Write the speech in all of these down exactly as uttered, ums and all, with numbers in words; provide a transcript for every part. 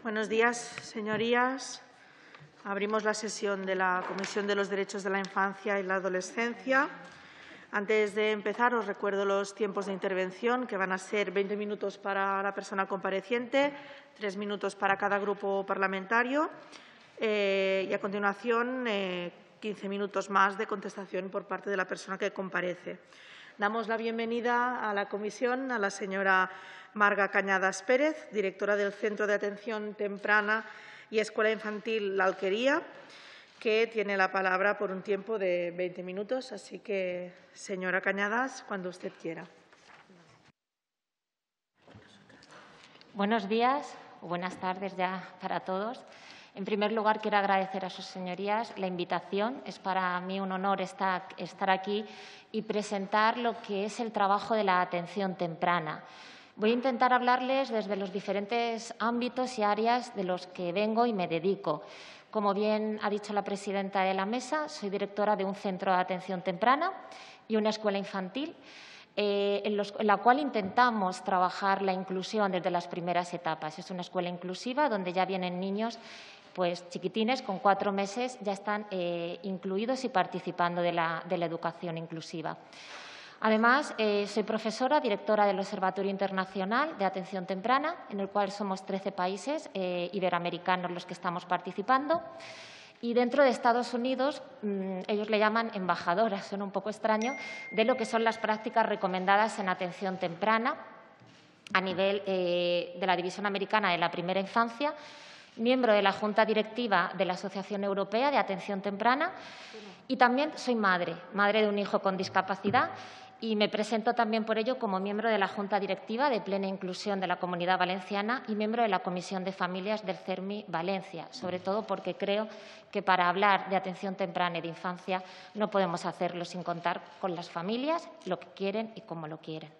Buenos días, señorías. Abrimos la sesión de la Comisión de los Derechos de la Infancia y la Adolescencia. Antes de empezar, os recuerdo los tiempos de intervención, que van a ser veinte minutos para la persona compareciente, tres minutos para cada grupo parlamentario eh, y, a continuación, eh, quince minutos más de contestación por parte de la persona que comparece. Damos la bienvenida a la comisión a la señora Marga Cañadas Pérez, directora del Centro de Atención Temprana y Escuela Infantil La Alquería, que tiene la palabra por un tiempo de veinte minutos. Así que, señora Cañadas, cuando usted quiera. Buenos días o buenas tardes ya para todos. En primer lugar, quiero agradecer a sus señorías la invitación. Es para mí un honor estar, estar aquí y presentar lo que es el trabajo de la atención temprana. Voy a intentar hablarles desde los diferentes ámbitos y áreas de los que vengo y me dedico. Como bien ha dicho la presidenta de la mesa, soy directora de un centro de atención temprana y una escuela infantil, eh, en, los, en la cual intentamos trabajar la inclusión desde las primeras etapas. Es una escuela inclusiva donde ya vienen niños pues, chiquitines con cuatro meses, ya están eh, incluidos y participando de la, de la educación inclusiva. Además, eh, soy profesora, directora del Observatorio Internacional de Atención Temprana, en el cual somos trece países eh, iberoamericanos los que estamos participando. Y dentro de Estados Unidos, mmm, ellos le llaman embajadoras, suena un poco extraño, de lo que son las prácticas recomendadas en atención temprana a nivel eh, de la División Americana de la Primera Infancia, miembro de la Junta Directiva de la Asociación Europea de Atención Temprana y también soy madre, madre de un hijo con discapacidad. Y me presento también por ello como miembro de la Junta Directiva de Plena Inclusión de la Comunidad Valenciana y miembro de la Comisión de Familias del CERMI Valencia, sobre todo porque creo que para hablar de atención temprana y de infancia no podemos hacerlo sin contar con las familias, lo que quieren y cómo lo quieren.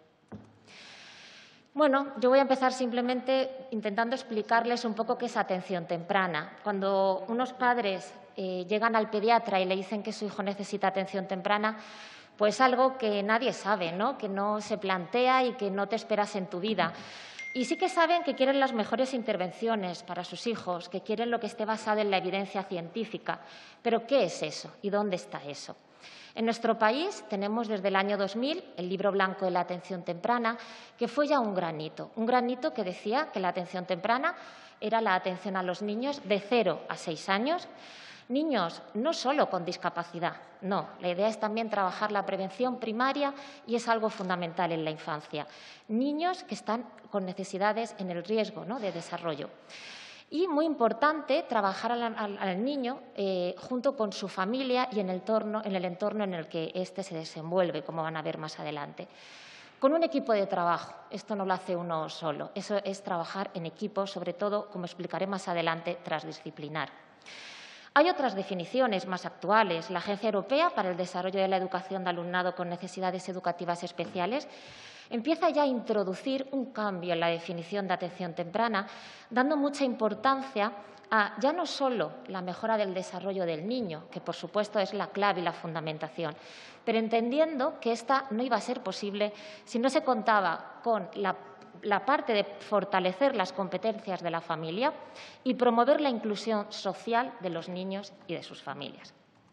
Bueno, yo voy a empezar simplemente intentando explicarles un poco qué es atención temprana. Cuando unos padres eh, llegan al pediatra y le dicen que su hijo necesita atención temprana, pues algo que nadie sabe, ¿no? Que no se plantea y que no te esperas en tu vida. Y sí que saben que quieren las mejores intervenciones para sus hijos, que quieren lo que esté basado en la evidencia científica. Pero, ¿qué es eso? ¿Y dónde está eso? En nuestro país tenemos desde el año dos mil el Libro Blanco de la Atención Temprana, que fue ya un gran hito. Un gran hito que decía que la atención temprana era la atención a los niños de cero a seis años, niños no solo con discapacidad, no, la idea es también trabajar la prevención primaria y es algo fundamental en la infancia. Niños que están con necesidades en el riesgo, ¿no?, de desarrollo. Y, muy importante, trabajar al, al, al niño eh, junto con su familia y en el, torno, en el entorno en el que éste se desenvuelve, como van a ver más adelante. Con un equipo de trabajo. Esto no lo hace uno solo. Eso es trabajar en equipo, sobre todo, como explicaré más adelante, transdisciplinar. Hay otras definiciones más actuales. La Agencia Europea para el Desarrollo de la Educación de Alumnado con Necesidades Educativas Especiales empieza ya a introducir un cambio en la definición de atención temprana, dando mucha importancia a ya no solo la mejora del desarrollo del niño, que por supuesto es la clave y la fundamentación, pero entendiendo que esta no iba a ser posible si no se contaba con la la parte de fortalecer las competencias de la familia y promover la inclusión social de los niños y de sus familias.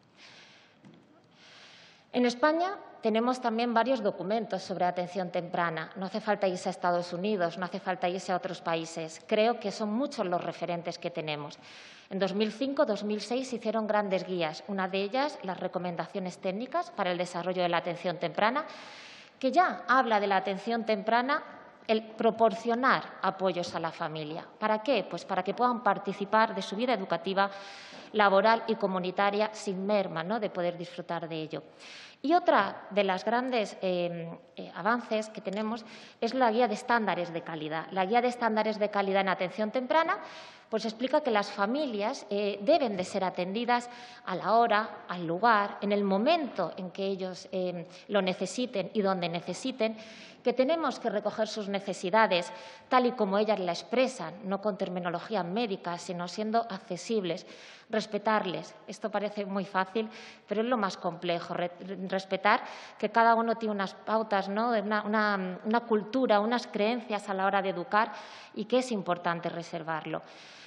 En España tenemos también varios documentos sobre atención temprana. No hace falta irse a Estados Unidos, no hace falta irse a otros países. Creo que son muchos los referentes que tenemos. En dos mil cinco dos mil seis se hicieron grandes guías. Una de ellas, las recomendaciones técnicas para el desarrollo de la atención temprana, que ya habla de la atención temprana, el proporcionar apoyos a la familia. ¿Para qué? Pues para que puedan participar de su vida educativa, laboral y comunitaria sin merma, ¿no?, de poder disfrutar de ello. Y otra de los grandes eh, eh, avances que tenemos es la guía de estándares de calidad. La guía de estándares de calidad en atención temprana pues explica que las familias eh, deben de ser atendidas a la hora, al lugar, en el momento en que ellos eh, lo necesiten y donde necesiten, que tenemos que recoger sus necesidades tal y como ellas la expresan, no con terminología médica, sino siendo accesibles, respetarles. Esto parece muy fácil, pero es lo más complejo, re respetar que cada uno tiene unas pautas, ¿no?, una, una, una cultura, unas creencias a la hora de educar y que es importante reservarlo.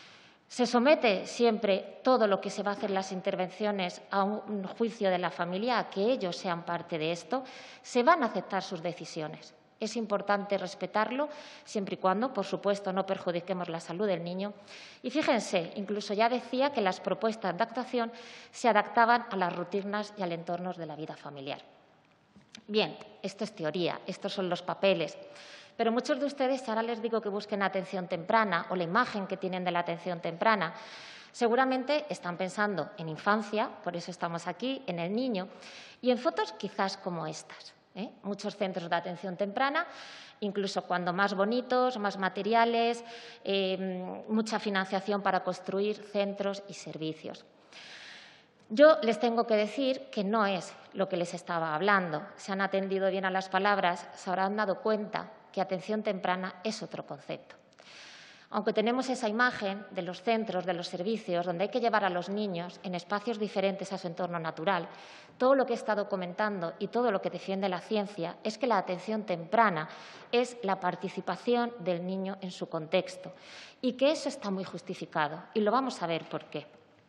Se somete siempre todo lo que se va a hacer en las intervenciones a un juicio de la familia, a que ellos sean parte de esto. Se van a aceptar sus decisiones. Es importante respetarlo, siempre y cuando, por supuesto, no perjudiquemos la salud del niño. Y fíjense, incluso ya decía que las propuestas de actuación se adaptaban a las rutinas y al entorno de la vida familiar. Bien, esto es teoría, estos son los papeles. Pero muchos de ustedes, ahora les digo que busquen atención temprana o la imagen que tienen de la atención temprana, seguramente están pensando en infancia, por eso estamos aquí, en el niño, y en fotos quizás como estas. ¿eh? Muchos centros de atención temprana, incluso cuando más bonitos, más materiales, eh, mucha financiación para construir centros y servicios. Yo les tengo que decir que no es lo que les estaba hablando. Se han atendido bien a las palabras, se habrán dado cuenta que atención temprana es otro concepto. Aunque tenemos esa imagen de los centros, de los servicios, donde hay que llevar a los niños en espacios diferentes a su entorno natural, todo lo que he estado comentando y todo lo que defiende la ciencia es que la atención temprana es la participación del niño en su contexto y que eso está muy justificado. Y lo vamos a ver por qué.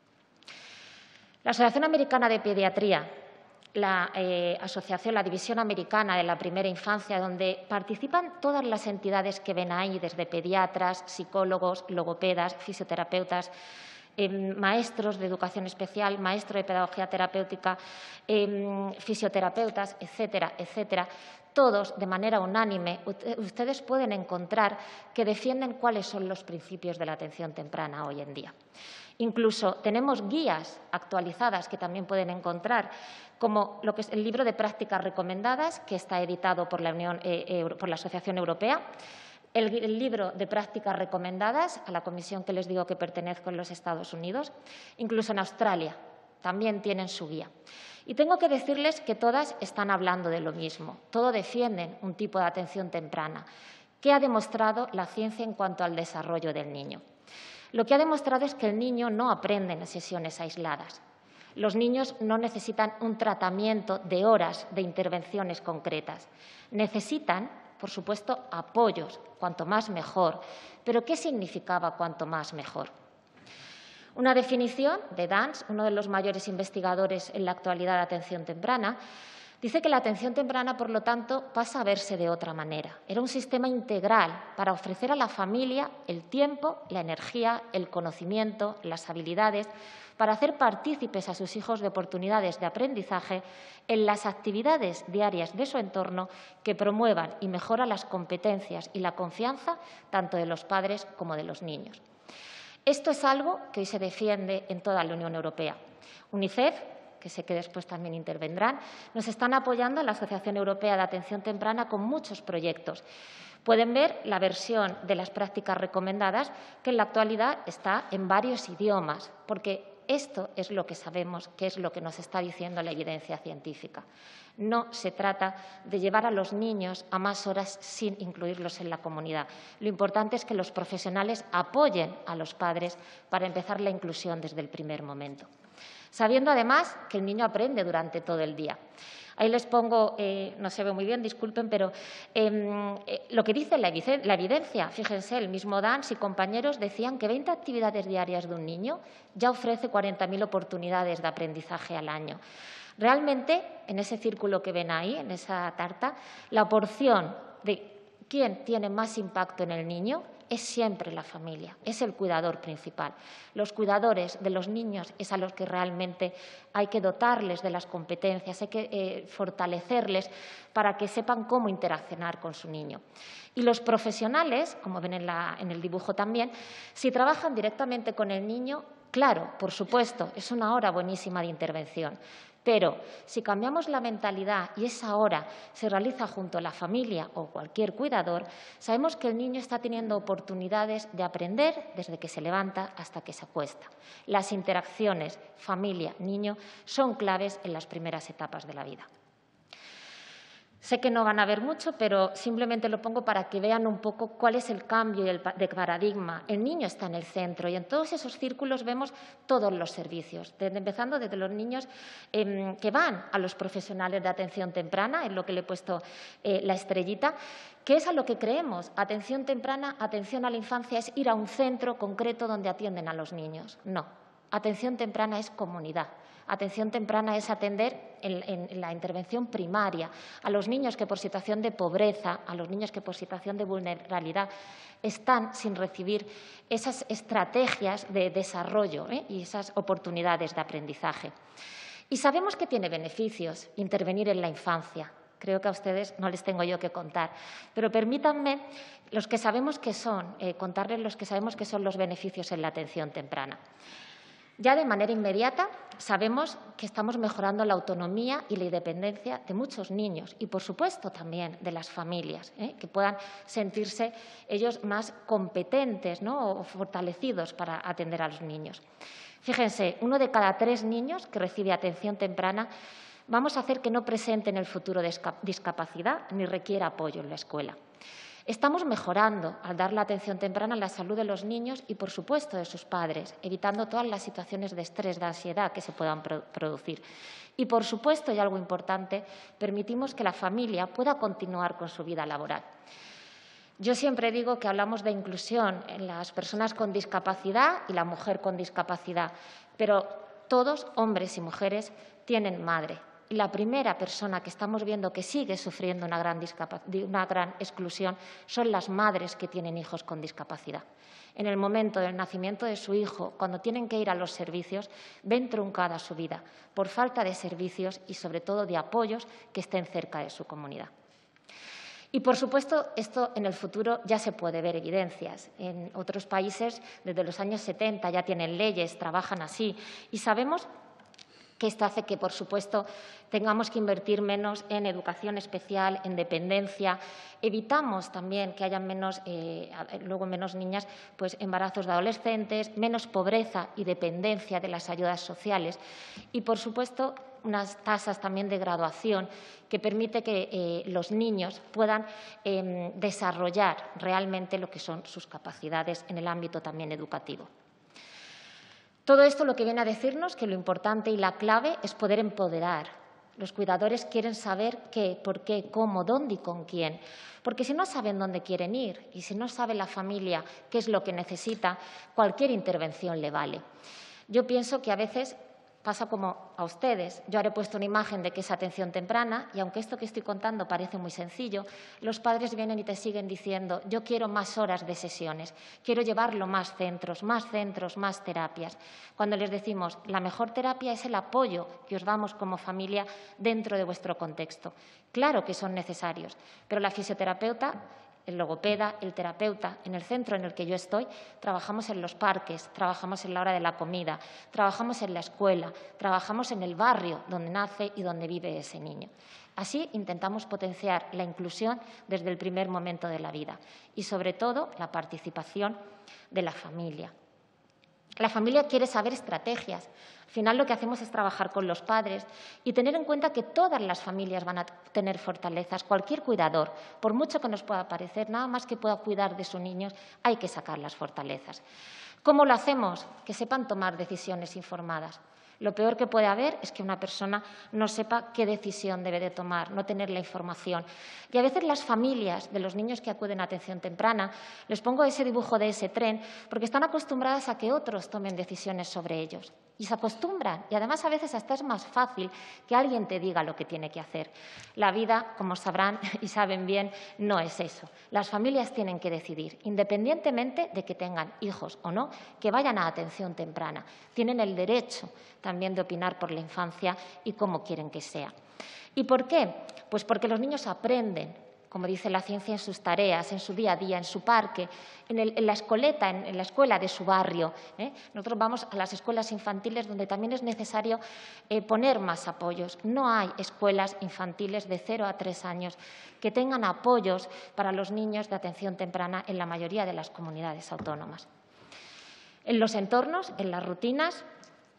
La Asociación Americana de Pediatría, la eh, asociación, la División Americana de la Primera Infancia, donde participan todas las entidades que ven ahí, desde pediatras, psicólogos, logopedas, fisioterapeutas, eh, maestros de educación especial, maestros de pedagogía terapéutica, eh, fisioterapeutas, etcétera, etcétera. Todos, de manera unánime, ustedes pueden encontrar que defienden cuáles son los principios de la atención temprana hoy en día. Incluso tenemos guías actualizadas que también pueden encontrar, como lo que es el libro de prácticas recomendadas, que está editado por la, Unión, eh, eh, por la Asociación Europea, el, el libro de prácticas recomendadas a la comisión que les digo que pertenezco en los Estados Unidos, incluso en Australia también tienen su guía. Y tengo que decirles que todas están hablando de lo mismo, todos defienden un tipo de atención temprana que ha demostrado la ciencia en cuanto al desarrollo del niño. Lo que ha demostrado es que el niño no aprende en sesiones aisladas. Los niños no necesitan un tratamiento de horas de intervenciones concretas. Necesitan, por supuesto, apoyos, cuanto más mejor. ¿Pero qué significaba cuanto más mejor? Una definición de Dans, uno de los mayores investigadores en la actualidad de atención temprana, dice que la atención temprana, por lo tanto, pasa a verse de otra manera. Era un sistema integral para ofrecer a la familia el tiempo, la energía, el conocimiento, las habilidades, para hacer partícipes a sus hijos de oportunidades de aprendizaje en las actividades diarias de su entorno que promuevan y mejoran las competencias y la confianza tanto de los padres como de los niños. Esto es algo que hoy se defiende en toda la Unión Europea. UNICEF, que sé que después también intervendrán, nos están apoyando en la Asociación Europea de Atención Temprana con muchos proyectos. Pueden ver la versión de las prácticas recomendadas, que en la actualidad está en varios idiomas, porque esto es lo que sabemos, que es lo que nos está diciendo la evidencia científica. No se trata de llevar a los niños a más horas sin incluirlos en la comunidad. Lo importante es que los profesionales apoyen a los padres para empezar la inclusión desde el primer momento, sabiendo además que el niño aprende durante todo el día. Ahí les pongo, eh, no se ve muy bien, disculpen, pero eh, eh, lo que dice la, la evidencia. Fíjense, el mismo Dans y compañeros decían que veinte actividades diarias de un niño ya ofrece cuarenta mil oportunidades de aprendizaje al año. Realmente, en ese círculo que ven ahí, en esa tarta, la porción de quién tiene más impacto en el niño es siempre la familia, es el cuidador principal. Los cuidadores de los niños es a los que realmente hay que dotarles de las competencias, hay que eh, fortalecerles para que sepan cómo interaccionar con su niño. Y los profesionales, como ven en, la, en el dibujo también, si trabajan directamente con el niño, claro, por supuesto, es una hora buenísima de intervención. Pero si cambiamos la mentalidad y esa hora se realiza junto a la familia o cualquier cuidador, sabemos que el niño está teniendo oportunidades de aprender desde que se levanta hasta que se acuesta. Las interacciones familia-niño son claves en las primeras etapas de la vida. Sé que no van a ver mucho, pero simplemente lo pongo para que vean un poco cuál es el cambio de paradigma. El niño está en el centro y en todos esos círculos vemos todos los servicios, desde, empezando desde los niños eh, que van a los profesionales de atención temprana, en lo que le he puesto eh, la estrellita, que es a lo que creemos. Atención temprana, atención a la infancia es ir a un centro concreto donde atienden a los niños. No, atención temprana es comunidad. Atención temprana es atender en, en, en la intervención primaria a los niños que por situación de pobreza, a los niños que por situación de vulnerabilidad están sin recibir esas estrategias de desarrollo ¿eh? y esas oportunidades de aprendizaje. Y sabemos que tiene beneficios intervenir en la infancia. Creo que a ustedes no les tengo yo que contar, pero permítanme, los que sabemos que son, eh, contarles los que sabemos que son los beneficios en la atención temprana. Ya de manera inmediata sabemos que estamos mejorando la autonomía y la independencia de muchos niños y, por supuesto, también de las familias, ¿eh? que puedan sentirse ellos más competentes, ¿no? o fortalecidos para atender a los niños. Fíjense, uno de cada tres niños que recibe atención temprana vamos a hacer que no presente en el futuro discapacidad ni requiera apoyo en la escuela. Estamos mejorando al dar la atención temprana a la salud de los niños y, por supuesto, de sus padres, evitando todas las situaciones de estrés, de ansiedad que se puedan pro- producir. Y, por supuesto, y algo importante, permitimos que la familia pueda continuar con su vida laboral. Yo siempre digo que hablamos de inclusión en las personas con discapacidad y la mujer con discapacidad, pero todos, hombres y mujeres, tienen madre. Y la primera persona que estamos viendo que sigue sufriendo una gran, una gran exclusión son las madres que tienen hijos con discapacidad. En el momento del nacimiento de su hijo, cuando tienen que ir a los servicios, ven truncada su vida por falta de servicios y, sobre todo, de apoyos que estén cerca de su comunidad. Y, por supuesto, esto en el futuro ya se puede ver evidencias. En otros países, desde los años setenta, ya tienen leyes, trabajan así y sabemos que esto hace que, por supuesto, tengamos que invertir menos en educación especial, en dependencia. Evitamos también que haya menos, eh, luego menos niñas, pues embarazos de adolescentes, menos pobreza y dependencia de las ayudas sociales y, por supuesto, unas tasas también de graduación que permite que eh, los niños puedan eh, desarrollar realmente lo que son sus capacidades en el ámbito también educativo. Todo esto lo que viene a decirnos que lo importante y la clave es poder empoderar. Los cuidadores quieren saber qué, por qué, cómo, dónde y con quién. Porque si no saben dónde quieren ir y si no sabe la familia qué es lo que necesita, cualquier intervención le vale. Yo pienso que a veces pasa como a ustedes. Yo haré puesto una imagen de que es atención temprana y aunque esto que estoy contando parece muy sencillo, los padres vienen y te siguen diciendo yo quiero más horas de sesiones, quiero llevarlo más centros, más centros, más terapias. Cuando les decimos la mejor terapia es el apoyo que os damos como familia dentro de vuestro contexto. Claro que son necesarios, pero la fisioterapeuta, el logopeda, el terapeuta, en el centro en el que yo estoy, trabajamos en los parques, trabajamos en la hora de la comida, trabajamos en la escuela, trabajamos en el barrio donde nace y donde vive ese niño. Así intentamos potenciar la inclusión desde el primer momento de la vida y, sobre todo, la participación de la familia. La familia quiere saber estrategias. Al final lo que hacemos es trabajar con los padres y tener en cuenta que todas las familias van a tener fortalezas. Cualquier cuidador, por mucho que nos pueda parecer, nada más que pueda cuidar de sus niños, hay que sacar las fortalezas. ¿Cómo lo hacemos? Que sepan tomar decisiones informadas. Lo peor que puede haber es que una persona no sepa qué decisión debe de tomar, no tener la información. Y a veces las familias de los niños que acuden a atención temprana, les pongo ese dibujo de ese tren porque están acostumbradas a que otros tomen decisiones sobre ellos. Y se acostumbran. Y además a veces hasta es más fácil que alguien te diga lo que tiene que hacer. La vida, como sabrán y saben bien, no es eso. Las familias tienen que decidir, independientemente de que tengan hijos o no, que vayan a atención temprana. Tienen el derecho también de opinar por la infancia y cómo quieren que sea. ¿Y por qué? Pues porque los niños aprenden, como dice la ciencia, en sus tareas, en su día a día, en su parque, en, el, en la escoleta, en, en la escuela de su barrio. ¿eh? Nosotros vamos a las escuelas infantiles donde también es necesario eh, poner más apoyos. No hay escuelas infantiles de cero a tres años que tengan apoyos para los niños de atención temprana en la mayoría de las comunidades autónomas. En los entornos, en las rutinas,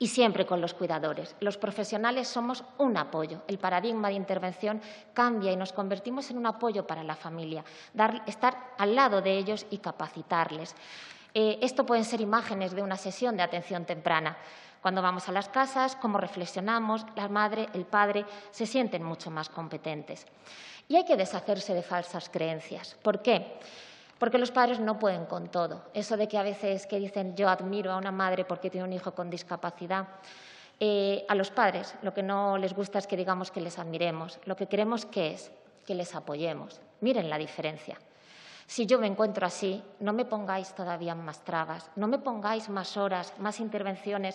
y siempre con los cuidadores. Los profesionales somos un apoyo. El paradigma de intervención cambia y nos convertimos en un apoyo para la familia, dar, estar al lado de ellos y capacitarles. Eh, esto pueden ser imágenes de una sesión de atención temprana. Cuando vamos a las casas, cómo reflexionamos, la madre, el padre se sienten mucho más competentes. Y hay que deshacerse de falsas creencias. ¿Por qué? Porque los padres no pueden con todo. Eso de que a veces que dicen yo admiro a una madre porque tiene un hijo con discapacidad, eh, a los padres lo que no les gusta es que digamos que les admiremos. Lo que queremos que es que les apoyemos. Miren la diferencia. Si yo me encuentro así, no me pongáis todavía más trabas, no me pongáis más horas, más intervenciones.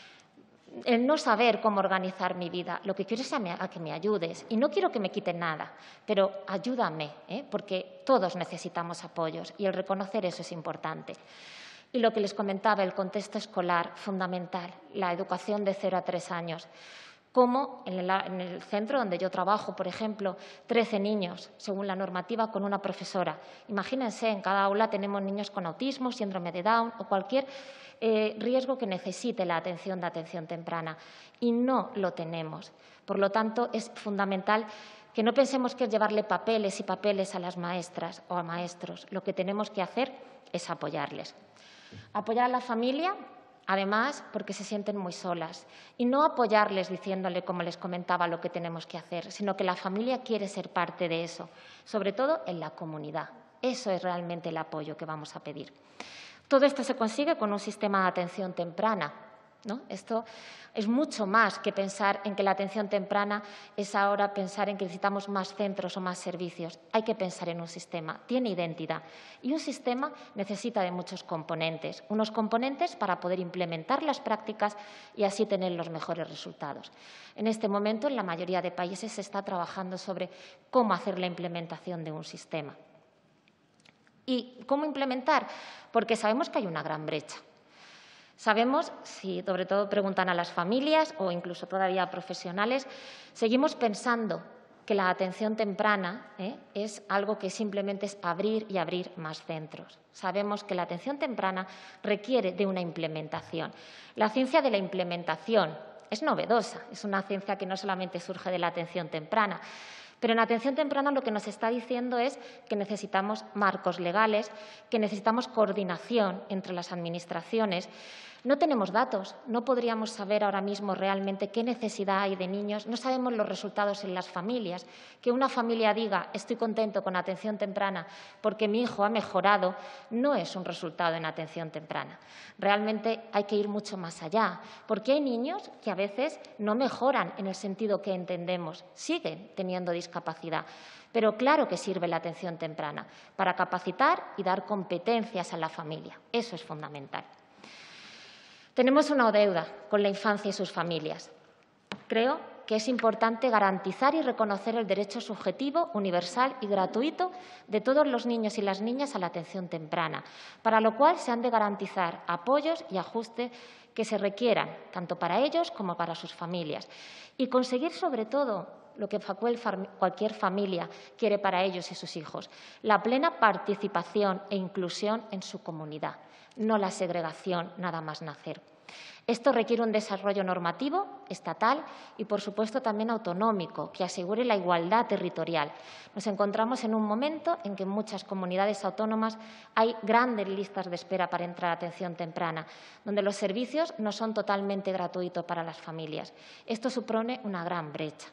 El no saber cómo organizar mi vida, lo que quiero es a, me, a que me ayudes. Y no quiero que me quiten nada, pero ayúdame, ¿eh? Porque todos necesitamos apoyos y el reconocer eso es importante. Y lo que les comentaba, el contexto escolar, fundamental, la educación de cero a tres años. Como en el, en el centro donde yo trabajo, por ejemplo, trece niños, según la normativa, con una profesora. Imagínense, en cada aula tenemos niños con autismo, síndrome de Down o cualquier eh, riesgo que necesite la atención de atención temprana. Y no lo tenemos. Por lo tanto, es fundamental que no pensemos que es llevarle papeles y papeles a las maestras o a maestros. Lo que tenemos que hacer es apoyarles. Apoyar a la familia. Además, porque se sienten muy solas. Y no apoyarles diciéndole, como les comentaba, lo que tenemos que hacer, sino que la familia quiere ser parte de eso, sobre todo en la comunidad. Eso es realmente el apoyo que vamos a pedir. Todo esto se consigue con un sistema de atención temprana, ¿no? Esto es mucho más que pensar en que la atención temprana es ahora pensar en que necesitamos más centros o más servicios. Hay que pensar en un sistema, tiene identidad. Y un sistema necesita de muchos componentes, unos componentes para poder implementar las prácticas y así tener los mejores resultados. En este momento, en la mayoría de países se está trabajando sobre cómo hacer la implementación de un sistema. ¿Y cómo implementar? Porque sabemos que hay una gran brecha. Sabemos, si sobre todo preguntan a las familias o incluso todavía a profesionales, seguimos pensando que la atención temprana ¿eh? es algo que simplemente es abrir y abrir más centros. Sabemos que la atención temprana requiere de una implementación. La ciencia de la implementación es novedosa, es una ciencia que no solamente surge de la atención temprana, pero en atención temprana lo que nos está diciendo es que necesitamos marcos legales, que necesitamos coordinación entre las administraciones. No tenemos datos, no podríamos saber ahora mismo realmente qué necesidad hay de niños, no sabemos los resultados en las familias. Que una familia diga estoy contento con atención temprana porque mi hijo ha mejorado, no es un resultado en atención temprana. Realmente hay que ir mucho más allá, porque hay niños que a veces no mejoran en el sentido que entendemos, siguen teniendo discapacidad. Pero claro que sirve la atención temprana para capacitar y dar competencias a la familia. Eso es fundamental. Tenemos una deuda con la infancia y sus familias. Creo que es importante garantizar y reconocer el derecho subjetivo, universal y gratuito de todos los niños y las niñas a la atención temprana, para lo cual se han de garantizar apoyos y ajustes que se requieran, tanto para ellos como para sus familias. Y conseguir, sobre todo, lo que cualquier familia quiere para ellos y sus hijos, la plena participación e inclusión en su comunidad, no la segregación nada más nacer. Esto requiere un desarrollo normativo, estatal y, por supuesto, también autonómico, que asegure la igualdad territorial. Nos encontramos en un momento en que en muchas comunidades autónomas hay grandes listas de espera para entrar a atención temprana, donde los servicios no son totalmente gratuitos para las familias. Esto supone una gran brecha.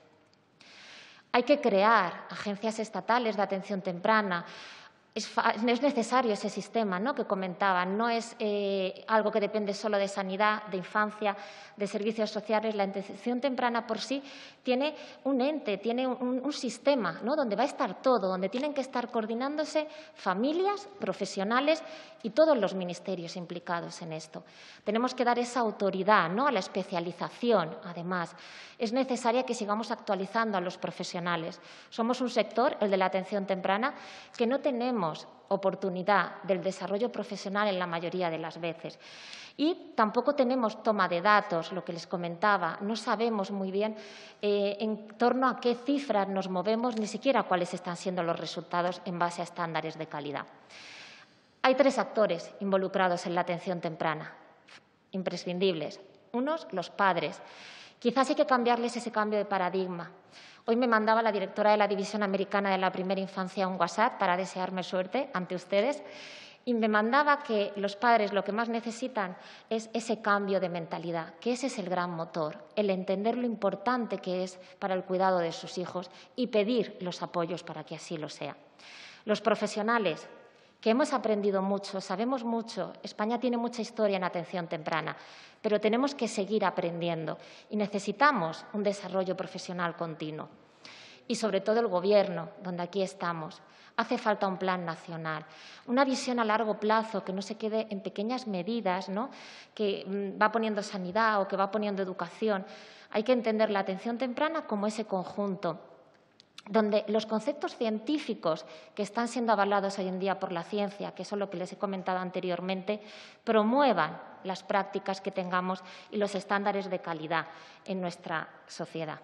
Hay que crear agencias estatales de atención temprana. Es, es necesario ese sistema, ¿no?, que comentaba. No es eh, algo que depende solo de sanidad, de infancia, de servicios sociales. La atención temprana por sí tiene un ente, tiene un, un sistema, ¿no?, donde va a estar todo, donde tienen que estar coordinándose familias, profesionales y todos los ministerios implicados en esto. Tenemos que dar esa autoridad, ¿no?, a la especialización, además. Es necesaria que sigamos actualizando a los profesionales. Somos un sector, el de la atención temprana, que no tenemos oportunidad del desarrollo profesional en la mayoría de las veces. Y tampoco tenemos toma de datos, lo que les comentaba. No sabemos muy bien eh, en torno a qué cifras nos movemos, ni siquiera cuáles están siendo los resultados en base a estándares de calidad. Hay tres actores involucrados en la atención temprana, imprescindibles. Unos, los padres. Quizás hay que cambiarles ese cambio de paradigma. Hoy me mandaba la directora de la División Americana de la Primera Infancia un WhatsApp para desearme suerte ante ustedes y me mandaba que los padres lo que más necesitan es ese cambio de mentalidad, que ese es el gran motor, el entender lo importante que es para el cuidado de sus hijos y pedir los apoyos para que así lo sea. Los profesionales, que hemos aprendido mucho, sabemos mucho, España tiene mucha historia en atención temprana, pero tenemos que seguir aprendiendo y necesitamos un desarrollo profesional continuo. Y sobre todo el Gobierno, donde aquí estamos. Hace falta un plan nacional, una visión a largo plazo que no se quede en pequeñas medidas, ¿no?, que mm, va poniendo sanidad o que va poniendo educación. Hay que entender la atención temprana como ese conjunto, donde los conceptos científicos que están siendo avalados hoy en día por la ciencia, que eso es lo que les he comentado anteriormente, promuevan las prácticas que tengamos y los estándares de calidad en nuestra sociedad.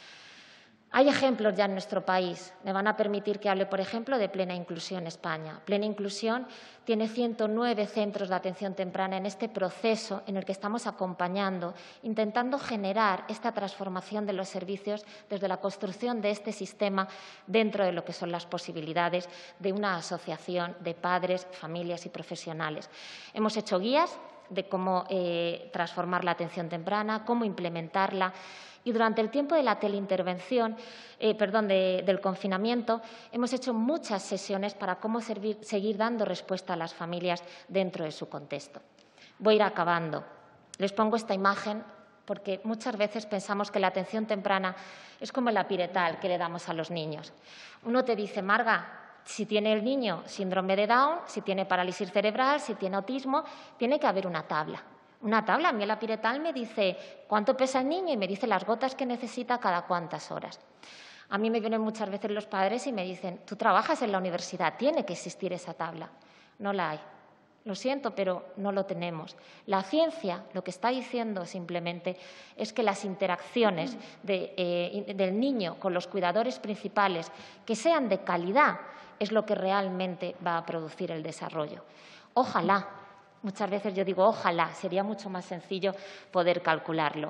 Hay ejemplos ya en nuestro país. Me van a permitir que hable, por ejemplo, de Plena Inclusión España. Plena Inclusión tiene ciento nueve centros de atención temprana en este proceso en el que estamos acompañando, intentando generar esta transformación de los servicios desde la construcción de este sistema dentro de lo que son las posibilidades de una asociación de padres, familias y profesionales. Hemos hecho guías de cómo eh, transformar la atención temprana, cómo implementarla. Y durante el tiempo de la teleintervención, eh, perdón, de, del confinamiento, hemos hecho muchas sesiones para cómo servir, seguir dando respuesta a las familias dentro de su contexto. Voy a ir acabando. Les pongo esta imagen porque muchas veces pensamos que la atención temprana es como el apiretal que le damos a los niños. Uno te dice, Marga, si tiene el niño síndrome de Down, si tiene parálisis cerebral, si tiene autismo, tiene que haber una tabla. Una tabla. A mí el apiretal me dice cuánto pesa el niño y me dice las gotas que necesita cada cuántas horas. A mí me vienen muchas veces los padres y me dicen, tú trabajas en la universidad, tiene que existir esa tabla. No la hay. Lo siento, pero no lo tenemos. La ciencia lo que está diciendo simplemente es que las interacciones de, eh, del niño con los cuidadores principales, que sean de calidad, es lo que realmente va a producir el desarrollo. Ojalá. Muchas veces yo digo, ojalá, sería mucho más sencillo poder calcularlo.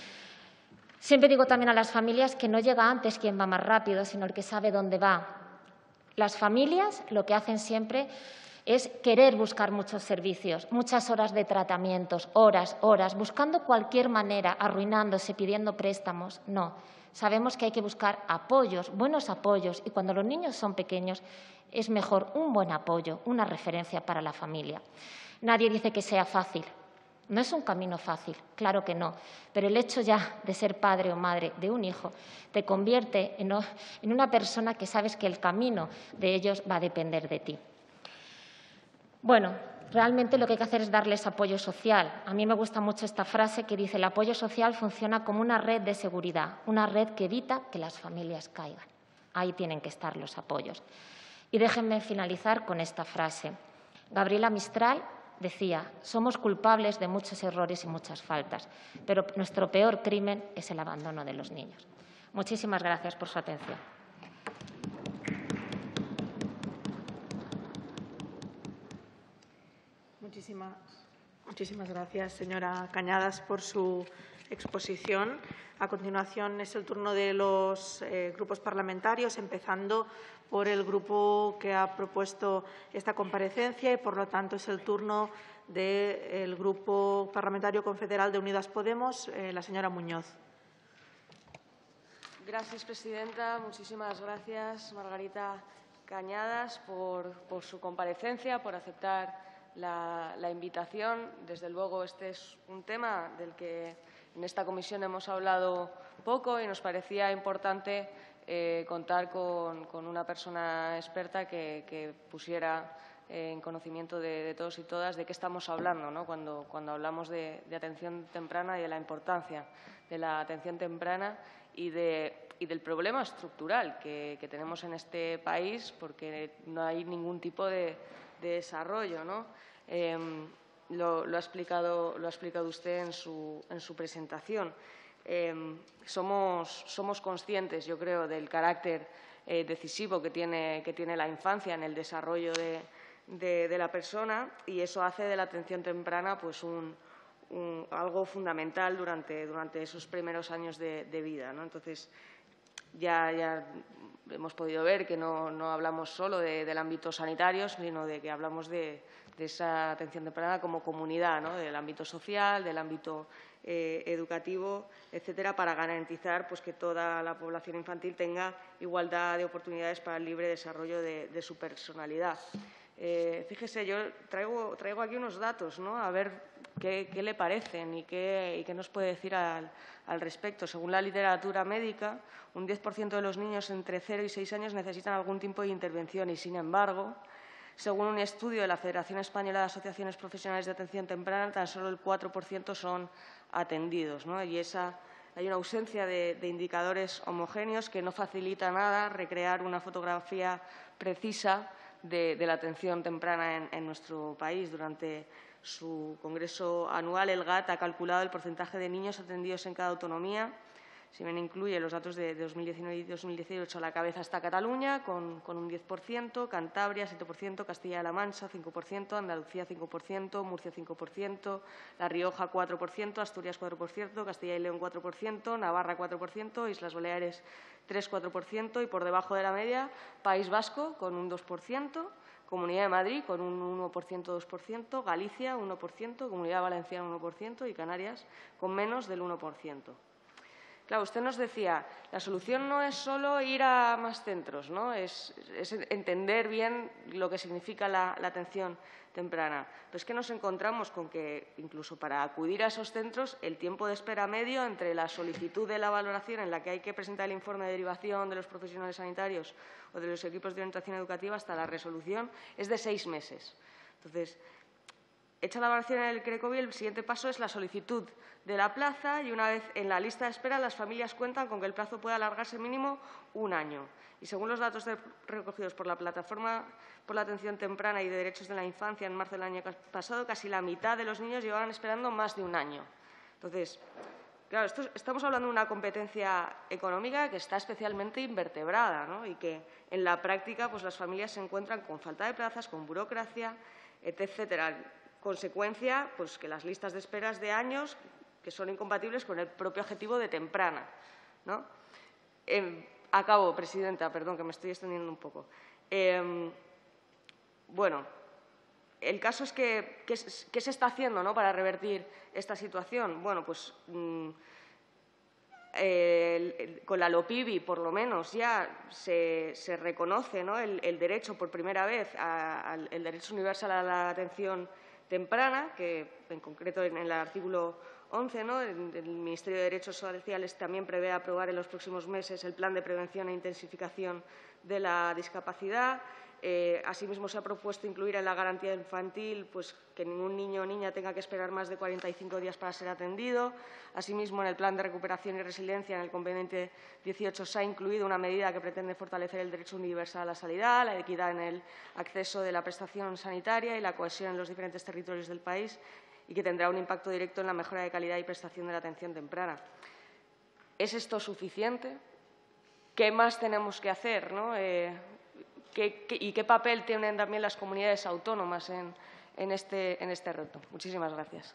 Siempre digo también a las familias que no llega antes quien va más rápido, sino el que sabe dónde va. Las familias lo que hacen siempre es querer buscar muchos servicios, muchas horas de tratamientos, horas, horas, buscando cualquier manera, arruinándose, pidiendo préstamos. No, sabemos que hay que buscar apoyos, buenos apoyos, y cuando los niños son pequeños es mejor un buen apoyo, una referencia para la familia. Nadie dice que sea fácil. No es un camino fácil, claro que no. Pero el hecho ya de ser padre o madre de un hijo te convierte en una persona que sabes que el camino de ellos va a depender de ti. Bueno, realmente lo que hay que hacer es darles apoyo social. A mí me gusta mucho esta frase que dice el apoyo social funciona como una red de seguridad, una red que evita que las familias caigan. Ahí tienen que estar los apoyos. Y déjenme finalizar con esta frase. Gabriela Mistral decía, somos culpables de muchos errores y muchas faltas, pero nuestro peor crimen es el abandono de los niños. Muchísimas gracias por su atención. Muchísimas, muchísimas gracias, señora Cañadas, por su exposición. A continuación es el turno de los eh, grupos parlamentarios, empezando por el grupo que ha propuesto esta comparecencia y, por lo tanto, es el turno del Grupo Parlamentario Confederal de Unidas Podemos, eh, la señora Muñoz. Gracias, presidenta. Muchísimas gracias, Margarita Cañadas, por, por su comparecencia, por aceptar la, la invitación. Desde luego, este es un tema del que en esta comisión hemos hablado poco y nos parecía importante eh, contar con, con una persona experta que, que pusiera eh, en conocimiento de, de todos y todas de qué estamos hablando, ¿no? cuando, cuando hablamos de, de atención temprana y de la importancia de la atención temprana y, de, y del problema estructural que, que tenemos en este país, porque no hay ningún tipo de, de desarrollo, ¿no? Eh, Lo, lo, ha explicado, lo ha explicado usted en su, en su presentación. Eh, somos, somos conscientes, yo creo, del carácter eh, decisivo que tiene, que tiene la infancia en el desarrollo de, de, de la persona, y eso hace de la atención temprana pues, un, un, algo fundamental durante, durante esos primeros años de, de vida, ¿no? Entonces, ya, ya hemos podido ver que no, no hablamos solo de, del ámbito sanitario, sino de que hablamos de, de esa atención temprana como comunidad, ¿no? Del ámbito social, del ámbito eh, educativo, etcétera, para garantizar pues, que toda la población infantil tenga igualdad de oportunidades para el libre desarrollo de, de su personalidad. Eh, fíjese, yo traigo, traigo aquí unos datos, ¿no? A ver qué, qué le parecen y qué, y qué nos puede decir al, al respecto. Según la literatura médica, un diez por ciento de los niños entre cero y seis años necesitan algún tipo de intervención y, sin embargo, según un estudio de la Federación Española de Asociaciones Profesionales de Atención Temprana, tan solo el cuatro por ciento son atendidos, ¿no? Y esa, hay una ausencia de, de indicadores homogéneos que no facilita nada recrear una fotografía precisa de, de la atención temprana en, en nuestro país. Durante su congreso anual, el G A T ha calculado el porcentaje de niños atendidos en cada autonomía. Si bien incluye los datos de dos mil diecinueve y dos mil dieciocho, a la cabeza está Cataluña, con, con un diez por ciento, Cantabria, siete por ciento, Castilla-La Mancha, cinco por ciento, Andalucía, cinco por ciento, Murcia, cinco por ciento, La Rioja, cuatro por ciento, Asturias, cuatro por ciento, Castilla y León, cuatro por ciento, Navarra, cuatro por ciento, Islas Baleares, tres coma cuatro por ciento y, por debajo de la media, País Vasco, con un dos por ciento, Comunidad de Madrid, con un uno por ciento, dos por ciento, Galicia, uno por ciento, Comunidad Valenciana, uno por ciento y Canarias, con menos del uno por ciento. Claro, usted nos decía, la solución no es solo ir a más centros, ¿no? Es, es entender bien lo que significa la, la atención temprana. Pero es que nos encontramos con que, incluso para acudir a esos centros, el tiempo de espera medio entre la solicitud de la valoración en la que hay que presentar el informe de derivación de los profesionales sanitarios o de los equipos de orientación educativa hasta la resolución es de seis meses. Entonces, hecha la valoración en el CRECOVI, el siguiente paso es la solicitud de la plaza y, una vez en la lista de espera, las familias cuentan con que el plazo puede alargarse mínimo un año. Y según los datos de, recogidos por la Plataforma por la Atención Temprana y de Derechos de la Infancia en marzo del año pasado, casi la mitad de los niños llevaban esperando más de un año. Entonces, claro, esto, estamos hablando de una competencia económica que está especialmente invertebrada, ¿no? Y que en la práctica pues, las familias se encuentran con falta de plazas, con burocracia, etcétera. Consecuencia, pues que las listas de esperas de años que son incompatibles con el propio objetivo de temprana, ¿no? Eh, acabo, presidenta, perdón, que me estoy extendiendo un poco. Eh, bueno, el caso es que, ¿qué, qué se está haciendo, ¿no? para revertir esta situación? Bueno, pues mmm, eh, el, el, con la LOPIBI, por lo menos, ya se, se reconoce, ¿no? el, el derecho por primera vez, al el derecho universal a la atención temprana, que en concreto en el artículo once, ¿no? el, el Ministerio de Derechos Sociales también prevé aprobar en los próximos meses el Plan de Prevención e Intensificación de la Discapacidad. Eh, asimismo, se ha propuesto incluir en la garantía infantil pues, que ningún niño o niña tenga que esperar más de cuarenta y cinco días para ser atendido. Asimismo, en el Plan de Recuperación y Resiliencia, en el Conveniente dieciocho, se ha incluido una medida que pretende fortalecer el derecho universal a la sanidad, la equidad en el acceso de la prestación sanitaria y la cohesión en los diferentes territorios del país, y que tendrá un impacto directo en la mejora de calidad y prestación de la atención temprana. ¿Es esto suficiente? ¿Qué más tenemos que hacer, ¿no? Eh, ¿Qué, qué, ¿Y qué papel tienen también las comunidades autónomas en, en, este, en este reto? Muchísimas gracias.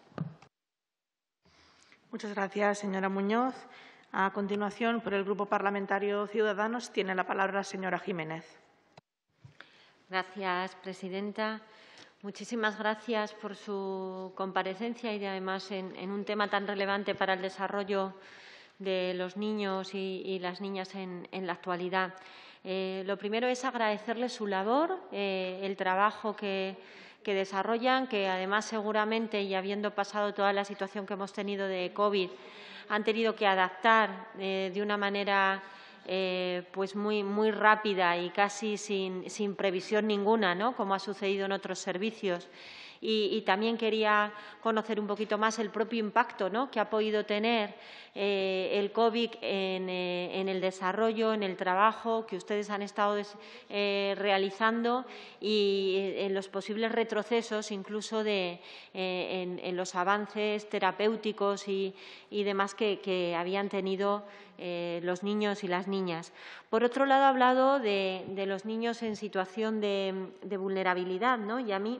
Muchas gracias, señora Muñoz. A continuación, por el Grupo Parlamentario Ciudadanos, tiene la palabra la señora Jiménez. Gracias, presidenta. Muchísimas gracias por su comparecencia y, además, en, en un tema tan relevante para el desarrollo de los niños y, y las niñas en, en la actualidad. Eh, lo primero es agradecerle su labor, eh, el trabajo que, que desarrollan, que además seguramente, y habiendo pasado toda la situación que hemos tenido de COVID, han tenido que adaptar eh, de una manera eh, pues muy, muy rápida y casi sin, sin previsión ninguna, ¿no? Como ha sucedido en otros servicios. Y, y también quería conocer un poquito más el propio impacto, ¿no? que ha podido tener eh, el COVID en, eh, en el desarrollo, en el trabajo que ustedes han estado des, eh, realizando y en los posibles retrocesos, incluso de, eh, en, en los avances terapéuticos y, y demás que, que habían tenido eh, los niños y las niñas. Por otro lado, ha hablado de, de los niños en situación de, de vulnerabilidad, ¿no? Y a mí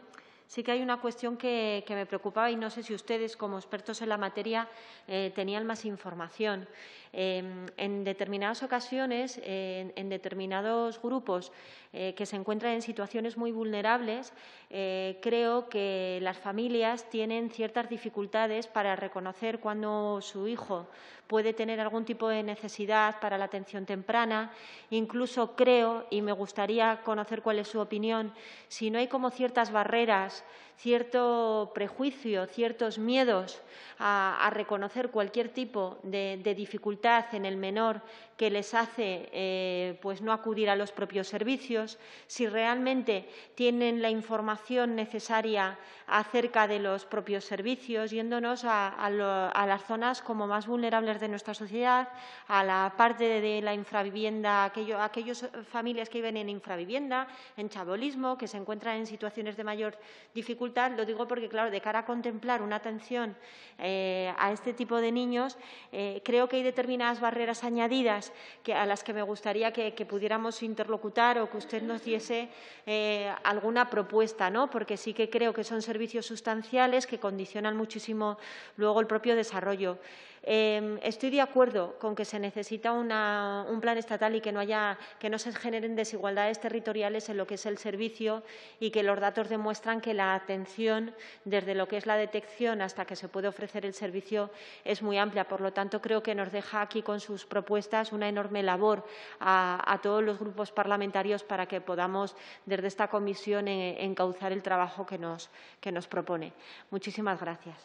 Sí que hay una cuestión que, que me preocupaba y no sé si ustedes, como expertos en la materia, eh, tenían más información. Eh, en determinadas ocasiones, eh, en, en determinados grupos eh, que se encuentran en situaciones muy vulnerables, eh, creo que las familias tienen ciertas dificultades para reconocer cuando su hijo puede tener algún tipo de necesidad para la atención temprana. Incluso creo, y me gustaría conocer cuál es su opinión, si no hay como ciertas barreras, cierto prejuicio, ciertos miedos a, a reconocer cualquier tipo de, de dificultad en el menor que les hace eh, pues no acudir a los propios servicios, si realmente tienen la información necesaria acerca de los propios servicios, yéndonos a, a, lo, a las zonas como más vulnerables de nuestra sociedad, a la parte de la infravivienda, aquello, aquellas familias que viven en infravivienda, en chabolismo, que se encuentran en situaciones de mayor dificultad. Lo digo porque, claro, de cara a contemplar una atención eh, a este tipo de niños, eh, creo que hay determinadas barreras añadidas que, a las que me gustaría que, que pudiéramos interlocutar o que usted nos diese eh, alguna propuesta, ¿no? Porque sí que creo que son servicios sustanciales que condicionan muchísimo luego el propio desarrollo. Eh, estoy de acuerdo con que se necesita una, un plan estatal y que no, haya, que no se generen desigualdades territoriales en lo que es el servicio y que los datos demuestran que la atención, desde lo que es la detección hasta que se puede ofrecer el servicio, es muy amplia. Por lo tanto, creo que nos deja aquí con sus propuestas una enorme labor a, a todos los grupos parlamentarios para que podamos, desde esta comisión, eh, encauzar el trabajo que nos, que nos propone. Muchísimas gracias.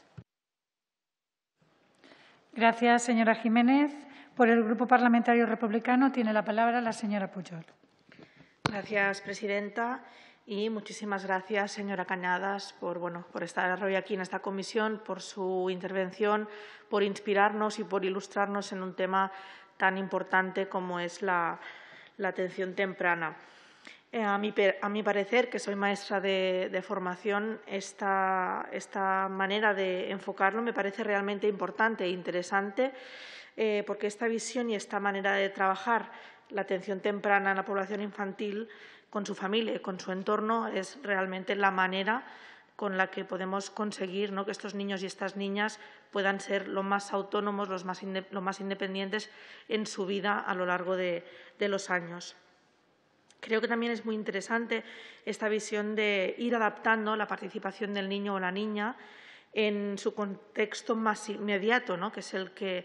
Gracias, señora Jiménez. Por el Grupo Parlamentario Republicano tiene la palabra la señora Pujol. Gracias, presidenta. Y muchísimas gracias, señora Cañadas, por, bueno, por estar hoy aquí en esta comisión, por su intervención, por inspirarnos y por ilustrarnos en un tema tan importante como es la, la atención temprana. Eh, a, mi, a mi parecer, que soy maestra de, de formación, esta, esta manera de enfocarlo me parece realmente importante e interesante, eh, porque esta visión y esta manera de trabajar la atención temprana en la población infantil con su familia y con su entorno es realmente la manera con la que podemos conseguir, ¿no?, que estos niños y estas niñas puedan ser lo más autónomos, los más, lo más independientes en su vida a lo largo de, de los años. Creo que también es muy interesante esta visión de ir adaptando la participación del niño o la niña en su contexto más inmediato, ¿no?, que es el que,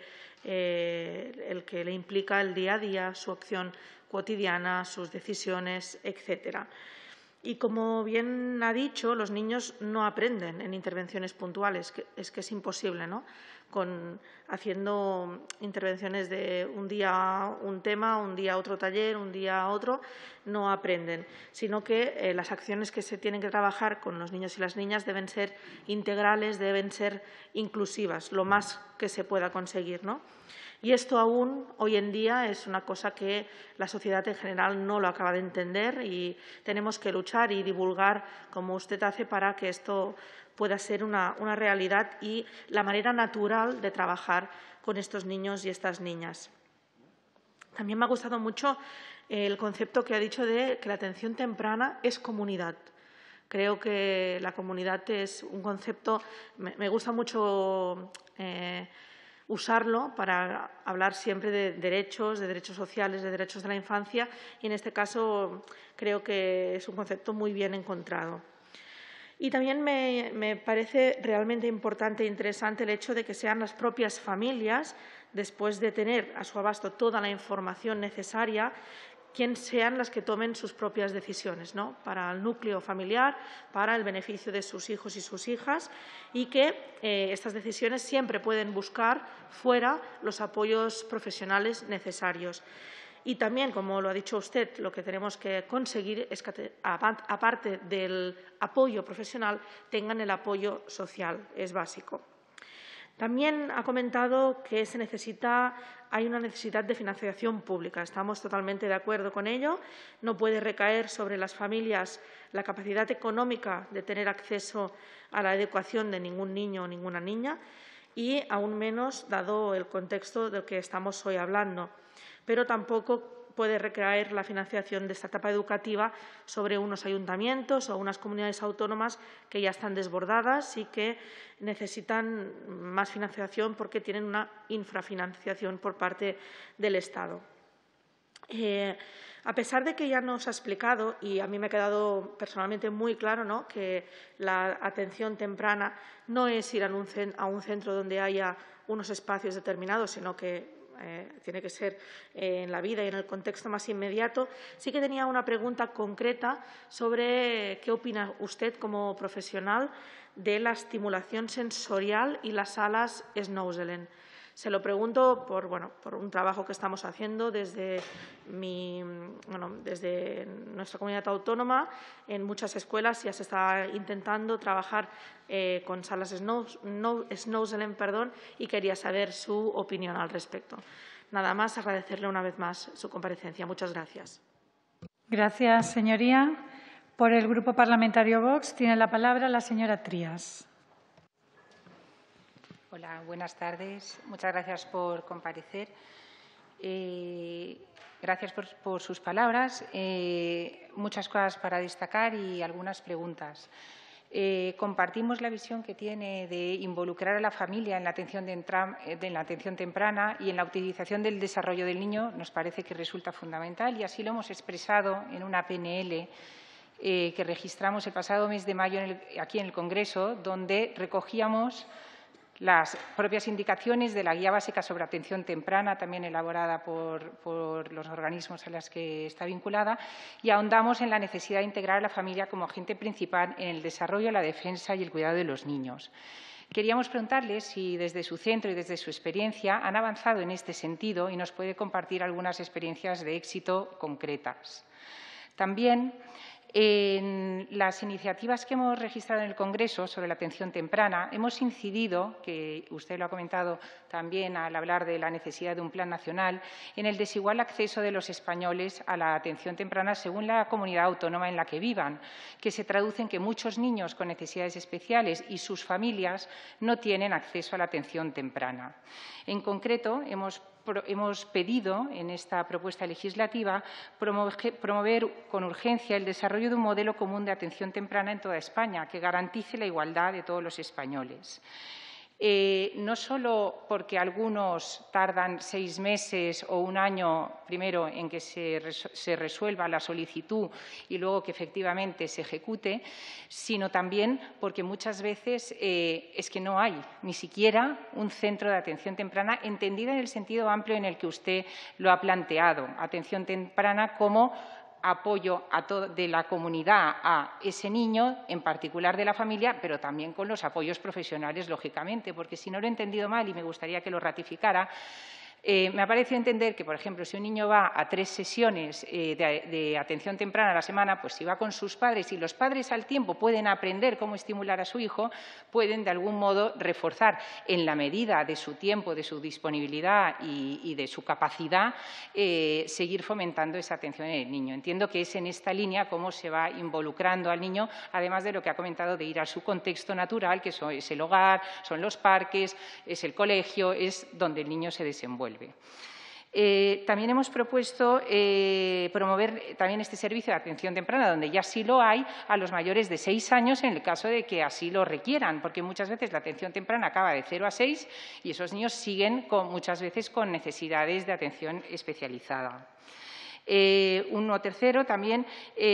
eh, el que le implica el día a día, su acción cotidiana, sus decisiones, etcétera. Y como bien ha dicho, los niños no aprenden en intervenciones puntuales, que es que es imposible, ¿no?, con, haciendo intervenciones de un día un tema, un día otro taller, un día otro, no aprenden, sino que eh, las acciones que se tienen que trabajar con los niños y las niñas deben ser integrales, deben ser inclusivas, lo más que se pueda conseguir, ¿no? Y esto aún hoy en día es una cosa que la sociedad en general no lo acaba de entender y tenemos que luchar y divulgar como usted hace para que esto pueda ser una, una realidad y la manera natural de trabajar con estos niños y estas niñas. También me ha gustado mucho el concepto que ha dicho de que la atención temprana es comunidad. Creo que la comunidad es un concepto, me, me gusta mucho eh, usarlo para hablar siempre de derechos, de derechos sociales, de derechos de la infancia y en este caso creo que es un concepto muy bien encontrado. Y también me, me parece realmente importante e interesante el hecho de que sean las propias familias, después de tener a su abasto toda la información necesaria, quien sean las que tomen sus propias decisiones, ¿no?, para el núcleo familiar, para el beneficio de sus hijos y sus hijas, y que eh, estas decisiones siempre pueden buscar fuera los apoyos profesionales necesarios. Y también, como lo ha dicho usted, lo que tenemos que conseguir es que, aparte del apoyo profesional, tengan el apoyo social. Es básico. También ha comentado que se necesita, hay una necesidad de financiación pública. Estamos totalmente de acuerdo con ello. No puede recaer sobre las familias la capacidad económica de tener acceso a la educación de ningún niño o ninguna niña y, aún menos, dado el contexto del que estamos hoy hablando. Pero tampoco puede recaer la financiación de esta etapa educativa sobre unos ayuntamientos o unas comunidades autónomas que ya están desbordadas y que necesitan más financiación porque tienen una infrafinanciación por parte del Estado. Eh, a pesar de que ya nos ha explicado, y a mí me ha quedado personalmente muy claro, ¿no?, que la atención temprana no es ir a un, a un centro donde haya unos espacios determinados, sino que eh, tiene que ser eh, en la vida y en el contexto más inmediato, sí que tenía una pregunta concreta sobre qué opina usted como profesional de la estimulación sensorial y las salas Snoezelen. Se lo pregunto por, bueno, por un trabajo que estamos haciendo desde, mi, bueno, desde nuestra comunidad autónoma. En muchas escuelas ya se está intentando trabajar eh, con salas Snoezelen, perdón, y quería saber su opinión al respecto. Nada más, agradecerle una vez más su comparecencia. Muchas gracias. Gracias, señoría. Por el Grupo Parlamentario Vox tiene la palabra la señora Trías. Hola, buenas tardes. Muchas gracias por comparecer. Eh, gracias por, por sus palabras. Eh, muchas cosas para destacar y algunas preguntas. Eh, compartimos la visión que tiene de involucrar a la familia en la atención, de entra, de la atención temprana y en la utilización del desarrollo del niño. Nos parece que resulta fundamental y así lo hemos expresado en una P N L eh, que registramos el pasado mes de mayo en el, aquí en el Congreso, donde recogíamos las propias indicaciones de la Guía Básica sobre Atención Temprana, también elaborada por, por los organismos a los que está vinculada, y ahondamos en la necesidad de integrar a la familia como agente principal en el desarrollo, la defensa y el cuidado de los niños. Queríamos preguntarles si desde su centro y desde su experiencia han avanzado en este sentido y nos puede compartir algunas experiencias de éxito concretas. También, en las iniciativas que hemos registrado en el Congreso sobre la atención temprana, hemos incidido, que usted lo ha comentado también al hablar de la necesidad de un plan nacional, en el desigual acceso de los españoles a la atención temprana según la comunidad autónoma en la que vivan, que se traduce en que muchos niños con necesidades especiales y sus familias no tienen acceso a la atención temprana. En concreto, hemos Hemos pedido en esta propuesta legislativa promover con urgencia el desarrollo de un modelo común de atención temprana en toda España que garantice la igualdad de todos los españoles. Eh, no solo porque algunos tardan seis meses o un año primero en que se, res se resuelva la solicitud y luego que efectivamente se ejecute, sino también porque muchas veces eh, es que no hay ni siquiera un centro de atención temprana entendida en el sentido amplio en el que usted lo ha planteado. Atención temprana como apoyo a todo, de la comunidad a ese niño, en particular de la familia, pero también con los apoyos profesionales, lógicamente, porque si no lo he entendido mal y me gustaría que lo ratificara, Eh, me ha parecido entender que, por ejemplo, si un niño va a tres sesiones eh, de, de atención temprana a la semana, pues si va con sus padres y los padres al tiempo pueden aprender cómo estimular a su hijo, pueden de algún modo reforzar en la medida de su tiempo, de su disponibilidad y, y de su capacidad, eh, seguir fomentando esa atención en el niño. Entiendo que es en esta línea cómo se va involucrando al niño, además de lo que ha comentado de ir a su contexto natural, que son, es el hogar, son los parques, es el colegio, es donde el niño se desenvuelve. Eh, también hemos propuesto eh, promover también este servicio de atención temprana, donde ya sí lo hay, a los mayores de seis años en el caso de que así lo requieran, porque muchas veces la atención temprana acaba de cero a seis y esos niños siguen con, muchas veces con necesidades de atención especializada. Eh, uno tercero, también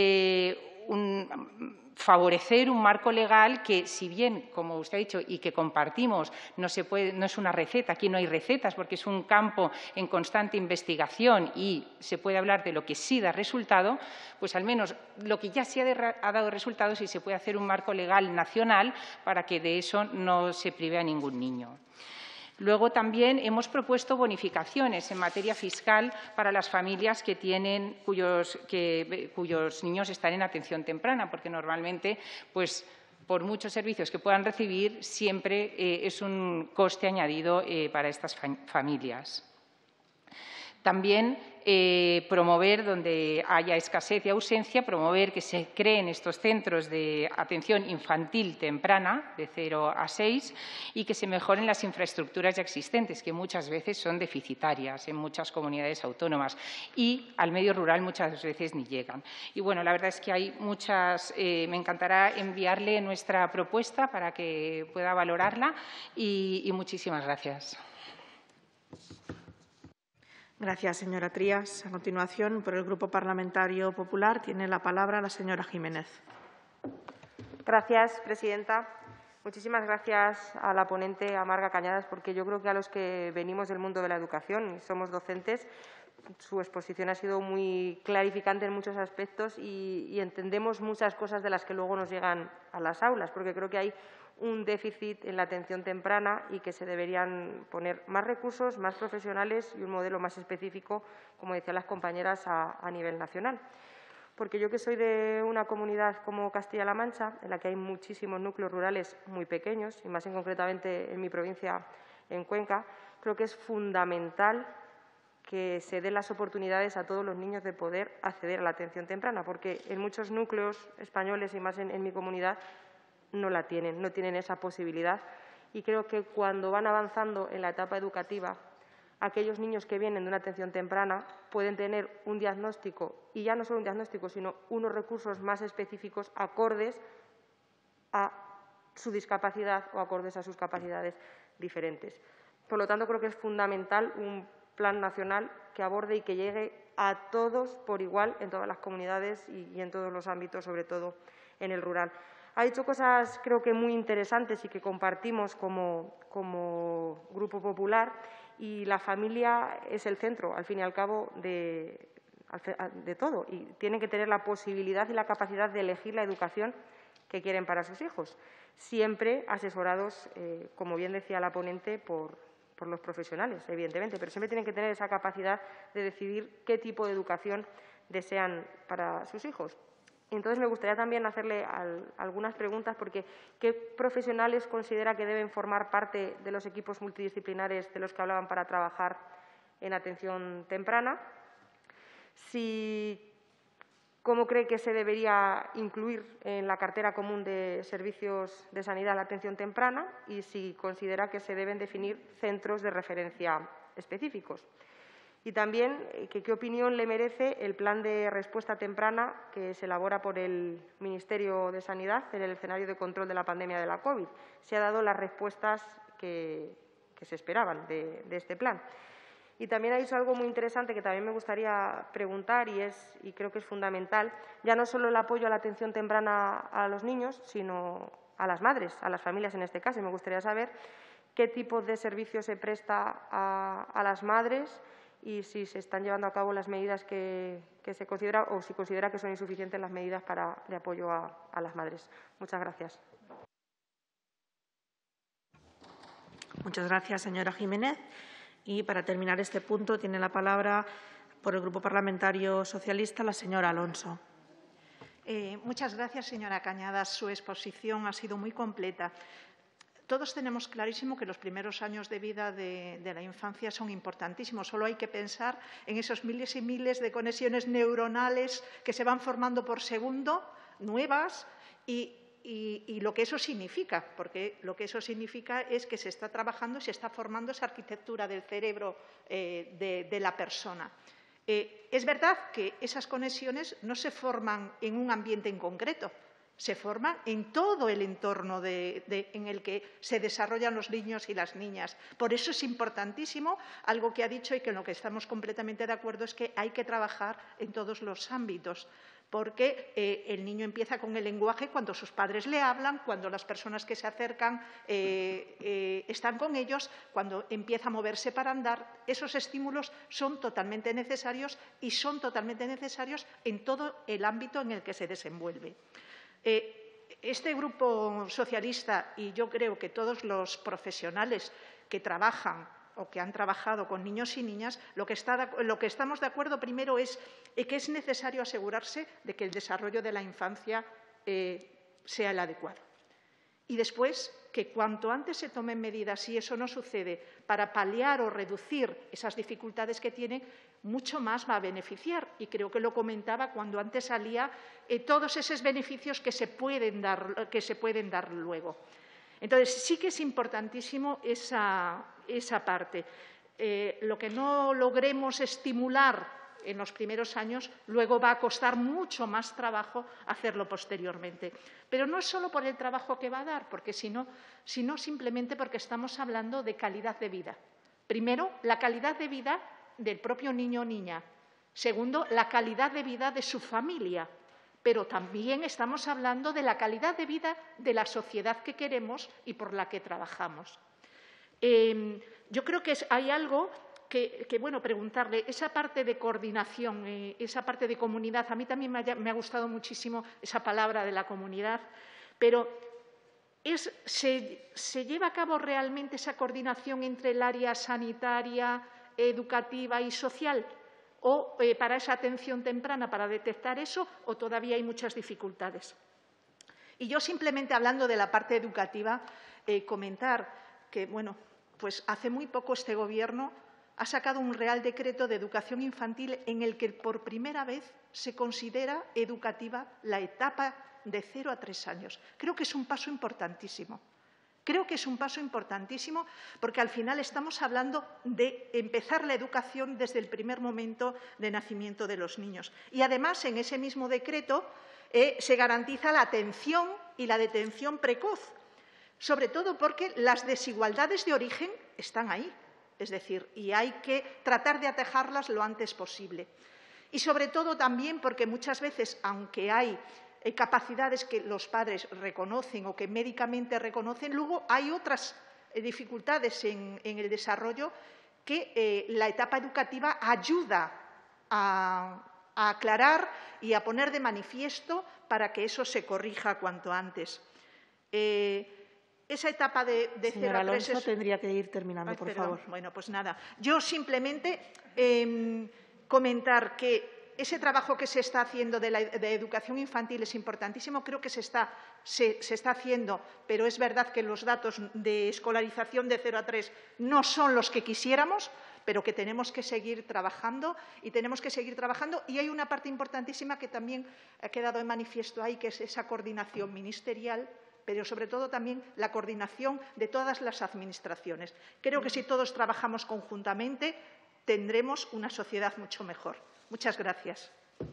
eh, un, favorecer un marco legal que, si bien, como usted ha dicho, y que compartimos, no, se puede, no es una receta, aquí no hay recetas porque es un campo en constante investigación y se puede hablar de lo que sí da resultado, pues al menos lo que ya sí ha, ha dado resultados y se puede hacer un marco legal nacional para que de eso no se prive a ningún niño. Luego también hemos propuesto bonificaciones en materia fiscal para las familias que tienen, cuyos, que, cuyos niños están en atención temprana, porque normalmente, pues, por muchos servicios que puedan recibir, siempre eh, es un coste añadido eh, para estas familias. También eh, promover, donde haya escasez y ausencia, promover que se creen estos centros de atención infantil temprana, de cero a seis, y que se mejoren las infraestructuras ya existentes, que muchas veces son deficitarias en muchas comunidades autónomas, y al medio rural muchas veces ni llegan. Y bueno, la verdad es que hay muchas. Eh, me encantará enviarle nuestra propuesta para que pueda valorarla y, y muchísimas gracias. Gracias, señora Trías. A continuación, por el Grupo Parlamentario Popular, tiene la palabra la señora Jiménez. Gracias, presidenta. Muchísimas gracias a la ponente, a Marga Cañadas, porque yo creo que a los que venimos del mundo de la educación y somos docentes, su exposición ha sido muy clarificante en muchos aspectos y, y entendemos muchas cosas de las que luego nos llegan a las aulas, porque creo que hay un déficit en la atención temprana y que se deberían poner más recursos, más profesionales y un modelo más específico, como decían las compañeras, a, a nivel nacional. Porque yo, que soy de una comunidad como Castilla-La Mancha, en la que hay muchísimos núcleos rurales muy pequeños, y más en concretamente en mi provincia, en Cuenca, creo que es fundamental que se den las oportunidades a todos los niños de poder acceder a la atención temprana, porque en muchos núcleos españoles y más en, en mi comunidad no la tienen, no tienen esa posibilidad. Y creo que cuando van avanzando en la etapa educativa, aquellos niños que vienen de una atención temprana pueden tener un diagnóstico, y ya no solo un diagnóstico, sino unos recursos más específicos acordes a su discapacidad o acordes a sus capacidades diferentes. Por lo tanto, creo que es fundamental un plan nacional que aborde y que llegue a todos por igual en todas las comunidades y en todos los ámbitos, sobre todo en el rural. Ha dicho cosas, creo que muy interesantes y que compartimos como, como Grupo Popular, y la familia es el centro, al fin y al cabo, de, de todo, y tienen que tener la posibilidad y la capacidad de elegir la educación que quieren para sus hijos, siempre asesorados, eh, como bien decía la ponente, por, por los profesionales, evidentemente, pero siempre tienen que tener esa capacidad de decidir qué tipo de educación desean para sus hijos. Entonces, me gustaría también hacerle al, algunas preguntas, porque ¿qué profesionales considera que deben formar parte de los equipos multidisciplinares de los que hablaban para trabajar en atención temprana? Si, ¿Cómo cree que se debería incluir en la cartera común de servicios de sanidad la atención temprana? Y si considera que se deben definir centros de referencia específicos. Y también, que, ¿qué opinión le merece el plan de respuesta temprana que se elabora por el Ministerio de Sanidad en el escenario de control de la pandemia de la COVID? ¿Se han dado las respuestas que, que se esperaban de, de este plan? Y también ha dicho algo muy interesante que también me gustaría preguntar, y, es, y creo que es fundamental, ya no solo el apoyo a la atención temprana a los niños, sino a las madres, a las familias en este caso. Y me gustaría saber qué tipo de servicio se presta a, a las madres y si se están llevando a cabo las medidas que, que se considera, o si considera que son insuficientes las medidas para, de apoyo a, a las madres. Muchas gracias. Muchas gracias, señora Jiménez. Y para terminar este punto, tiene la palabra por el Grupo Parlamentario Socialista la señora Alonso. Eh, muchas gracias, señora Cañadas. Su exposición ha sido muy completa. Todos tenemos clarísimo que los primeros años de vida de, de la infancia son importantísimos. Solo hay que pensar en esos miles y miles de conexiones neuronales que se van formando por segundo, nuevas, y, y, y lo que eso significa, porque lo que eso significa es que se está trabajando y se está formando esa arquitectura del cerebro eh, de, de la persona. Eh, es verdad que esas conexiones no se forman en un ambiente en concreto, se forman en todo el entorno de, de, en el que se desarrollan los niños y las niñas. Por eso es importantísimo, algo que ha dicho y que en lo que estamos completamente de acuerdo, es que hay que trabajar en todos los ámbitos, porque eh, el niño empieza con el lenguaje cuando sus padres le hablan, cuando las personas que se acercan eh, eh, están con ellos, cuando empieza a moverse para andar. Esos estímulos son totalmente necesarios y son totalmente necesarios en todo el ámbito en el que se desenvuelve. Eh, este Grupo Socialista, y yo creo que todos los profesionales que trabajan o que han trabajado con niños y niñas, lo que, está, lo que estamos de acuerdo primero es eh, que es necesario asegurarse de que el desarrollo de la infancia eh, sea el adecuado. Y después, que cuanto antes se tomen medidas, si eso no sucede, para paliar o reducir esas dificultades que tiene, mucho más va a beneficiar. Y creo que lo comentaba cuando antes salía eh, todos esos beneficios que se pueden dar, que se pueden dar luego. Entonces, sí que es importantísimo esa, esa parte. Eh, lo que no logremos estimular en los primeros años, luego va a costar mucho más trabajo hacerlo posteriormente. Pero no es solo por el trabajo que va a dar, porque sino, sino simplemente porque estamos hablando de calidad de vida. Primero, la calidad de vida del propio niño o niña. Segundo, la calidad de vida de su familia. Pero también estamos hablando de la calidad de vida de la sociedad que queremos y por la que trabajamos. Eh, yo creo que es, hay algo que, que, bueno, preguntarle, esa parte de coordinación, eh, esa parte de comunidad, a mí también me ha, me ha gustado muchísimo esa palabra de la comunidad, pero es, se, ¿se lleva a cabo realmente esa coordinación entre el área sanitaria, educativa y social? ¿O eh, para esa atención temprana, para detectar eso, o todavía hay muchas dificultades? Y yo simplemente hablando de la parte educativa, eh, comentar que, bueno, pues hace muy poco este Gobierno ha sacado un Real Decreto de Educación Infantil en el que por primera vez se considera educativa la etapa de cero a tres años. Creo que es un paso importantísimo. Creo que es un paso importantísimo porque al final estamos hablando de empezar la educación desde el primer momento de nacimiento de los niños. Y además, en ese mismo decreto eh, se garantiza la atención y la detención precoz, sobre todo porque las desigualdades de origen están ahí, es decir, y hay que tratar de atajarlas lo antes posible. Y sobre todo también porque muchas veces, aunque hay Eh, capacidades que los padres reconocen o que médicamente reconocen, luego hay otras eh, dificultades en, en el desarrollo que eh, la etapa educativa ayuda a, a aclarar y a poner de manifiesto para que eso se corrija cuanto antes. Eh, esa etapa de, de cero a tres… Señora Alonso, tendría que ir terminando, Ay, por perdón. favor. Bueno, pues nada. Yo simplemente eh, comentar que ese trabajo que se está haciendo de, la, de educación infantil es importantísimo. Creo que se está, se, se está haciendo, pero es verdad que los datos de escolarización de cero a tres no son los que quisiéramos, pero que tenemos que seguir trabajando y tenemos que seguir trabajando. Y hay una parte importantísima que también ha quedado de manifiesto ahí, que es esa coordinación ministerial, pero sobre todo también la coordinación de todas las administraciones. Creo que si todos trabajamos conjuntamente tendremos una sociedad mucho mejor. Muchas gracias.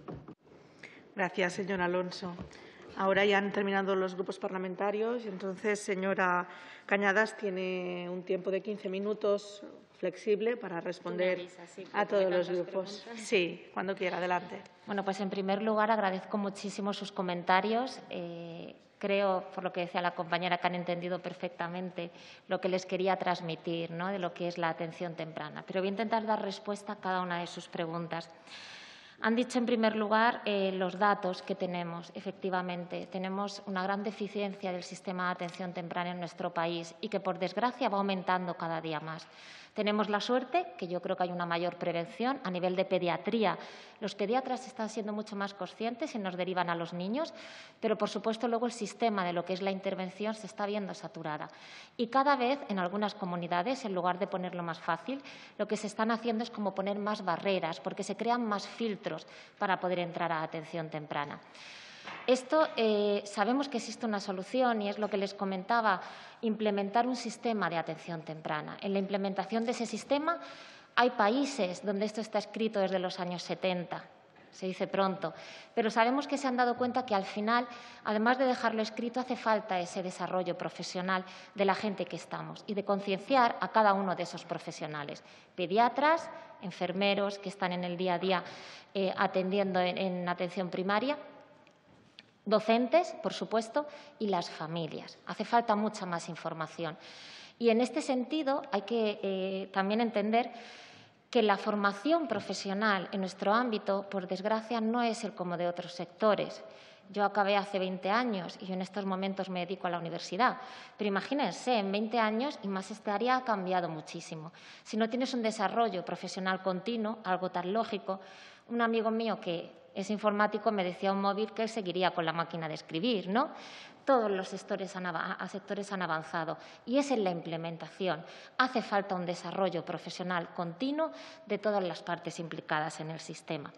Gracias, señora Alonso. Ahora ya han terminado los grupos parlamentarios y entonces, señora Cañadas, tiene un tiempo de quince minutos flexible para responder avisas, sí, a todos los las grupos. preguntas. Sí, cuando quiera. Adelante. Bueno, pues en primer lugar agradezco muchísimo sus comentarios. Eh, creo, por lo que decía la compañera, que han entendido perfectamente lo que les quería transmitir, ¿no?, de lo que es la atención temprana. Pero voy a intentar dar respuesta a cada una de sus preguntas. Han dicho, en primer lugar, eh, los datos que tenemos. Efectivamente, tenemos una gran deficiencia del sistema de atención temprana en nuestro país y que, por desgracia, va aumentando cada día más. Tenemos la suerte, que yo creo que hay una mayor prevención a nivel de pediatría. Los pediatras están siendo mucho más conscientes y nos derivan a los niños, pero, por supuesto, luego el sistema de lo que es la intervención se está viendo saturada. Y cada vez, en algunas comunidades, en lugar de ponerlo más fácil, lo que se están haciendo es como poner más barreras, porque se crean más filtros para poder entrar a atención temprana. Esto eh, sabemos que existe una solución y es lo que les comentaba, implementar un sistema de atención temprana. En la implementación de ese sistema hay países donde esto está escrito desde los años setenta, se dice pronto, pero sabemos que se han dado cuenta que al final, además de dejarlo escrito, hace falta ese desarrollo profesional de la gente que estamos y de concienciar a cada uno de esos profesionales, pediatras, enfermeros que están en el día a día eh, atendiendo en, en atención primaria, docentes, por supuesto, y las familias. Hace falta mucha más información. Y en este sentido hay que eh, también entender que la formación profesional en nuestro ámbito, por desgracia, no es el como de otros sectores. Yo acabé hace veinte años y yo en estos momentos me dedico a la universidad. Pero imagínense, en veinte años, y más este área ha cambiado muchísimo. Si no tienes un desarrollo profesional continuo, algo tan lógico, un amigo mío que ese informático me decía un móvil que él seguiría con la máquina de escribir, ¿no? Todos los sectores han, sectores han avanzado y es en la implementación. Hace falta un desarrollo profesional continuo de todas las partes implicadas en el sistema.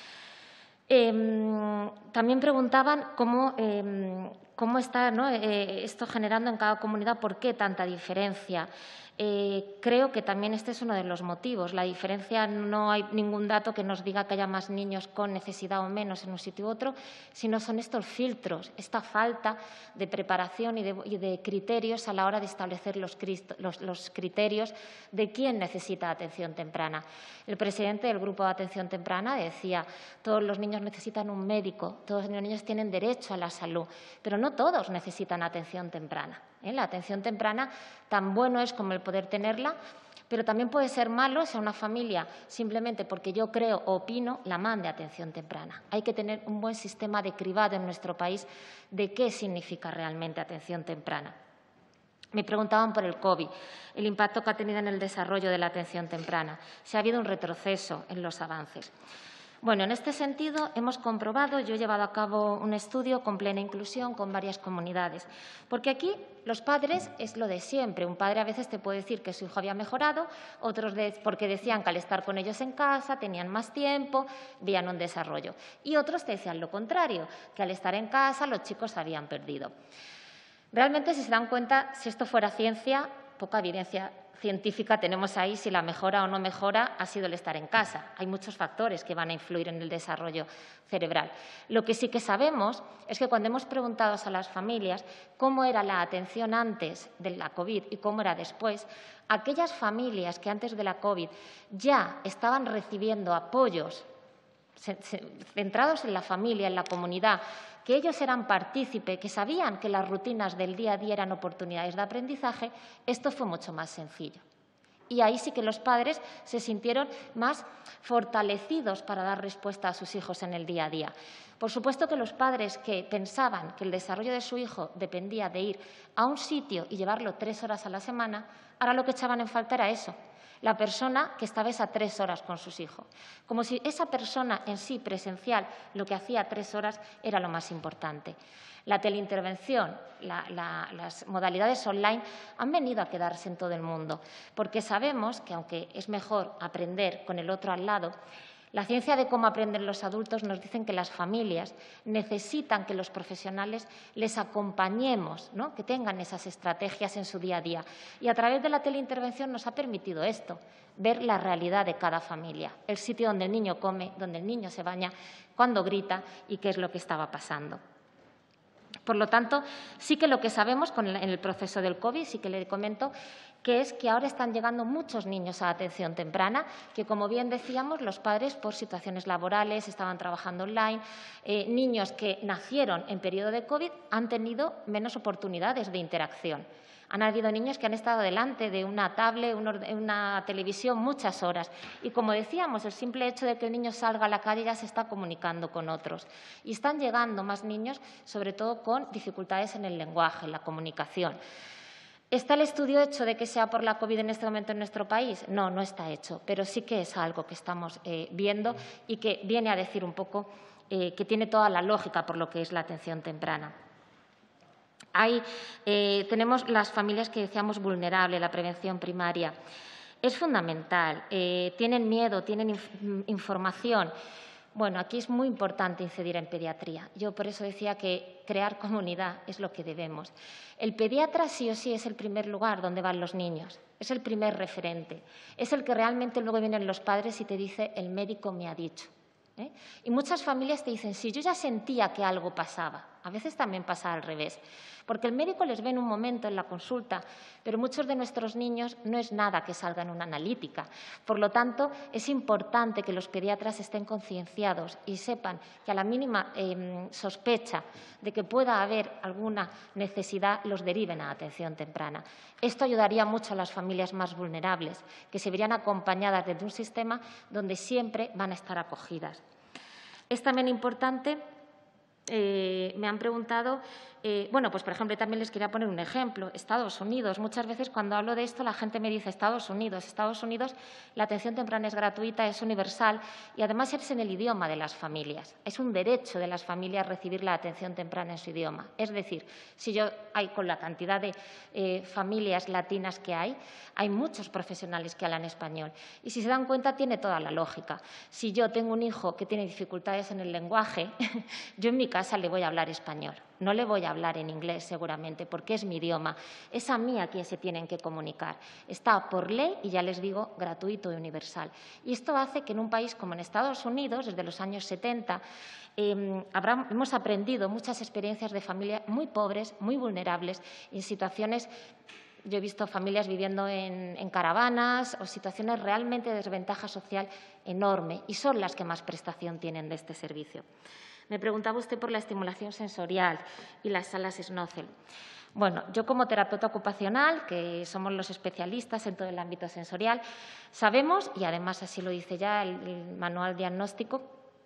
Eh, también preguntaban cómo, eh, cómo está, ¿no? eh, esto generando en cada comunidad, por qué tanta diferencia. Eh, creo que también este es uno de los motivos. La diferencia, no hay ningún dato que nos diga que haya más niños con necesidad o menos en un sitio u otro, sino son estos filtros, esta falta de preparación y de, y de criterios a la hora de establecer los, los, los criterios de quién necesita atención temprana. El presidente del Grupo de Atención Temprana decía, todos los niños necesitan un médico, todos los niños tienen derecho a la salud, pero no todos necesitan atención temprana. ¿eh? La atención temprana tan bueno es como el poder tenerla, pero también puede ser malo si a una familia, simplemente porque yo creo o opino, la mande atención temprana. Hay que tener un buen sistema de cribado en nuestro país de qué significa realmente atención temprana. Me preguntaban por el COVID, el impacto que ha tenido en el desarrollo de la atención temprana, si ha habido un retroceso en los avances. Bueno, en este sentido hemos comprobado, yo he llevado a cabo un estudio con plena inclusión con varias comunidades, porque aquí los padres es lo de siempre. Un padre a veces te puede decir que su hijo había mejorado, otros de, porque decían que al estar con ellos en casa tenían más tiempo, veían un desarrollo. Y otros te decían lo contrario, que al estar en casa los chicos se habían perdido. Realmente, si se dan cuenta, si esto fuera ciencia, poca evidencia científica tenemos ahí si la mejora o no mejora ha sido el estar en casa. Hay muchos factores que van a influir en el desarrollo cerebral. Lo que sí que sabemos es que cuando hemos preguntado a las familias cómo era la atención antes de la COVID y cómo era después, aquellas familias que antes de la COVID ya estaban recibiendo apoyos centrados en la familia, en la comunidad, que ellos eran partícipes, que sabían que las rutinas del día a día eran oportunidades de aprendizaje, esto fue mucho más sencillo. Y ahí sí que los padres se sintieron más fortalecidos para dar respuesta a sus hijos en el día a día. Por supuesto que los padres que pensaban que el desarrollo de su hijo dependía de ir a un sitio y llevarlo tres horas a la semana, ahora lo que echaban en falta era eso, la persona que estaba esas tres horas con sus hijos. Como si esa persona en sí, presencial, lo que hacía tres horas era lo más importante. La teleintervención, la, la, las modalidades online han venido a quedarse en todo el mundo, porque sabemos que, aunque es mejor aprender con el otro al lado, la ciencia de cómo aprenden los adultos nos dicen que las familias necesitan que los profesionales les acompañemos, ¿no? Que tengan esas estrategias en su día a día. Y a través de la teleintervención nos ha permitido esto, ver la realidad de cada familia, el sitio donde el niño come, donde el niño se baña, cuando grita y qué es lo que estaba pasando. Por lo tanto, sí que lo que sabemos con el, en el proceso del COVID, sí que le comento, que es que ahora están llegando muchos niños a atención temprana, que, como bien decíamos, los padres, por situaciones laborales, estaban trabajando online. Eh, niños que nacieron en periodo de COVID han tenido menos oportunidades de interacción. Han habido niños que han estado delante de una tablet, una televisión, muchas horas. Y, como decíamos, el simple hecho de que el niño salga a la calle ya se está comunicando con otros. Y están llegando más niños, sobre todo con dificultades en el lenguaje, en la comunicación. ¿Está el estudio hecho de que sea por la COVID en este momento en nuestro país? No, no está hecho, pero sí que es algo que estamos eh, viendo y que viene a decir un poco eh, que tiene toda la lógica por lo que es la atención temprana. Hay, eh, tenemos las familias que decíamos vulnerables, la prevención primaria. Es fundamental. Eh, tienen miedo, tienen inf información. Bueno, aquí es muy importante incidir en pediatría. Yo por eso decía que crear comunidad es lo que debemos. El pediatra sí o sí es el primer lugar donde van los niños, es el primer referente, es el que realmente luego vienen los padres y te dice el médico me ha dicho. ¿eh? Y muchas familias te dicen, sí, yo ya sentía que algo pasaba. A veces también pasa al revés, porque el médico les ve en un momento en la consulta, pero muchos de nuestros niños no es nada que salga en una analítica. Por lo tanto, es importante que los pediatras estén concienciados y sepan que a la mínima eh, sospecha de que pueda haber alguna necesidad, los deriven a atención temprana. Esto ayudaría mucho a las familias más vulnerables, que se verían acompañadas desde un sistema donde siempre van a estar acogidas. Es también importante eh, me han preguntado, eh, bueno, pues por ejemplo, también les quería poner un ejemplo, Estados Unidos. Muchas veces cuando hablo de esto la gente me dice Estados Unidos. Estados Unidos la atención temprana es gratuita, es universal y además es en el idioma de las familias. Es un derecho de las familias recibir la atención temprana en su idioma. Es decir, si yo hay con la cantidad de eh, familias latinas que hay, hay muchos profesionales que hablan español. Y si se dan cuenta, tiene toda la lógica. Si yo tengo un hijo que tiene dificultades en el lenguaje, yo en mi casa le voy a hablar español. No le voy a hablar en inglés seguramente porque es mi idioma. Es a mí a quien se tienen que comunicar. Está por ley y ya les digo gratuito y universal. Y esto hace que en un país como en Estados Unidos, desde los años setenta, eh, habrá, hemos aprendido muchas experiencias de familias muy pobres, muy vulnerables, en situaciones. Yo he visto familias viviendo en, en caravanas o situaciones realmente de desventaja social enorme y son las que más prestación tienen de este servicio. Me preguntaba usted por la estimulación sensorial y las salas Snocel. Bueno, yo como terapeuta ocupacional, que somos los especialistas en todo el ámbito sensorial, sabemos, y además así lo dice ya el, el manual diagnóstico,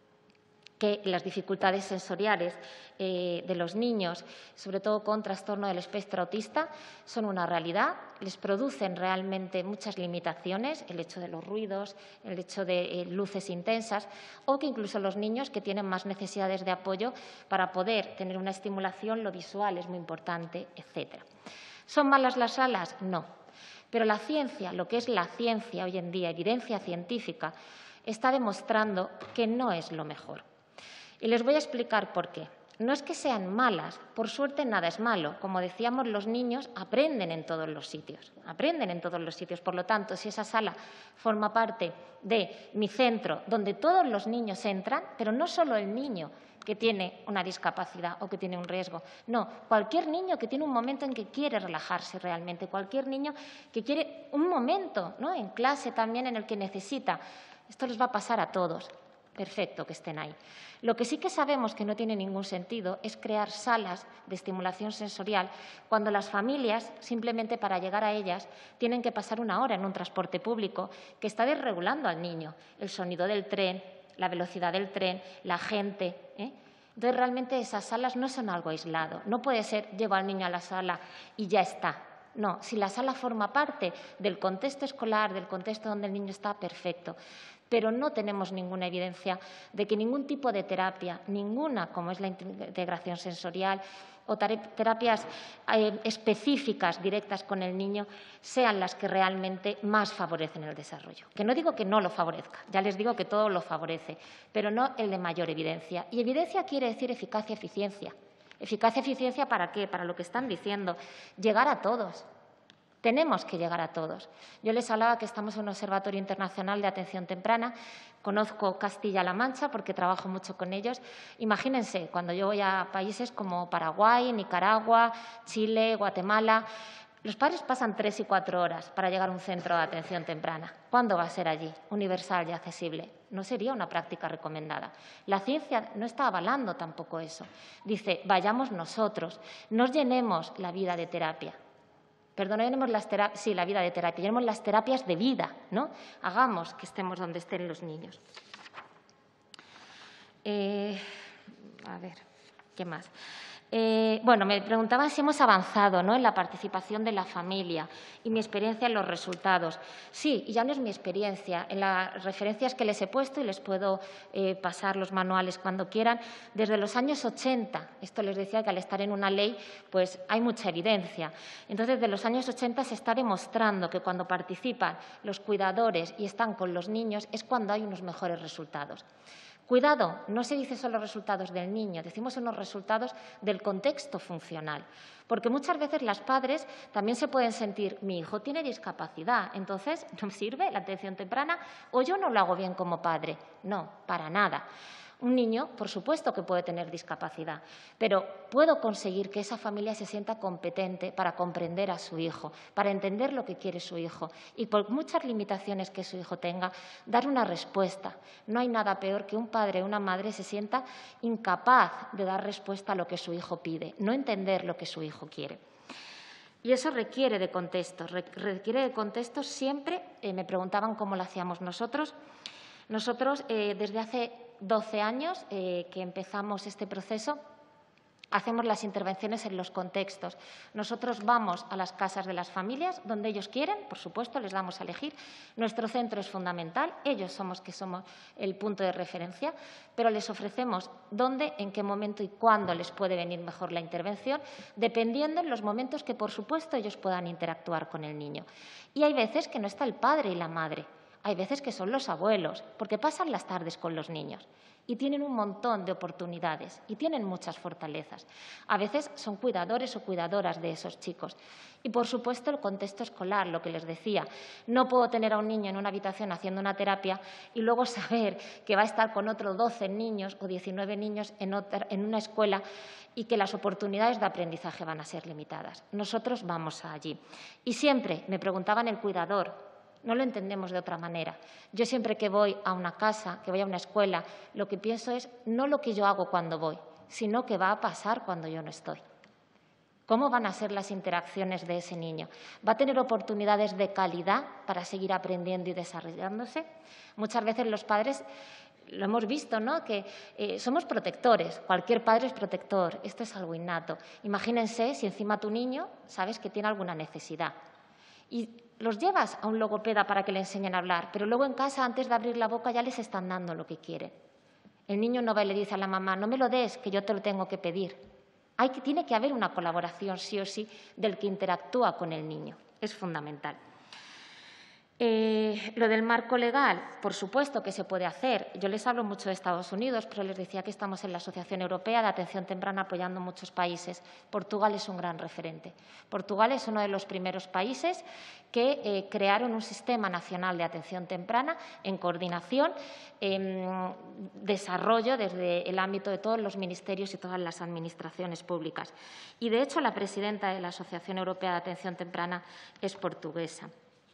que las dificultades sensoriales eh, de los niños, sobre todo con trastorno del espectro autista, son una realidad, les producen realmente muchas limitaciones, el hecho de los ruidos, el hecho de eh, luces intensas, o que incluso los niños que tienen más necesidades de apoyo para poder tener una estimulación, lo visual es muy importante, etcétera. ¿Son malas las salas? No. Pero la ciencia, lo que es la ciencia hoy en día, evidencia científica, está demostrando que no es lo mejor. Y les voy a explicar por qué. No es que sean malas, por suerte nada es malo. Como decíamos, los niños aprenden en todos los sitios, aprenden en todos los sitios. Por lo tanto, si esa sala forma parte de mi centro, donde todos los niños entran, pero no solo el niño que tiene una discapacidad o que tiene un riesgo, no, cualquier niño que tiene un momento en que quiere relajarse realmente, cualquier niño que quiere un momento, ¿no?, en clase también en el que necesita. Esto les va a pasar a todos. Perfecto que estén ahí. Lo que sí que sabemos que no tiene ningún sentido es crear salas de estimulación sensorial cuando las familias, simplemente para llegar a ellas, tienen que pasar una hora en un transporte público que está desregulando al niño. El sonido del tren, la velocidad del tren, la gente. ¿eh? Entonces, realmente esas salas no son algo aislado. No puede ser, llevo al niño a la sala y ya está. No, si la sala forma parte del contexto escolar, del contexto donde el niño está, perfecto. Pero no tenemos ninguna evidencia de que ningún tipo de terapia, ninguna como es la integración sensorial o terapias eh, específicas directas con el niño, sean las que realmente más favorecen el desarrollo. Que no digo que no lo favorezca, ya les digo que todo lo favorece, pero no el de mayor evidencia. Y evidencia quiere decir eficacia, eficiencia. Eficacia, eficiencia, ¿para qué? Para lo que están diciendo, llegar a todos. Tenemos que llegar a todos. Yo les hablaba que estamos en un observatorio internacional de atención temprana. Conozco Castilla-La Mancha porque trabajo mucho con ellos. Imagínense, cuando yo voy a países como Paraguay, Nicaragua, Chile, Guatemala, los padres pasan tres y cuatro horas para llegar a un centro de atención temprana. ¿Cuándo va a ser allí? Universal y accesible. No sería una práctica recomendada. La ciencia no está avalando tampoco eso. Dice, vayamos nosotros, nos llenemos la vida de terapia. Perdón, llenemos las terapias, sí, la vida de terapia, llenemos las terapias de vida, ¿no? Hagamos que estemos donde estén los niños. Eh, a ver, ¿qué más? Eh, bueno, me preguntaban si hemos avanzado, ¿no?, en la participación de la familia y mi experiencia en los resultados. Sí, y ya no es mi experiencia. En las referencias que les he puesto, y les puedo eh, pasar los manuales cuando quieran, desde los años ochenta, esto les decía que al estar en una ley pues hay mucha evidencia. Entonces, desde los años ochenta se está demostrando que cuando participan los cuidadores y están con los niños es cuando hay unos mejores resultados. Cuidado, no se dice solo resultados del niño, decimos unos resultados del contexto funcional. Porque muchas veces las padres también se pueden sentir, mi hijo tiene discapacidad, entonces no sirve la atención temprana o yo no lo hago bien como padre. No, para nada. Un niño, por supuesto que puede tener discapacidad, pero puedo conseguir que esa familia se sienta competente para comprender a su hijo, para entender lo que quiere su hijo y, por muchas limitaciones que su hijo tenga, dar una respuesta. No hay nada peor que un padre o una madre se sienta incapaz de dar respuesta a lo que su hijo pide, no entender lo que su hijo quiere. Y eso requiere de contextos, requiere de contextos siempre. Eh, me preguntaban cómo lo hacíamos nosotros. Nosotros, eh, desde hace doce años eh, que empezamos este proceso, hacemos las intervenciones en los contextos. Nosotros vamos a las casas de las familias donde ellos quieren, por supuesto, les damos a elegir. Nuestro centro es fundamental, ellos somos que somos el punto de referencia, pero les ofrecemos dónde, en qué momento y cuándo les puede venir mejor la intervención, dependiendo en los momentos que, por supuesto, ellos puedan interactuar con el niño. Y hay veces que no está el padre y la madre, hay veces que son los abuelos, porque pasan las tardes con los niños y tienen un montón de oportunidades y tienen muchas fortalezas. A veces son cuidadores o cuidadoras de esos chicos. Y, por supuesto, el contexto escolar, lo que les decía. No puedo tener a un niño en una habitación haciendo una terapia y luego saber que va a estar con otros doce niños o diecinueve niños en, otra, en una escuela y que las oportunidades de aprendizaje van a ser limitadas. Nosotros vamos allí. Y siempre me preguntaban el cuidador, no lo entendemos de otra manera. Yo siempre que voy a una casa, que voy a una escuela, lo que pienso es no lo que yo hago cuando voy, sino qué va a pasar cuando yo no estoy. ¿Cómo van a ser las interacciones de ese niño? ¿Va a tener oportunidades de calidad para seguir aprendiendo y desarrollándose? Muchas veces los padres, lo hemos visto, ¿no?, que eh, somos protectores. Cualquier padre es protector. Esto es algo innato. Imagínense si encima tu niño sabes que tiene alguna necesidad. Y los llevas a un logopeda para que le enseñen a hablar, pero luego en casa, antes de abrir la boca, ya les están dando lo que quieren. El niño no va y le dice a la mamá, no me lo des, que yo te lo tengo que pedir. Hay que, tiene que haber una colaboración, sí o sí, del que interactúa con el niño. Es fundamental. Eh, lo del marco legal, por supuesto que se puede hacer. Yo les hablo mucho de Estados Unidos, pero les decía que estamos en la Asociación Europea de Atención Temprana apoyando muchos países. Portugal es un gran referente. Portugal es uno de los primeros países que eh, crearon un sistema nacional de atención temprana en coordinación, en desarrollo desde el ámbito de todos los ministerios y todas las administraciones públicas. Y, de hecho, la presidenta de la Asociación Europea de Atención Temprana es portuguesa.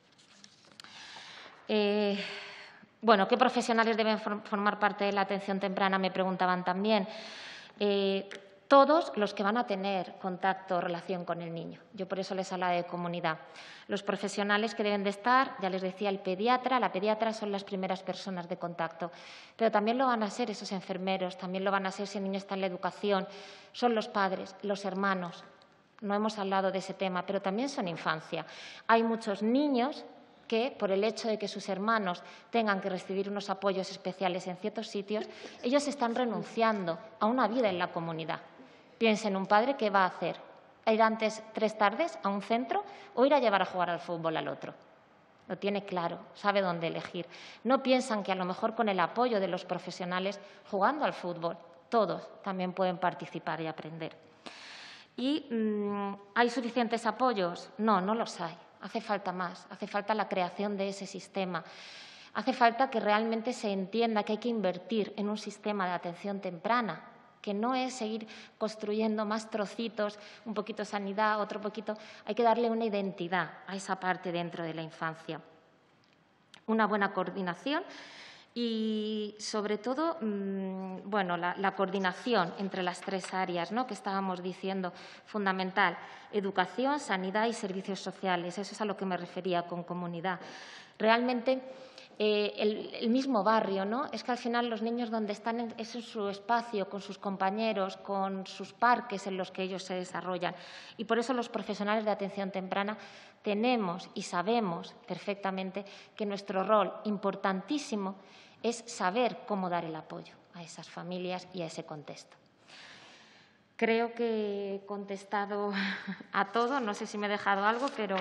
Eh, bueno, ¿qué profesionales deben formar parte de la atención temprana? Me preguntaban también. Eh, todos los que van a tener contacto o relación con el niño. Yo por eso les hablaba de comunidad. Los profesionales que deben de estar, ya les decía, el pediatra, la pediatra son las primeras personas de contacto, pero también lo van a ser esos enfermeros, también lo van a ser si el niño está en la educación, son los padres, los hermanos. No hemos hablado de ese tema, pero también son infancia. Hay muchos niños que, por el hecho de que sus hermanos tengan que recibir unos apoyos especiales en ciertos sitios, ellos están renunciando a una vida en la comunidad. Piensen, un padre, ¿qué va a hacer? ¿Ir antes tres tardes a un centro o ir a llevar a jugar al fútbol al otro? Lo tiene claro, sabe dónde elegir. No piensan que a lo mejor con el apoyo de los profesionales, jugando al fútbol, todos también pueden participar y aprender. ¿Y mmm, hay suficientes apoyos? No, no los hay. Hace falta más, hace falta la creación de ese sistema. Hace falta que realmente se entienda que hay que invertir en un sistema de atención temprana, que no es seguir construyendo más trocitos, un poquito sanidad, otro poquito. Hay que darle una identidad a esa parte dentro de la infancia. Una buena coordinación y, sobre todo, mmm, bueno, la, la coordinación entre las tres áreas, ¿no?, que estábamos diciendo, fundamental. Educación, sanidad y servicios sociales. Eso es a lo que me refería con comunidad. Realmente, eh, el, el mismo barrio, ¿no? Es que al final los niños donde están en, es en su espacio, con sus compañeros, con sus parques en los que ellos se desarrollan. Y por eso los profesionales de atención temprana tenemos y sabemos perfectamente que nuestro rol importantísimo es saber cómo dar el apoyo a esas familias y a ese contexto. Creo que he contestado a todo. No sé si me he dejado algo, pero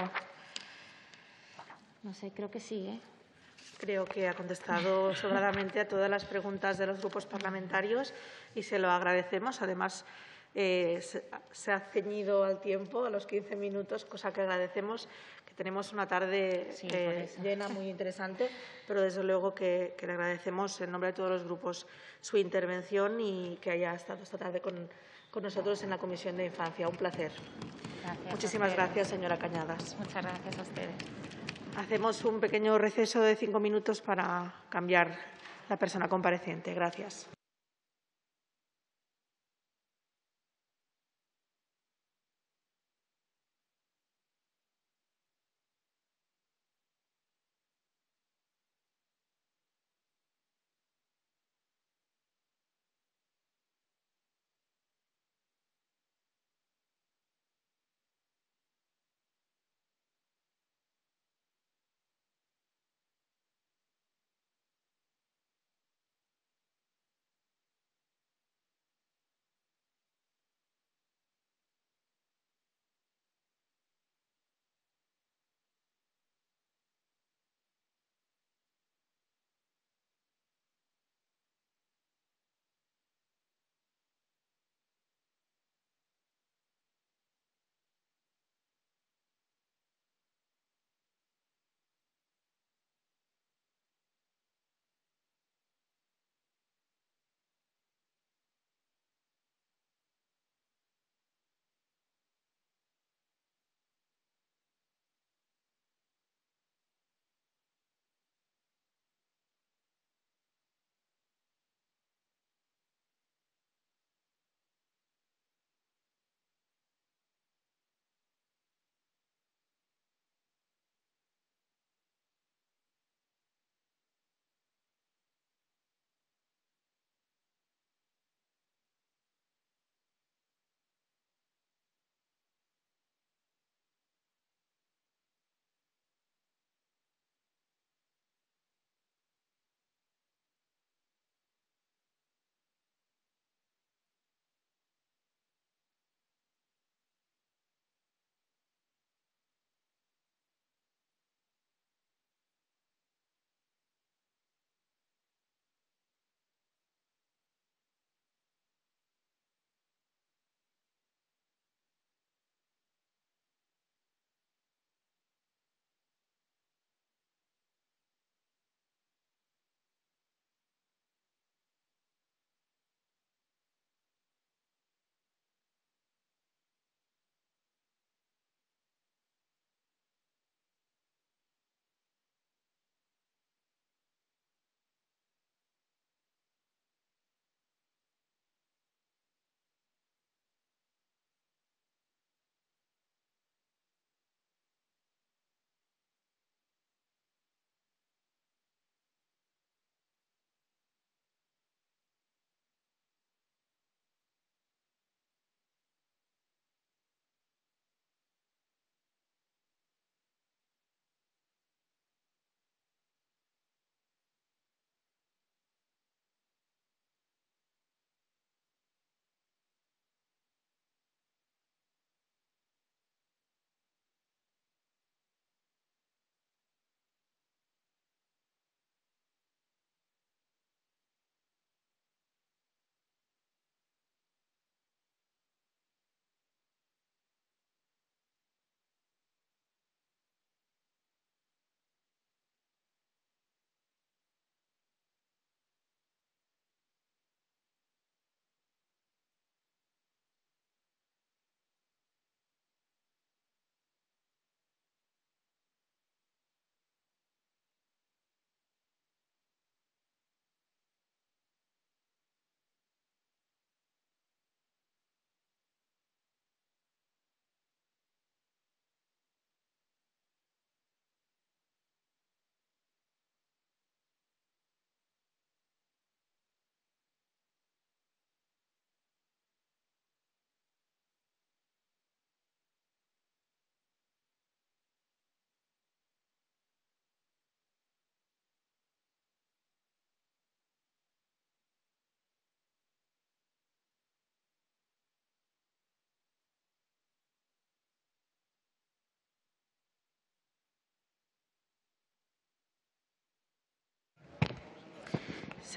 no sé, creo que sí, ¿eh? Creo que ha contestado sobradamente a todas las preguntas de los grupos parlamentarios y se lo agradecemos. Además, eh, se, se ha ceñido al tiempo, a los quince minutos, cosa que agradecemos, que tenemos una tarde sí, eh, llena, muy interesante, pero desde luego que, que le agradecemos en nombre de todos los grupos su intervención y que haya estado esta tarde con, con nosotros en la Comisión de Infancia. Un placer. Gracias. Muchísimas gracias, señora Cañadas. Muchas gracias a ustedes. Hacemos un pequeño receso de cinco minutos para cambiar la persona compareciente. Gracias.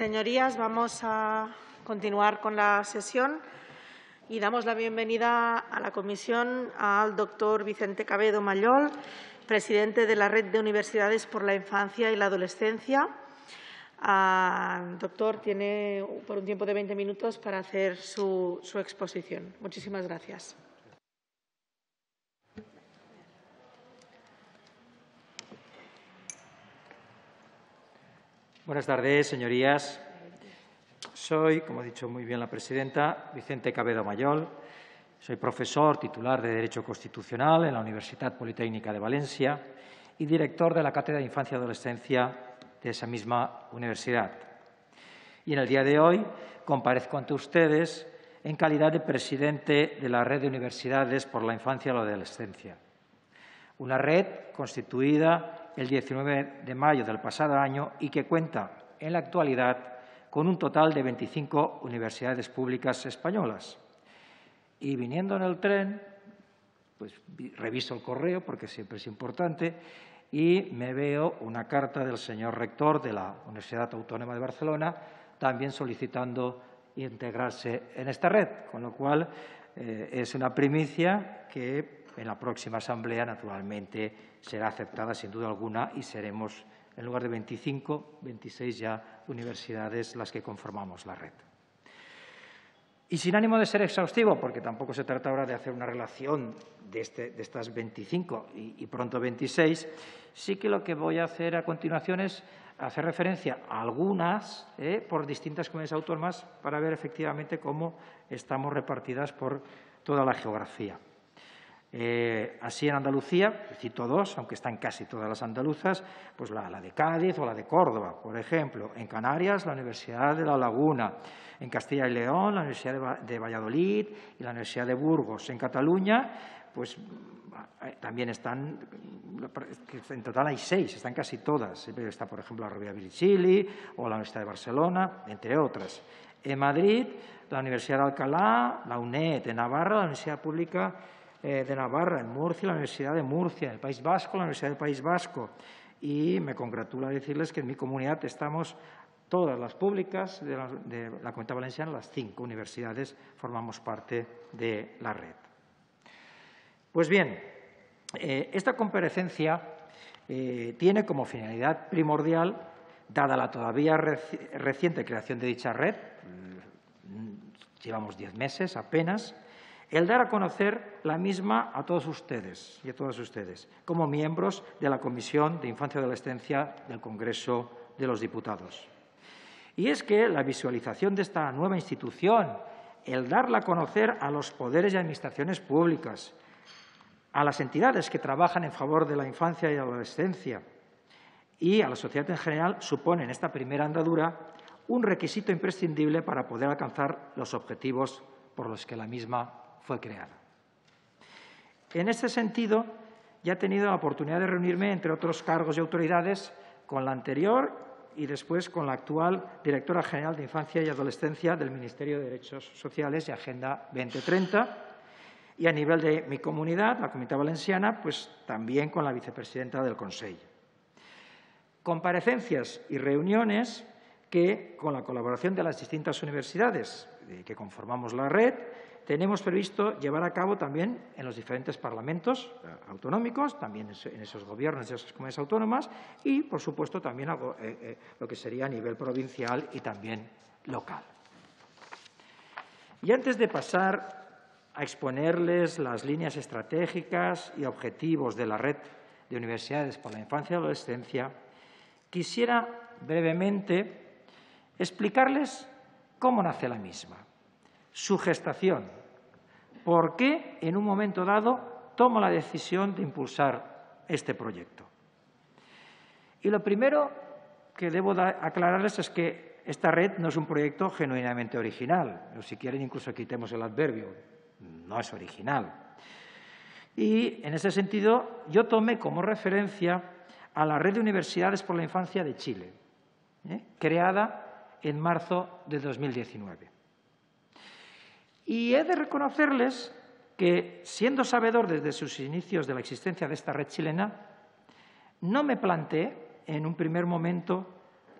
Señorías, vamos a continuar con la sesión y damos la bienvenida a la comisión al doctor Vicente Cabedo Mallol, presidente de la Red de Universidades por la Infancia y la Adolescencia. Uh, doctor, tiene por un tiempo de veinte minutos para hacer su, su exposición. Muchísimas gracias. Buenas tardes, señorías. Soy, como ha dicho muy bien la presidenta, Vicente Cabedo Mallol. Soy profesor titular de Derecho Constitucional en la Universidad Politécnica de Valencia y director de la Cátedra de Infancia y Adolescencia de esa misma universidad. Y en el día de hoy comparezco ante ustedes en calidad de presidente de la Red de Universidades por la Infancia y la Adolescencia, una red constituida el diecinueve de mayo del pasado año y que cuenta en la actualidad con un total de veinticinco universidades públicas españolas. Y viniendo en el tren, pues reviso el correo porque siempre es importante y me veo una carta del señor rector de la Universidad Autónoma de Barcelona también solicitando integrarse en esta red, con lo cual eh, es una primicia que en la próxima asamblea, naturalmente, será aceptada sin duda alguna y seremos, en lugar de veinticinco, veintiséis ya universidades las que conformamos la red. Y sin ánimo de ser exhaustivo, porque tampoco se trata ahora de hacer una relación de, este, de estas veinticinco y, y pronto veintiséis, sí que lo que voy a hacer a continuación es hacer referencia a algunas eh, por distintas comunidades autónomas para ver efectivamente cómo estamos repartidas por toda la geografía. Eh, así en Andalucía, cito dos, aunque están casi todas las andaluzas, pues la, la de Cádiz o la de Córdoba, por ejemplo. En Canarias, la Universidad de La Laguna. En Castilla y León, la Universidad de, Va de Valladolid y la Universidad de Burgos. En Cataluña, pues también están, en total hay seis, están casi todas. Está, por ejemplo, la Rovira Virgili o la Universidad de Barcelona, entre otras. En Madrid, la Universidad de Alcalá, la UNED. En Navarra, la Universidad Pública de Navarra, en Murcia, la Universidad de Murcia, en el País Vasco, la Universidad del País Vasco. Y me congratula decirles que en mi comunidad estamos todas las públicas de la, de la Comunidad Valenciana, las cinco universidades, formamos parte de la red. Pues bien, eh, esta comparecencia eh, tiene como finalidad primordial, dada la todavía reci reciente creación de dicha red, llevamos diez meses apenas, el dar a conocer la misma a todos ustedes y a todas ustedes, como miembros de la Comisión de Infancia y Adolescencia del Congreso de los Diputados. Y es que la visualización de esta nueva institución, el darla a conocer a los poderes y administraciones públicas, a las entidades que trabajan en favor de la infancia y la adolescencia y a la sociedad en general, supone en esta primera andadura un requisito imprescindible para poder alcanzar los objetivos por los que la misma fue creada. En este sentido, ya he tenido la oportunidad de reunirme, entre otros cargos y autoridades, con la anterior y después con la actual directora general de Infancia y Adolescencia del Ministerio de Derechos Sociales y Agenda veinte treinta, y a nivel de mi comunidad, la Comunidad Valenciana, pues también con la vicepresidenta del Consell. Comparecencias y reuniones que, con la colaboración de las distintas universidades que conformamos la red, tenemos previsto llevar a cabo también en los diferentes parlamentos autonómicos, también en esos gobiernos de esas comunidades autónomas y, por supuesto, también algo, eh, eh, lo que sería a nivel provincial y también local. Y antes de pasar a exponerles las líneas estratégicas y objetivos de la Red de Universidades por la Infancia y la Adolescencia, quisiera brevemente explicarles cómo nace la misma, su gestación, por qué en un momento dado tomo la decisión de impulsar este proyecto. Y lo primero que debo aclararles es que esta red no es un proyecto genuinamente original, o si quieren incluso quitemos el adverbio, no es original. Y en ese sentido yo tomé como referencia a la Red de Universidades por la Infancia de Chile, ¿eh? creada en marzo de dos mil diecinueve. Y he de reconocerles que, siendo sabedor desde sus inicios de la existencia de esta red chilena, no me planteé en un primer momento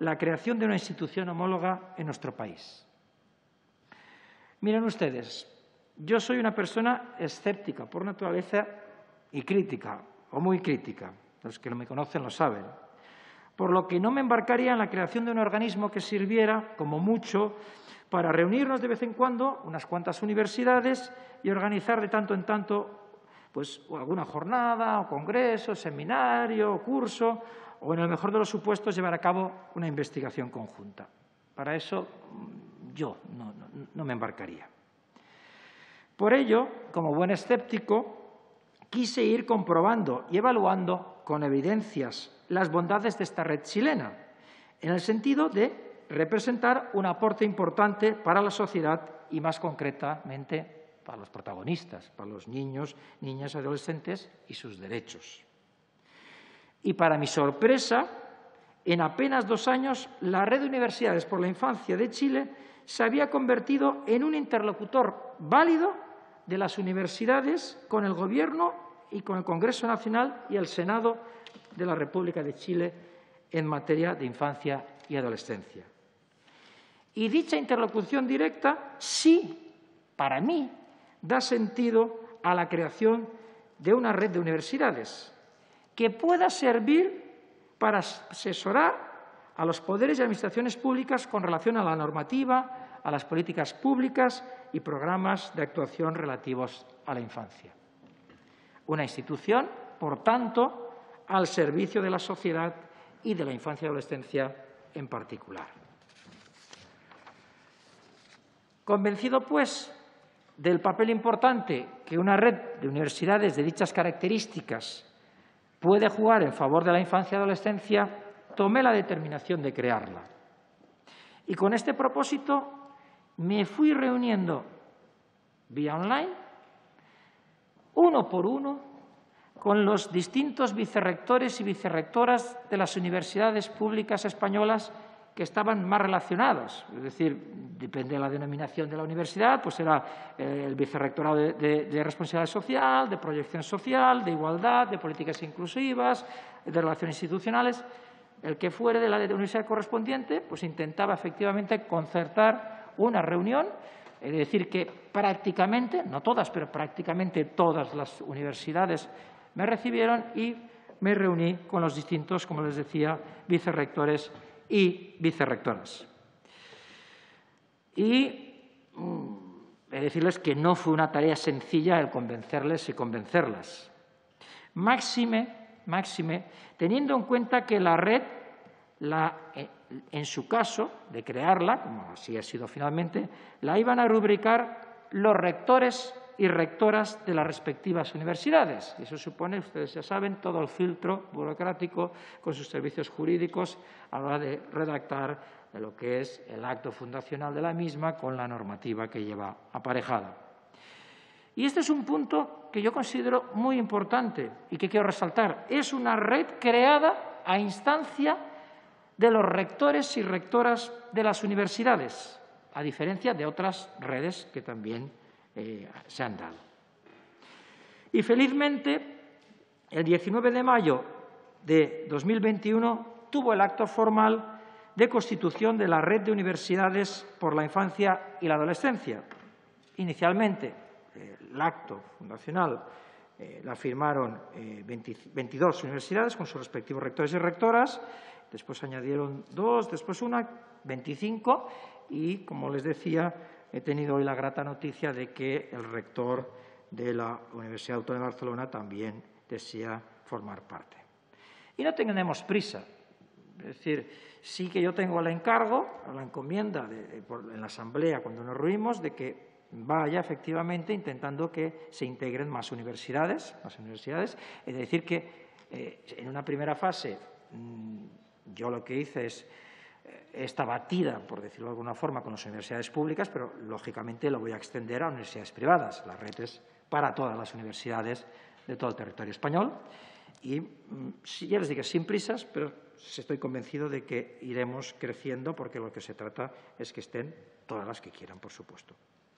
la creación de una institución homóloga en nuestro país. Miren ustedes, yo soy una persona escéptica por naturaleza y crítica, o muy crítica. Los que no me conocen lo saben. Por lo que no me embarcaría en la creación de un organismo que sirviera, como mucho, para reunirnos de vez en cuando, unas cuantas universidades, y organizar de tanto en tanto pues, alguna jornada, o congreso, seminario, o curso, o en el mejor de los supuestos llevar a cabo una investigación conjunta. Para eso yo no, no, no me embarcaría. Por ello, como buen escéptico, quise ir comprobando y evaluando con evidencias las bondades de esta red chilena, en el sentido de representar un aporte importante para la sociedad y, más concretamente, para los protagonistas, para los niños, niñas y adolescentes y sus derechos. Y, para mi sorpresa, en apenas dos años, la Red de Universidades por la Infancia de Chile se había convertido en un interlocutor válido de las universidades con el Gobierno y con el Congreso Nacional y el Senado de la República de Chile en materia de infancia y adolescencia. Y dicha interlocución directa sí, para mí, da sentido a la creación de una red de universidades que pueda servir para asesorar a los poderes y administraciones públicas con relación a la normativa, a las políticas públicas y programas de actuación relativos a la infancia. Una institución, por tanto, al servicio de la sociedad y de la infancia y adolescencia en particular. Convencido, pues, del papel importante que una red de universidades de dichas características puede jugar en favor de la infancia y adolescencia, tomé la determinación de crearla. Y con este propósito me fui reuniendo vía online, uno por uno, con los distintos vicerrectores y vicerrectoras de las universidades públicas españolas que estaban más relacionados. Es decir, depende de la denominación de la universidad, pues era el vicerrectorado de, de, de responsabilidad social, de proyección social, de igualdad, de políticas inclusivas, de relaciones institucionales. El que fuere de la universidad correspondiente, pues intentaba efectivamente concertar una reunión, es decir, que prácticamente, no todas, pero prácticamente todas las universidades me recibieron y me reuní con los distintos, como les decía, vicerrectores y vicerrectoras. Y mmm, he de decirles que no fue una tarea sencilla el convencerles y convencerlas. Máxime, máxime, teniendo en cuenta que la red, la, en su caso de crearla, como así ha sido finalmente, la iban a rubricar los rectores y rectoras de las respectivas universidades. Y eso supone, ustedes ya saben, todo el filtro burocrático con sus servicios jurídicos a la hora de redactar de lo que es el acto fundacional de la misma con la normativa que lleva aparejada. Y este es un punto que yo considero muy importante y que quiero resaltar. Es una red creada a instancia de los rectores y rectoras de las universidades, a diferencia de otras redes que también Eh, se han dado. Y felizmente, el diecinueve de mayo de dos mil veintiuno tuvo el acto formal de constitución de la Red de Universidades por la Infancia y la Adolescencia. Inicialmente, eh, el acto fundacional eh, la firmaron eh, veinte, veintidós universidades con sus respectivos rectores y rectoras, después añadieron dos, después una, veinticinco, y, como les decía, he tenido hoy la grata noticia de que el rector de la Universidad Autónoma de Barcelona también desea formar parte. Y no tenemos prisa. Es decir, sí que yo tengo el encargo, la encomienda de, de, por, en la Asamblea cuando nos reunimos, de que vaya efectivamente intentando que se integren más universidades, más universidades. Es decir, que eh, en una primera fase mmm, yo lo que hice es esta batida, por decirlo de alguna forma, con las universidades públicas, pero lógicamente lo voy a extender a universidades privadas. La red es para todas las universidades de todo el territorio español. Y ya les digo, sin prisas, pero estoy convencido de que iremos creciendo, porque lo que se trata es que estén todas las que quieran, por supuesto.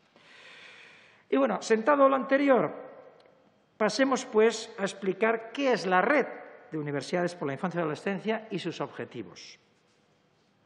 Y bueno, sentado lo anterior, pasemos pues a explicar qué es la red de universidades por la infancia y la adolescencia y sus objetivos.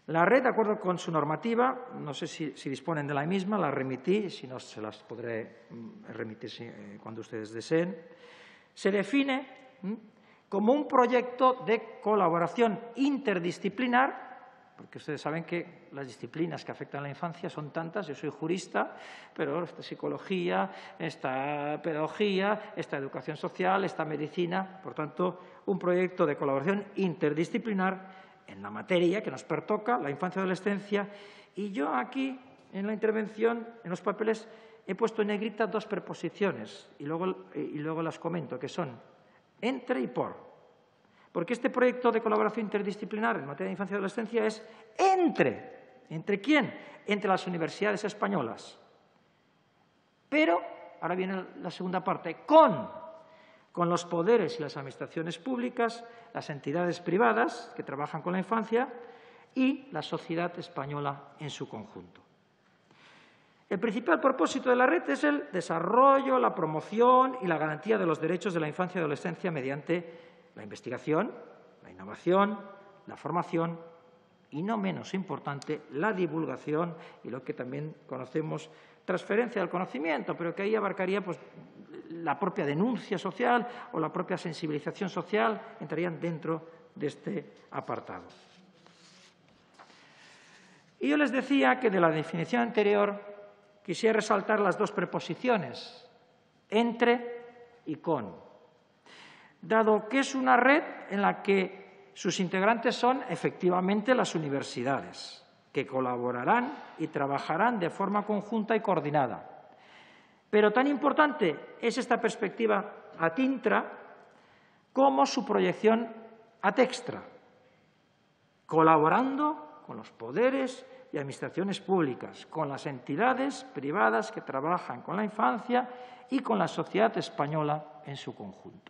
La red, de acuerdo con su normativa, no sé si, si disponen de la misma, la remití, si no se las podré remitir eh, cuando ustedes deseen, se define ¿m? como un proyecto de colaboración interdisciplinar, porque ustedes saben que las disciplinas que afectan a la infancia son tantas. Yo soy jurista, pero esta psicología, esta pedagogía, esta educación social, esta medicina. Por tanto, un proyecto de colaboración interdisciplinar en la materia que nos pertoca, la infancia y adolescencia. Y yo aquí, en la intervención, en los papeles, he puesto en negrita dos preposiciones y luego, y luego las comento, que son entre y por. Porque este proyecto de colaboración interdisciplinar en materia de infancia y adolescencia es entre. ¿Entre quién? Entre las universidades españolas. Pero, ahora viene la segunda parte, con, con los poderes y las administraciones públicas, las entidades privadas que trabajan con la infancia y la sociedad española en su conjunto. El principal propósito de la red es el desarrollo, la promoción y la garantía de los derechos de la infancia y adolescencia mediante la investigación, la innovación, la formación y, no menos importante, la divulgación y lo que también conocemos transferencia del conocimiento, pero que ahí abarcaría pues, la propia denuncia social o la propia sensibilización social, entrarían dentro de este apartado. Y yo les decía que de la definición anterior quisiera resaltar las dos preposiciones, entre y con. Dado que es una red en la que sus integrantes son efectivamente las universidades, que colaborarán y trabajarán de forma conjunta y coordinada. Pero tan importante es esta perspectiva ad intra como su proyección ad extra, colaborando con los poderes y administraciones públicas, con las entidades privadas que trabajan con la infancia y con la sociedad española en su conjunto.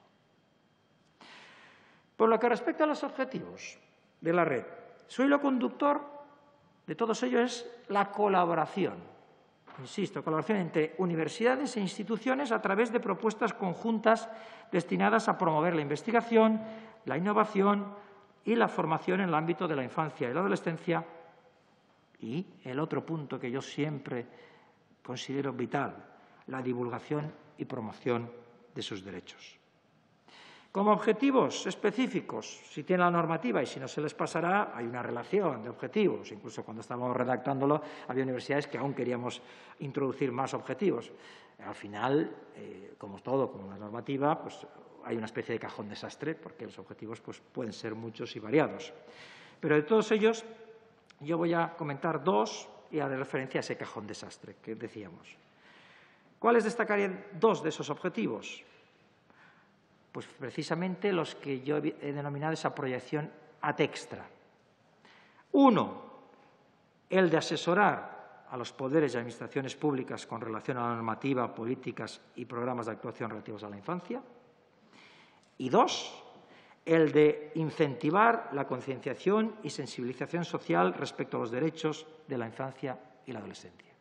Por lo que respecta a los objetivos de la red, su hilo conductor de todos ellos es la colaboración. Insisto, colaboración entre universidades e instituciones a través de propuestas conjuntas destinadas a promover la investigación, la innovación y la formación en el ámbito de la infancia y la adolescencia. Y el otro punto que yo siempre considero vital, la divulgación y promoción de sus derechos. Como objetivos específicos, si tiene la normativa y si no se les pasará, hay una relación de objetivos. Incluso cuando estábamos redactándolo, había universidades que aún queríamos introducir más objetivos. Al final, eh, como todo, como la normativa, pues hay una especie de cajón desastre, porque los objetivos pues, pueden ser muchos y variados. Pero de todos ellos, yo voy a comentar dos y haré referencia a ese cajón desastre que decíamos. ¿Cuáles destacarían dos de esos objetivos? Pues precisamente los que yo he denominado esa proyección ad extra. Uno, el de asesorar a los poderes y administraciones públicas con relación a la normativa, políticas y programas de actuación relativos a la infancia. Y dos, el de incentivar la concienciación y sensibilización social respecto a los derechos de la infancia y la adolescencia.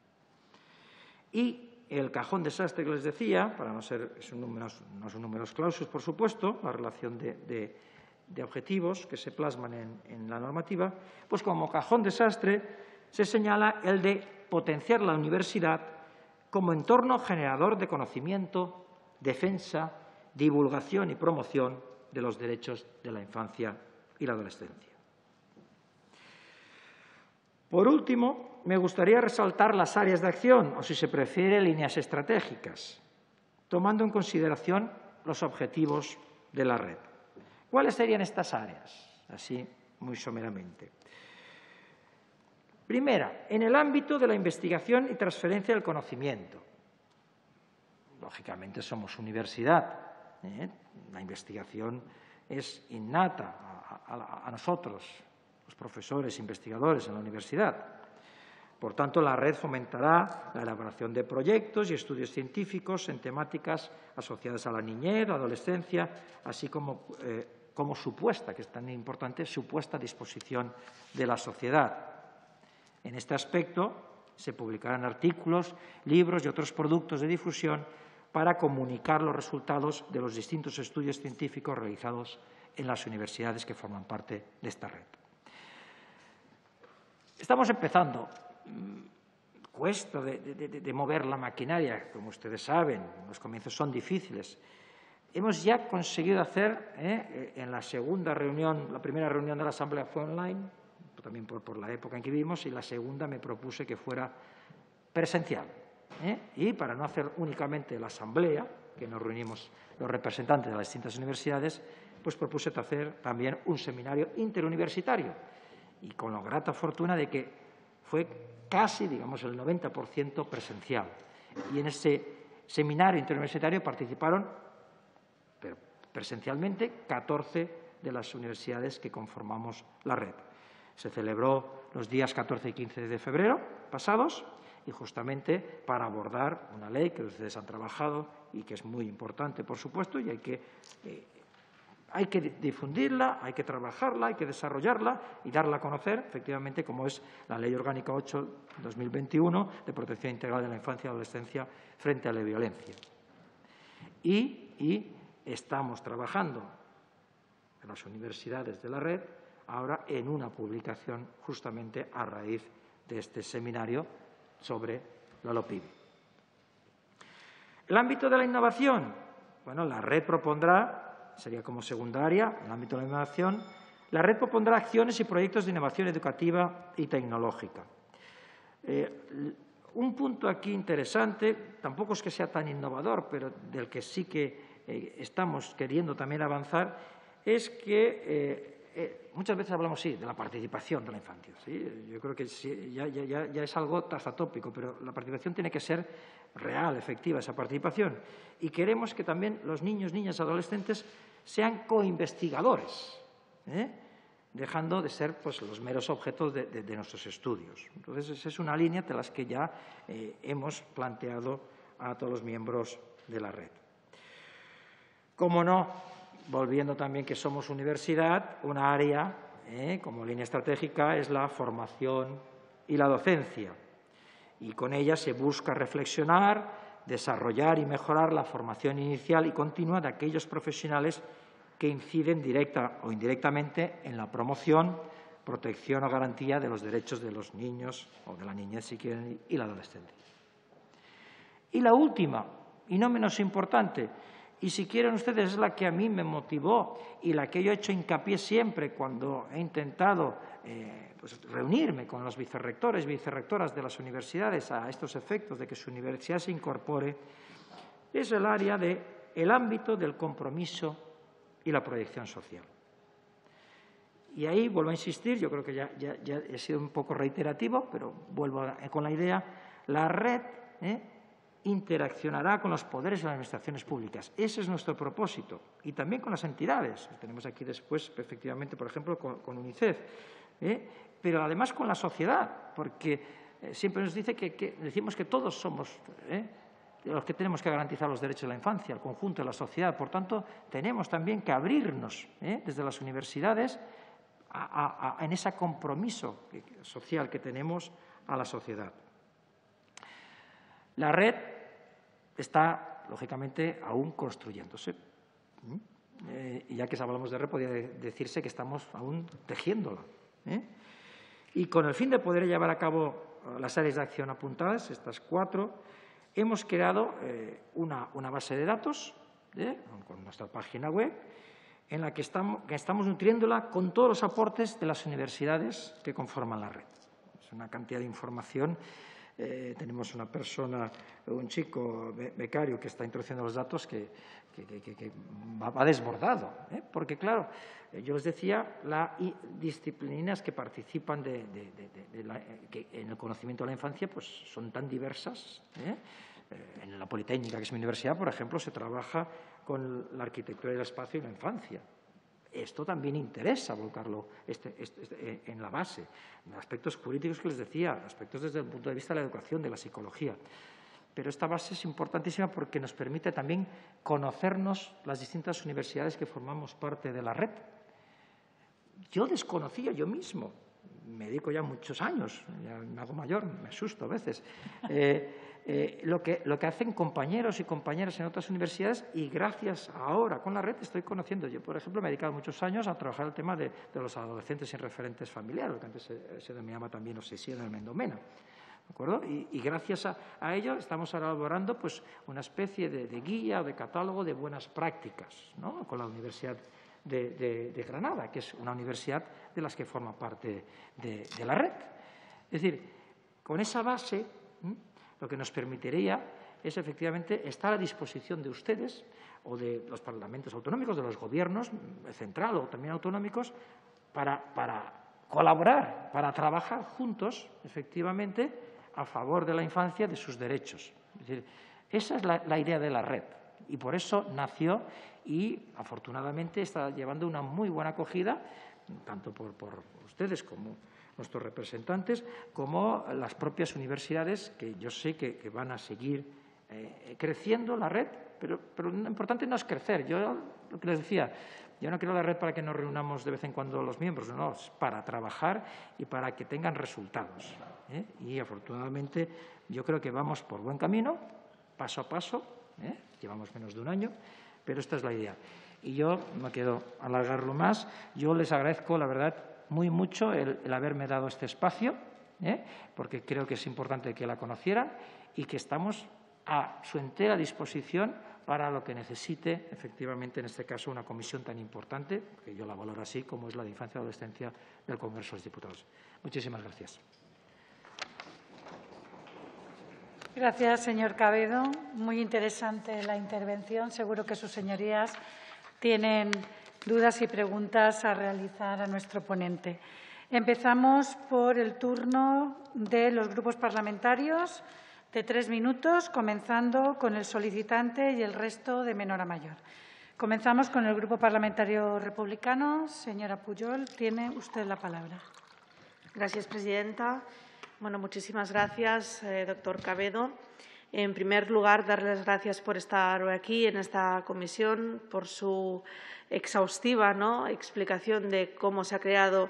Y el cajón desastre que les decía, para no ser, es un número, no son números clausus, por supuesto, la relación de, de, de objetivos que se plasman en, en la normativa, pues como cajón desastre se señala el de potenciar la universidad como entorno generador de conocimiento, defensa, divulgación y promoción de los derechos de la infancia y la adolescencia. Por último, me gustaría resaltar las áreas de acción, o si se prefiere, líneas estratégicas, tomando en consideración los objetivos de la red. ¿Cuáles serían estas áreas? Así, muy someramente. Primera, en el ámbito de la investigación y transferencia del conocimiento. Lógicamente, somos universidad. ¿eh? La investigación es innata a, a, a nosotros, los profesores, investigadores en la universidad. Por tanto, la red fomentará la elaboración de proyectos y estudios científicos en temáticas asociadas a la niñez, la adolescencia, así como, eh, como supuesta, que es tan importante, supuesta disposición de la sociedad. En este aspecto, se publicarán artículos, libros y otros productos de difusión para comunicar los resultados de los distintos estudios científicos realizados en las universidades que forman parte de esta red. Estamos empezando. Cuesta de, de, de mover la maquinaria, como ustedes saben, los comienzos son difíciles. Hemos ya conseguido hacer, eh, en la segunda reunión, la primera reunión de la Asamblea fue online, también por, por la época en que vivimos, y la segunda me propuse que fuera presencial. ¿eh? Y para no hacer únicamente la Asamblea, que nos reunimos los representantes de las distintas universidades, pues propuse hacer también un seminario interuniversitario, y con la grata fortuna de que fue casi, digamos, el noventa por ciento presencial. Y en ese seminario interuniversitario participaron, pero presencialmente, catorce de las universidades que conformamos la red. Se celebró los días catorce y quince de febrero pasados, y justamente para abordar una ley que ustedes han trabajado y que es muy importante, por supuesto, y hay que, eh, hay que difundirla, hay que trabajarla, hay que desarrollarla y darla a conocer, efectivamente, como es la Ley Orgánica ocho de dos mil veintiuno de protección integral de la infancia y adolescencia frente a la violencia. Y, y estamos trabajando en las universidades de la red ahora en una publicación justamente a raíz de este seminario sobre la LOPIB. El ámbito de la innovación. Bueno, la red propondrá, sería como secundaria, el ámbito de la innovación, la red propondrá acciones y proyectos de innovación educativa y tecnológica. Eh, un punto aquí interesante, tampoco es que sea tan innovador, pero del que sí que eh, estamos queriendo también avanzar, es que eh, Eh, muchas veces hablamos, sí, de la participación de la infancia. ¿sí? Yo creo que sí, ya, ya, ya es algo taxatópico, pero la participación tiene que ser real, efectiva, esa participación. Y queremos que también los niños, niñas, adolescentes sean coinvestigadores, ¿eh? dejando de ser pues, los meros objetos de, de, de nuestros estudios. Entonces, esa es una línea de las que ya eh, hemos planteado a todos los miembros de la red. Cómo no, volviendo también que somos universidad, una área, eh, como línea estratégica, es la formación y la docencia. Y con ella se busca reflexionar, desarrollar y mejorar la formación inicial y continua de aquellos profesionales que inciden directa o indirectamente en la promoción, protección o garantía de los derechos de los niños o de la niñez, si quieren, y la adolescencia. Y la última, y no menos importante, y si quieren ustedes es la que a mí me motivó y la que yo he hecho hincapié siempre cuando he intentado eh, pues reunirme con los vicerrectores y vicerrectoras de las universidades a estos efectos de que su universidad se incorpore, es el área del ámbito del compromiso y la proyección social. Y ahí vuelvo a insistir, yo creo que ya, ya, ya he sido un poco reiterativo, pero vuelvo a, con la idea, la red ¿eh? interaccionará con los poderes de las administraciones públicas. Ese es nuestro propósito. Y también con las entidades. Tenemos aquí después, efectivamente, por ejemplo, con, con UNICEF. ¿eh? Pero además con la sociedad, porque eh, siempre nos dice que, que decimos que todos somos ¿eh? los que tenemos que garantizar los derechos de la infancia, el conjunto de la sociedad. Por tanto, tenemos también que abrirnos ¿eh? desde las universidades a, a, a, en ese compromiso social que tenemos a la sociedad. La red está, lógicamente, aún construyéndose. Eh, y ya que hablamos de red, podría decirse que estamos aún tejiéndola. ¿eh? Y con el fin de poder llevar a cabo las áreas de acción apuntadas, estas cuatro, hemos creado eh, una, una base de datos ¿eh? con nuestra página web, en la que estamos, que estamos nutriéndola con todos los aportes de las universidades que conforman la red. Es una cantidad de información. Eh, tenemos una persona, un chico becario que está introduciendo los datos que, que, que, que va, va desbordado. ¿eh? Porque, claro, eh, yo les decía, las disciplinas que participan de, de, de, de la, que en el conocimiento de la infancia pues, son tan diversas. ¿eh? Eh, en la Politécnica, que es mi universidad, por ejemplo, se trabaja con la arquitectura del espacio y la infancia. Esto también interesa volcarlo este, este, este, en la base. Aspectos jurídicos que les decía, aspectos desde el punto de vista de la educación, de la psicología. Pero esta base es importantísima porque nos permite también conocernos las distintas universidades que formamos parte de la red. Yo desconocía yo mismo, me dedico ya muchos años, ya me hago mayor, me asusto a veces, eh, eh, lo, que, lo que hacen compañeros y compañeras en otras universidades y gracias ahora con la red estoy conociendo. Yo, por ejemplo, me he dedicado muchos años a trabajar el tema de, de los adolescentes sin referentes familiares, lo que antes se, se denominaba también obsesión en Mendomena. ¿De acuerdo? Y, y gracias a, a ello estamos ahora elaborando pues, una especie de, de guía o de catálogo de buenas prácticas, ¿no? Con la Universidad de, de, de Granada, que es una universidad de las que forma parte de, de la red. Es decir, con esa base, ¿m? lo que nos permitiría es efectivamente estar a disposición de ustedes o de los parlamentos autonómicos, de los gobiernos central o también autonómicos, para, para colaborar, para trabajar juntos, efectivamente, a favor de la infancia, de sus derechos. Es decir, esa es la, la idea de la red y por eso nació y afortunadamente está llevando una muy buena acogida, tanto por, por ustedes como nuestros representantes, como las propias universidades, que yo sé que, que van a seguir eh, creciendo la red, pero, pero lo importante no es crecer. Yo lo que les decía, yo no quiero la red para que nos reunamos de vez en cuando los miembros, no, es para trabajar y para que tengan resultados. ¿eh? Y afortunadamente yo creo que vamos por buen camino, paso a paso, ¿eh? llevamos menos de un año, pero esta es la idea. Y yo no quiero alargarlo más, yo les agradezco, la verdad, muy mucho el, el haberme dado este espacio, ¿eh? porque creo que es importante que la conocieran y que estamos a su entera disposición para lo que necesite, efectivamente, en este caso, una comisión tan importante, que yo la valoro así, como es la de Infancia y Adolescencia del Congreso de los Diputados. Muchísimas gracias. Gracias, señor Cabedo. Muy interesante la intervención. Seguro que sus señorías tienen dudas y preguntas a realizar a nuestro ponente. Empezamos por el turno de los grupos parlamentarios de tres minutos, comenzando con el solicitante y el resto de menor a mayor. Comenzamos con el Grupo Parlamentario Republicano. Señora Pujol, tiene usted la palabra. Gracias, presidenta. Bueno, muchísimas gracias, eh, doctor Cabedo. En primer lugar, darles las gracias por estar hoy aquí en esta comisión, por su exhaustiva, ¿no?, explicación de cómo se ha creado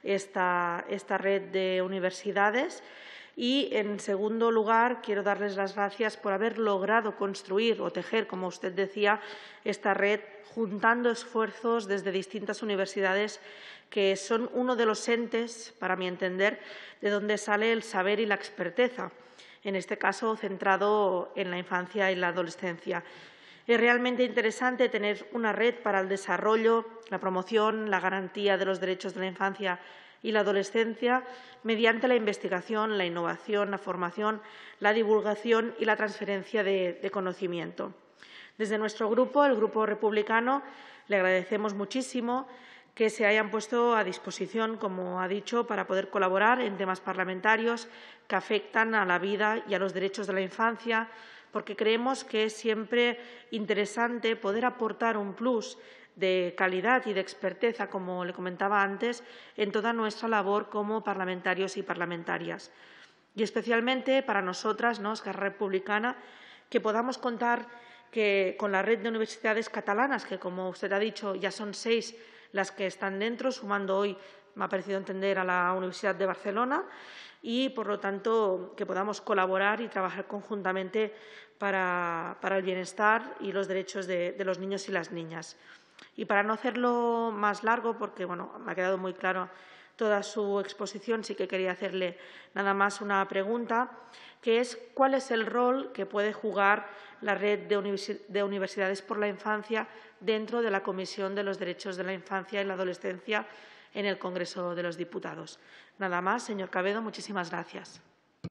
esta, esta red de universidades. Y, en segundo lugar, quiero darles las gracias por haber logrado construir o tejer, como usted decía, esta red juntando esfuerzos desde distintas universidades que son uno de los entes, para mi entender, de donde sale el saber y la experteza, en este caso centrado en la infancia y la adolescencia. Es realmente interesante tener una red para el desarrollo, la promoción, la garantía de los derechos de la infancia y la adolescencia mediante la investigación, la innovación, la formación, la divulgación y la transferencia de, de conocimiento. Desde nuestro grupo, el Grupo Republicano, le agradecemos muchísimo que se hayan puesto a disposición, como ha dicho, para poder colaborar en temas parlamentarios que afectan a la vida y a los derechos de la infancia, porque creemos que es siempre interesante poder aportar un plus de calidad y de experteza, como le comentaba antes, en toda nuestra labor como parlamentarios y parlamentarias. Y especialmente para nosotras, ¿no?, Esquerra Republicana, que podamos contar que, con la red de universidades catalanas, que, como usted ha dicho, ya son seis las que están dentro, sumando hoy, me ha parecido entender, a la Universidad de Barcelona, y, por lo tanto, que podamos colaborar y trabajar conjuntamente para, para el bienestar y los derechos de, de los niños y las niñas. Y para no hacerlo más largo, porque bueno, me ha quedado muy claro toda su exposición, sí que quería hacerle nada más una pregunta, que es ¿cuál es el rol que puede jugar la red de, univers de universidades por la infancia dentro de la Comisión de los Derechos de la Infancia y la Adolescencia en el Congreso de los Diputados? Nada más, señor Cabedo, muchísimas gracias.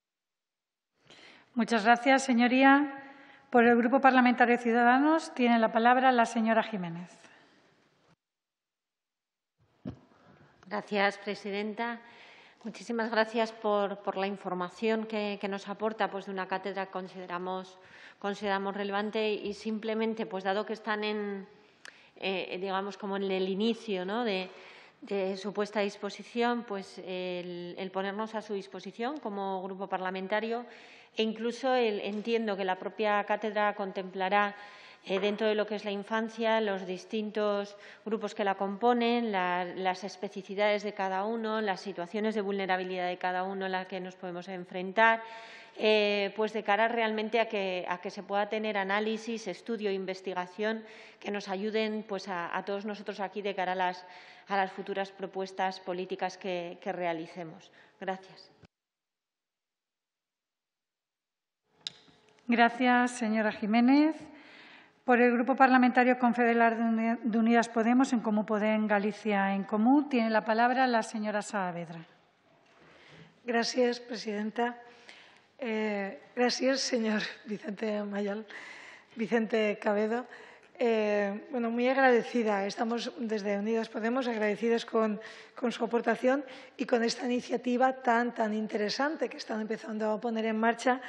Muchas gracias, señoría. Por el Grupo Parlamentario de Ciudadanos tiene la palabra la señora Jiménez. Gracias, presidenta. Muchísimas gracias por, por la información que, que nos aporta, pues, de una cátedra que consideramos, consideramos relevante y simplemente, pues, dado que están en, eh, digamos, como en el inicio, ¿no?, de, de su puesta a disposición, pues el, el ponernos a su disposición como grupo parlamentario e incluso el, entiendo que la propia cátedra contemplará eh, dentro de lo que es la infancia, los distintos grupos que la componen, la, las especificidades de cada uno, las situaciones de vulnerabilidad de cada uno a las que nos podemos enfrentar, eh, pues de cara realmente a que, a que se pueda tener análisis, estudio e investigación que nos ayuden pues, a, a todos nosotros aquí de cara a las, a las futuras propuestas políticas que, que realicemos. Gracias. Gracias, señora Jiménez. Por el Grupo Parlamentario Confederal de Unidas Podemos, en Comú Podem, Galicia en Comú, tiene la palabra la señora Saavedra. Gracias, presidenta. Eh, gracias, señor Vicente Mayol, Vicente Cabedo. Eh, bueno, muy agradecida. Estamos desde Unidas Podemos agradecidas con, con su aportación y con esta iniciativa tan, tan interesante que están empezando a poner en marcha.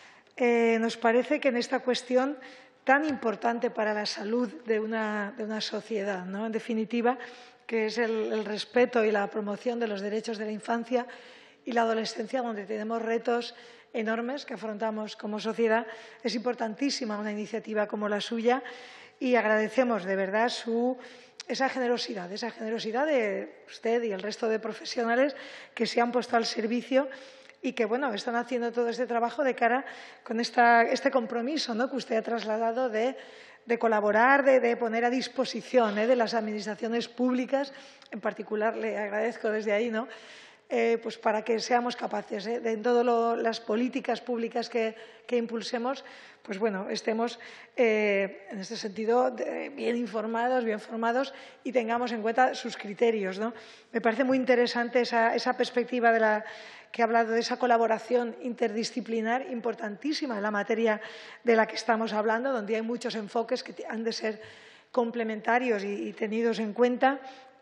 Eh, nos parece que en esta cuestión tan importante para la salud de una, de una sociedad, ¿no? En definitiva, que es el, el respeto y la promoción de los derechos de la infancia y la adolescencia, donde tenemos retos enormes que afrontamos como sociedad, es importantísima una iniciativa como la suya y agradecemos de verdad su, esa generosidad, esa generosidad de usted y el resto de profesionales que se han puesto al servicio y que, bueno, están haciendo todo este trabajo de cara con esta, este compromiso, ¿no?, que usted ha trasladado de, de colaborar, de, de poner a disposición, ¿eh?, de las administraciones públicas. En particular, le agradezco desde ahí, ¿no?, eh, pues para que seamos capaces, ¿eh?, de en todas las políticas públicas que, que impulsemos, pues bueno, estemos eh, en este sentido de, bien informados, bien formados y tengamos en cuenta sus criterios, ¿no? Me parece muy interesante esa, esa perspectiva de la que ha hablado de esa colaboración interdisciplinar importantísima en la materia de la que estamos hablando, donde hay muchos enfoques que han de ser complementarios y, y tenidos en cuenta.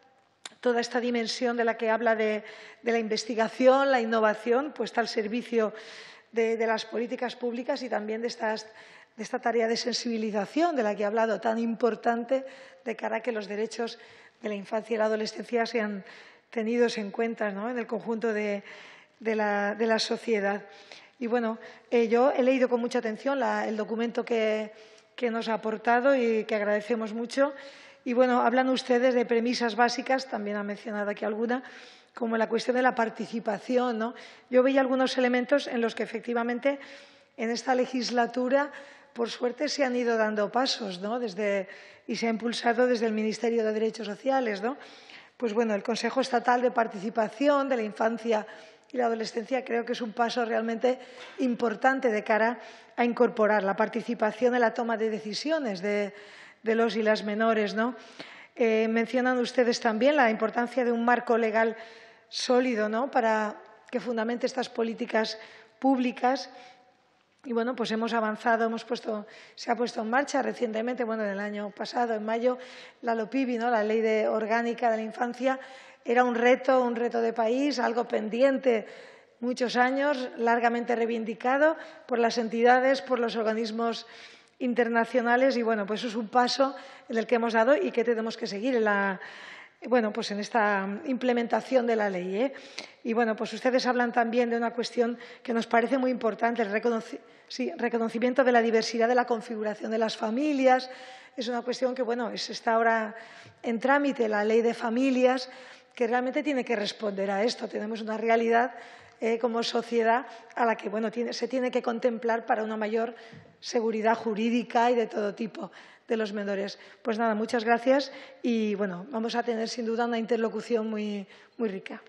Toda esta dimensión de la que habla de, de la investigación, la innovación, puesta al servicio de, de las políticas públicas y también de, estas, de esta tarea de sensibilización de la que ha hablado, tan importante de cara a que los derechos de la infancia y la adolescencia sean tenidos en cuenta, ¿no?, en el conjunto de, de, la, de la sociedad. Y bueno, eh, yo he leído con mucha atención la, el documento que, que nos ha aportado y que agradecemos mucho. Y bueno, hablan ustedes de premisas básicas, también ha mencionado aquí alguna, como la cuestión de la participación, ¿no? Yo veía algunos elementos en los que efectivamente en esta legislatura, por suerte, se han ido dando pasos, ¿no?, desde, y se ha impulsado desde el Ministerio de Derechos Sociales, ¿no? Pues bueno, el Consejo Estatal de Participación de la Infancia y la Adolescencia creo que es un paso realmente importante de cara a incorporar la participación en la toma de decisiones de de los y las menores, ¿no? Eh, mencionan ustedes también la importancia de un marco legal sólido, ¿no?, para que fundamente estas políticas públicas. Y bueno, pues hemos avanzado, hemos puesto, se ha puesto en marcha recientemente, bueno, en el año pasado, en mayo, la LOPIBI, ¿no?, la Ley de Orgánica de la Infancia. Era un reto, un reto de país, algo pendiente muchos años, largamente reivindicado por las entidades, por los organismos internacionales y bueno, pues eso es un paso en el que hemos dado y que tenemos que seguir en la, bueno, pues en esta implementación de la ley, ¿eh? Y bueno, pues ustedes hablan también de una cuestión que nos parece muy importante, el reconoci sí, reconocimiento de la diversidad de la configuración de las familias. Es una cuestión que, bueno, es, está ahora en trámite la ley de familias, que realmente tiene que responder a esto. Tenemos una realidad Eh, como sociedad a la que bueno, tiene, se tiene que contemplar para una mayor seguridad jurídica y de todo tipo de los menores. Pues nada, muchas gracias y bueno, vamos a tener sin duda una interlocución muy, muy rica.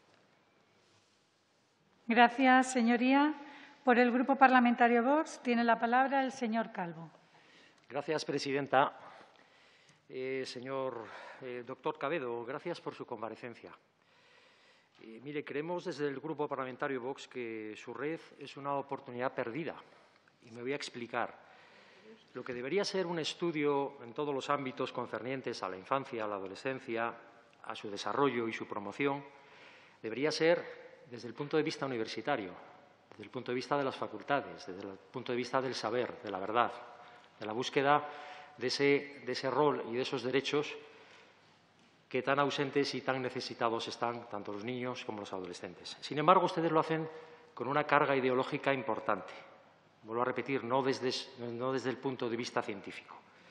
Gracias, señoría. Por el Grupo Parlamentario Vox tiene la palabra el señor Calvo. Gracias, presidenta. Eh, señor eh, doctor Cabedo, gracias por su comparecencia. Eh, mire, creemos desde el Grupo Parlamentario Vox que su red es una oportunidad perdida y me voy a explicar. Lo que debería ser un estudio en todos los ámbitos concernientes a la infancia, a la adolescencia, a su desarrollo y su promoción, debería ser desde el punto de vista universitario, desde el punto de vista de las facultades, desde el punto de vista del saber, de la verdad, de la búsqueda de ese, de ese rol y de esos derechos que tan ausentes y tan necesitados están tanto los niños como los adolescentes. Sin embargo, ustedes lo hacen con una carga ideológica importante. Vuelvo a repetir, no desde, no desde el punto de vista científico.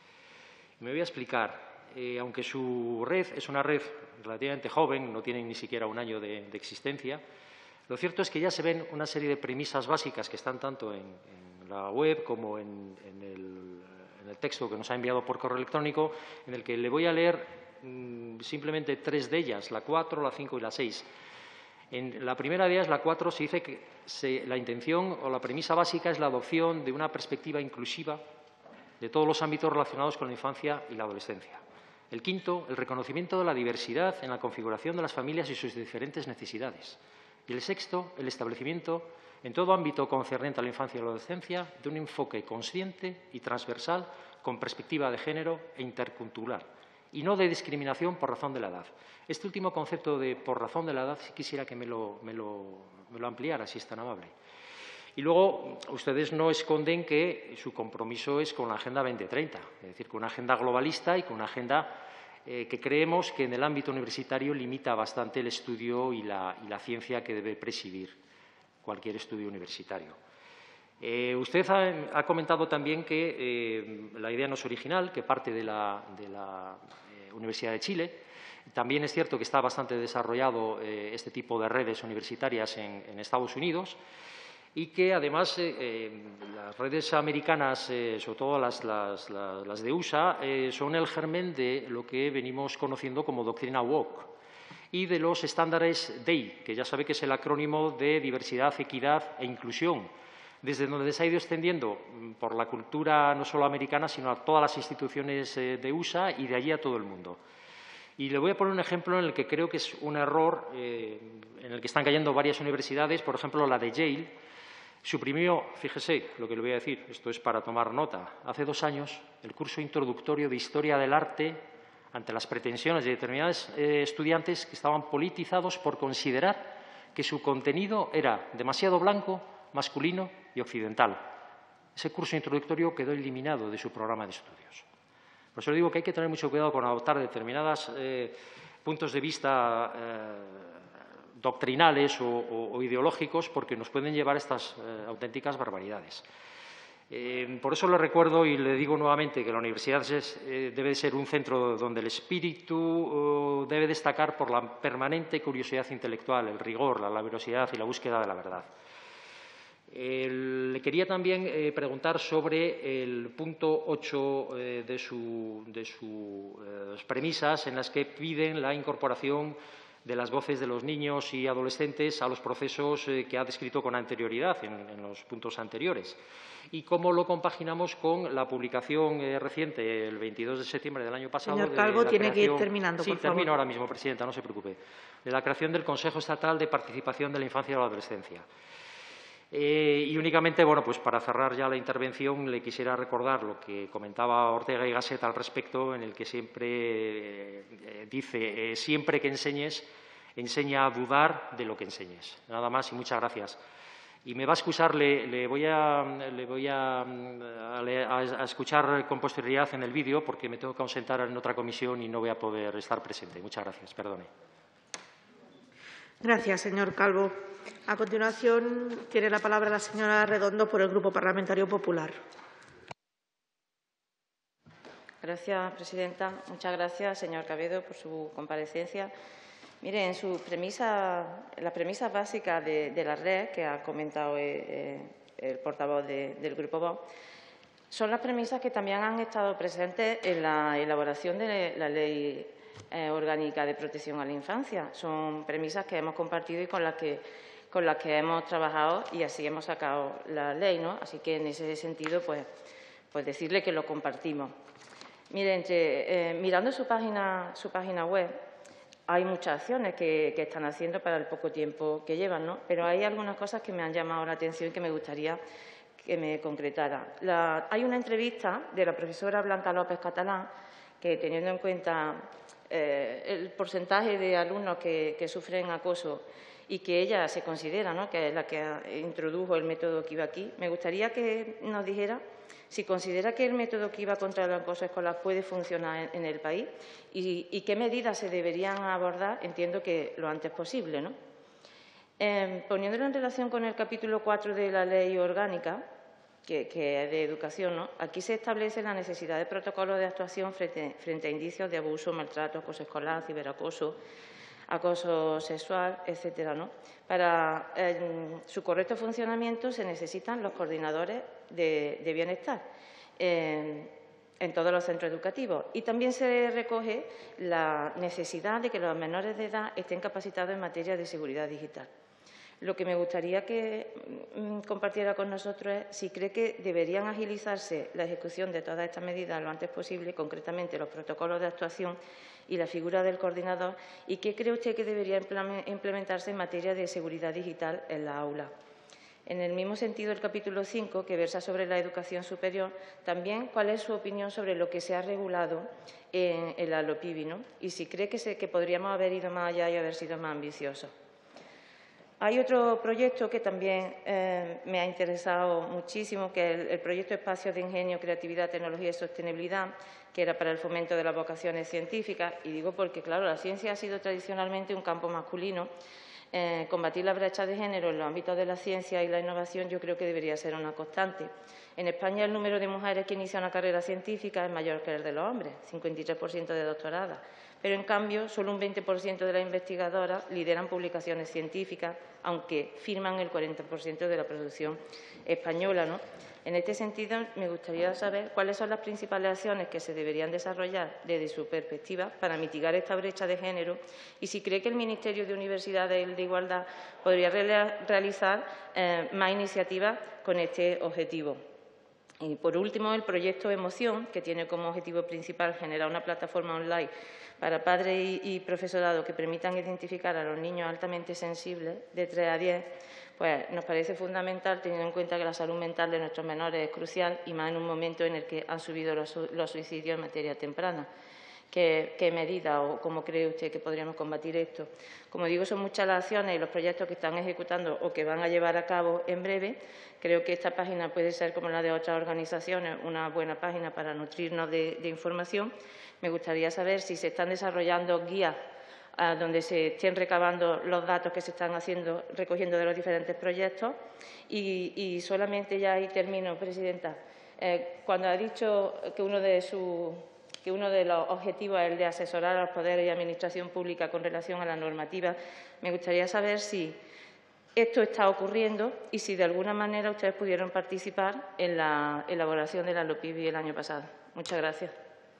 Me voy a explicar. Eh, aunque su red es una red relativamente joven, no tienen ni siquiera un año de, de existencia, lo cierto es que ya se ven una serie de premisas básicas que están tanto en, en la web como en, en, el, en el texto que nos ha enviado por correo electrónico, en el que le voy a leer mmm, simplemente tres de ellas, la cuatro, la cinco y la seis. En la primera de ellas, la cuatro, se dice que se, la intención o la premisa básica es la adopción de una perspectiva inclusiva de todos los ámbitos relacionados con la infancia y la adolescencia. El quinto, el reconocimiento de la diversidad en la configuración de las familias y sus diferentes necesidades. Y el sexto, el establecimiento en todo ámbito concerniente a la infancia y la adolescencia de un enfoque consciente y transversal con perspectiva de género e intercultural y no de discriminación por razón de la edad. Este último concepto de por razón de la edad sí quisiera que me lo, me lo, me lo ampliara, si es tan amable. Y luego, ustedes no esconden que su compromiso es con la Agenda veinte treinta, es decir, con una agenda globalista y con una agenda eh, que creemos que en el ámbito universitario limita bastante el estudio y la, y la ciencia que debe presidir cualquier estudio universitario. Eh, usted ha, ha comentado también que eh, la idea no es original, que parte de la, de la eh, Universidad de Chile. También es cierto que está bastante desarrollado eh, este tipo de redes universitarias en, en Estados Unidos, y que, además, eh, eh, las redes americanas, eh, sobre todo las, las, las, las de U S A, eh, son el germen de lo que venimos conociendo como doctrina woke y de los estándares D E I, que ya sabe que es el acrónimo de diversidad, equidad e inclusión, desde donde se ha ido extendiendo por la cultura no solo americana, sino a todas las instituciones eh, de U S A y de allí a todo el mundo. Y le voy a poner un ejemplo en el que creo que es un error eh, en el que están cayendo varias universidades, por ejemplo, la de Yale. Suprimió, fíjese lo que le voy a decir, esto es para tomar nota, hace dos años el curso introductorio de Historia del Arte ante las pretensiones de determinados eh, estudiantes que estaban politizados por considerar que su contenido era demasiado blanco, masculino y occidental. Ese curso introductorio quedó eliminado de su programa de estudios. Por eso le digo que hay que tener mucho cuidado con adoptar determinados eh, puntos de vista eh, doctrinales o, o, o ideológicos, porque nos pueden llevar a estas eh, auténticas barbaridades. Eh, por eso le recuerdo y le digo nuevamente que la universidad es, eh, debe ser un centro donde el espíritu eh, debe destacar por la permanente curiosidad intelectual, el rigor, la laboriosidad y la búsqueda de la verdad. Eh, le quería también eh, preguntar sobre el punto ocho eh, de sus de su, eh, premisas en las que piden la incorporación de las voces de los niños y adolescentes a los procesos eh, que ha descrito con anterioridad en, en los puntos anteriores. Y cómo lo compaginamos con la publicación eh, reciente, el veintidós de septiembre del año pasado. Señor Calvo, de tiene creación, que ir terminando, sí, por favor. termino ahora mismo, presidenta, no se preocupe. De la creación del Consejo Estatal de Participación de la Infancia y la Adolescencia. Eh, y únicamente, bueno, pues para cerrar ya la intervención, le quisiera recordar lo que comentaba Ortega y Gasset al respecto, en el que siempre eh, dice, eh, siempre que enseñes, enseña a dudar de lo que enseñes. Nada más y muchas gracias. Y me va a excusar, le, le voy, a, le voy a, a, a escuchar con posterioridad en el vídeo, porque me tengo que ausentar en otra comisión y no voy a poder estar presente. Muchas gracias, perdone. Gracias, señor Calvo. A continuación, tiene la palabra la señora Redondo por el Grupo Parlamentario Popular. Gracias, presidenta. Muchas gracias, señor Cabedo, por su comparecencia. Mire, en su premisa, las premisas básicas de, de la red que ha comentado eh, el portavoz de, del Grupo Vox, son las premisas que también han estado presentes en la elaboración de la Ley eh, Orgánica de Protección a la Infancia. Son premisas que hemos compartido y con las que, con las que hemos trabajado y así hemos sacado la ley, ¿no? Así que, en ese sentido, pues, pues decirle que lo compartimos. Mire, entre, eh, mirando su página, su página web, hay muchas acciones que, que están haciendo para el poco tiempo que llevan, ¿no? Pero hay algunas cosas que me han llamado la atención y que me gustaría que me concretara. La, hay una entrevista de la profesora Blanca López Catalán que, teniendo en cuenta eh, el porcentaje de alumnos que, que sufren acoso y que ella se considera, ¿no?, que es la que introdujo el método Kiva aquí, me gustaría que nos dijera si considera que el método Kiva contra el acoso escolar puede funcionar en, en el país y, y qué medidas se deberían abordar, entiendo que lo antes posible, ¿no? Eh, poniéndolo en relación con el capítulo cuatro de la Ley Orgánica, que, que es de educación, ¿no? Aquí se establece la necesidad de protocolos de actuación frente, frente a indicios de abuso, maltrato, acoso escolar, ciberacoso, acoso sexual, etcétera, ¿no? Para eh, su correcto funcionamiento se necesitan los coordinadores de, de bienestar eh, en todos los centros educativos. Y también se recoge la necesidad de que los menores de edad estén capacitados en materia de seguridad digital. Lo que me gustaría que mm, compartiera con nosotros es si cree que deberían agilizarse la ejecución de todas estas medidas lo antes posible, concretamente los protocolos de actuación y la figura del coordinador, y qué cree usted que debería implementarse en materia de seguridad digital en la aula. En el mismo sentido, el capítulo cinco, que versa sobre la educación superior, también cuál es su opinión sobre lo que se ha regulado en, en la LOPIBI, ¿no? Y si cree que, se, que podríamos haber ido más allá y haber sido más ambiciosos. Hay otro proyecto que también eh, me ha interesado muchísimo, que es el, el proyecto Espacios de Ingenio, Creatividad, Tecnología y Sostenibilidad, que era para el fomento de las vocaciones científicas. Y digo porque, claro, la ciencia ha sido tradicionalmente un campo masculino. Eh, combatir la brecha de género en los ámbitos de la ciencia y la innovación yo creo que debería ser una constante. En España el número de mujeres que inician una carrera científica es mayor que el de los hombres, cincuenta y tres por ciento de doctoradas. Pero, en cambio, solo un veinte por ciento de las investigadoras lideran publicaciones científicas, aunque firman el cuarenta por ciento de la producción española, ¿no? En este sentido, me gustaría saber cuáles son las principales acciones que se deberían desarrollar desde su perspectiva para mitigar esta brecha de género y si cree que el Ministerio de Universidades y de Igualdad podría realizar eh, más iniciativas con este objetivo. Y, por último, el proyecto Emoción, que tiene como objetivo principal generar una plataforma online para padres y, y profesorado que permitan identificar a los niños altamente sensibles de tres a diez, pues nos parece fundamental, teniendo en cuenta que la salud mental de nuestros menores es crucial y más en un momento en el que han subido los, los suicidios en materia temprana. ¿Qué, qué medidas o cómo cree usted que podríamos combatir esto? Como digo, son muchas las acciones y los proyectos que están ejecutando o que van a llevar a cabo en breve. Creo que esta página puede ser, como la de otras organizaciones, una buena página para nutrirnos de, de información. Me gustaría saber si se están desarrollando guías a donde se estén recabando los datos que se están haciendo, recogiendo de los diferentes proyectos. Y, y solamente ya ahí termino, Presidenta. Eh, cuando ha dicho que uno de sus que uno de los objetivos es el de asesorar a los poderes y administración pública con relación a la normativa, me gustaría saber si esto está ocurriendo y si de alguna manera ustedes pudieron participar en la elaboración de la LOPIBI el año pasado. Muchas gracias.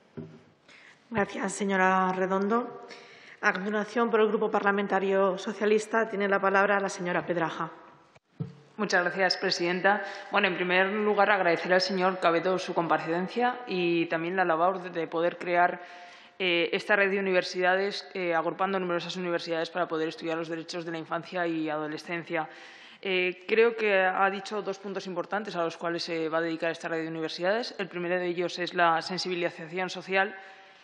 Gracias, señora Redondo. A continuación, por el Grupo Parlamentario Socialista, tiene la palabra la señora Pedraja. Muchas gracias, presidenta. Bueno, en primer lugar, agradecer al señor Cabedo su comparecencia y también la labor de poder crear eh, esta red de universidades, eh, agrupando numerosas universidades para poder estudiar los derechos de la infancia y adolescencia. Eh, creo que ha dicho dos puntos importantes a los cuales se va a dedicar esta red de universidades. El primero de ellos es la sensibilización social.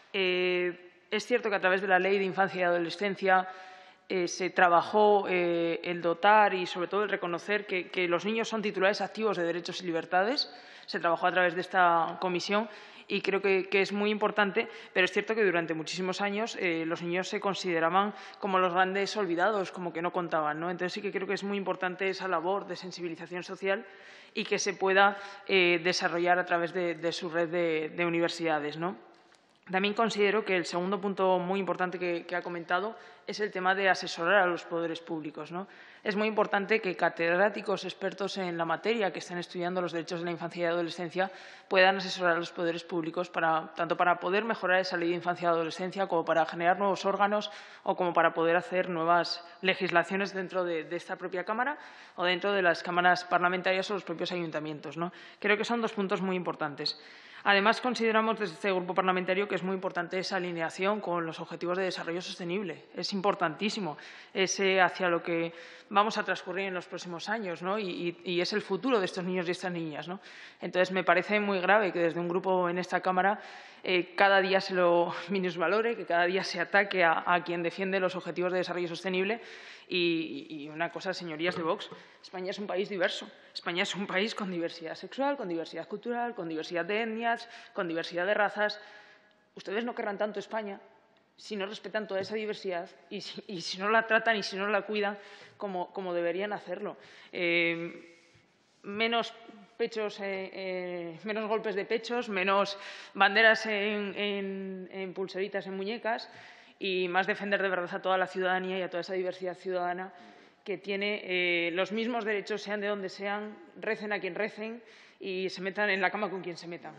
Eh, es cierto que a través de la Ley de Infancia y Adolescencia Eh, se trabajó eh, el dotar y, sobre todo, el reconocer que, que los niños son titulares activos de derechos y libertades. Se trabajó a través de esta comisión y creo que, que es muy importante, pero es cierto que durante muchísimos años eh, los niños se consideraban como los grandes olvidados, como que no contaban, ¿no? Entonces sí que creo que es muy importante esa labor de sensibilización social y que se pueda eh, desarrollar a través de, de su red de, de universidades, ¿no? También considero que el segundo punto muy importante que, que ha comentado es el tema de asesorar a los poderes públicos, ¿no? Es muy importante que catedráticos expertos en la materia que están estudiando los derechos de la infancia y adolescencia puedan asesorar a los poderes públicos para, tanto para poder mejorar esa ley de infancia y adolescencia como para generar nuevos órganos o como para poder hacer nuevas legislaciones dentro de, de esta propia Cámara o dentro de las cámaras parlamentarias o los propios ayuntamientos, ¿no? Creo que son dos puntos muy importantes. Además, consideramos desde este grupo parlamentario que es muy importante esa alineación con los objetivos de desarrollo sostenible. Es importantísimo. Es eh, hacia lo que vamos a transcurrir en los próximos años, ¿no? y, y, y es el futuro de estos niños y estas niñas, ¿no? Entonces, me parece muy grave que desde un grupo en esta Cámara eh, cada día se lo minusvalore, que cada día se ataque a, a quien defiende los objetivos de desarrollo sostenible. Y, y una cosa, señorías de Vox, España es un país diverso. España es un país con diversidad sexual, con diversidad cultural, con diversidad de etnias, con diversidad de razas. Ustedes no querrán tanto España si no respetan toda esa diversidad y si, y si no la tratan y si no la cuidan como, como deberían hacerlo. Eh, menos pechos, eh, eh, menos golpes de pechos, menos banderas en, en, en pulseritas, en muñecas, y más defender de verdad a toda la ciudadanía y a toda esa diversidad ciudadana que tiene eh, los mismos derechos, sean de donde sean, recen a quien recen y se metan en la cama con quien se metan.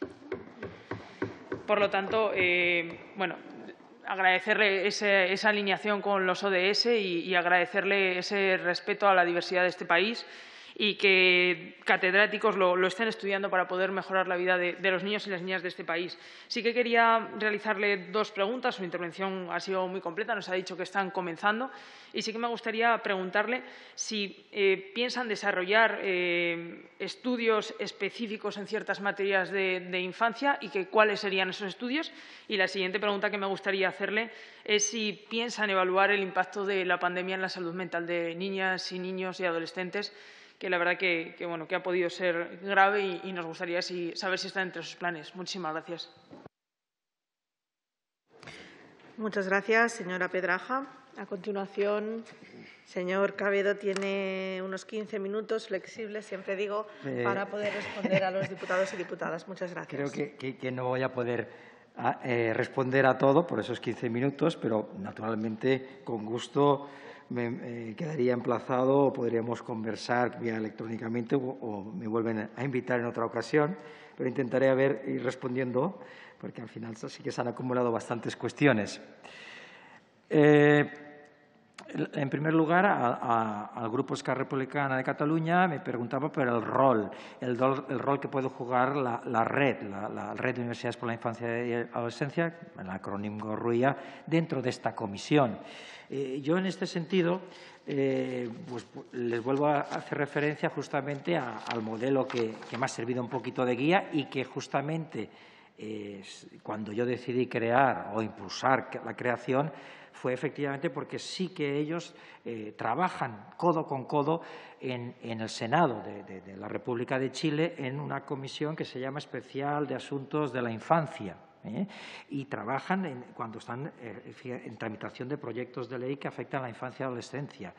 Por lo tanto, eh, bueno, agradecerle ese, esa alineación con los O D S y, y agradecerle ese respeto a la diversidad de este país y que catedráticos lo, lo estén estudiando para poder mejorar la vida de, de los niños y las niñas de este país. Sí que quería realizarle dos preguntas. Su intervención ha sido muy completa, nos ha dicho que están comenzando. Y sí que me gustaría preguntarle si eh, piensan desarrollar eh, estudios específicos en ciertas materias de, de infancia y que cuáles serían esos estudios. Y la siguiente pregunta que me gustaría hacerle es si piensan evaluar el impacto de la pandemia en la salud mental de niñas y niños y adolescentes, que la verdad que, que, bueno, que ha podido ser grave y, y nos gustaría si, saber si está entre sus planes. Muchísimas gracias. Muchas gracias, señora Pedraja. A continuación, señor Cabedo tiene unos quince minutos flexibles, siempre digo, eh, para poder responder a los diputados y diputadas. Muchas gracias. Creo que, que, que no voy a poder a, eh, responder a todo por esos quince minutos, pero naturalmente, con gusto, me eh, quedaría emplazado o podríamos conversar vía electrónicamente o, o me vuelven a invitar en otra ocasión, pero intentaré a ver, ir respondiendo, porque al final sí que se han acumulado bastantes cuestiones. Eh, En primer lugar, a, a, al Grupo Esquerra Republicana de Cataluña me preguntaba por el rol, el, do, el rol que puede jugar la, la red, la, la Red de Universidades por la Infancia y Adolescencia, el acrónimo RUIA, dentro de esta comisión. Eh, yo, en este sentido, eh, pues, les vuelvo a hacer referencia justamente a, al modelo que, que me ha servido un poquito de guía y que justamente eh, cuando yo decidí crear o impulsar la creación, fue efectivamente porque sí que ellos eh, trabajan codo con codo en, en el Senado de, de, de la República de Chile en una comisión que se llama Especial de Asuntos de la Infancia. ¿eh? Y trabajan en, cuando están eh, en tramitación de proyectos de ley que afectan a la infancia y adolescencia.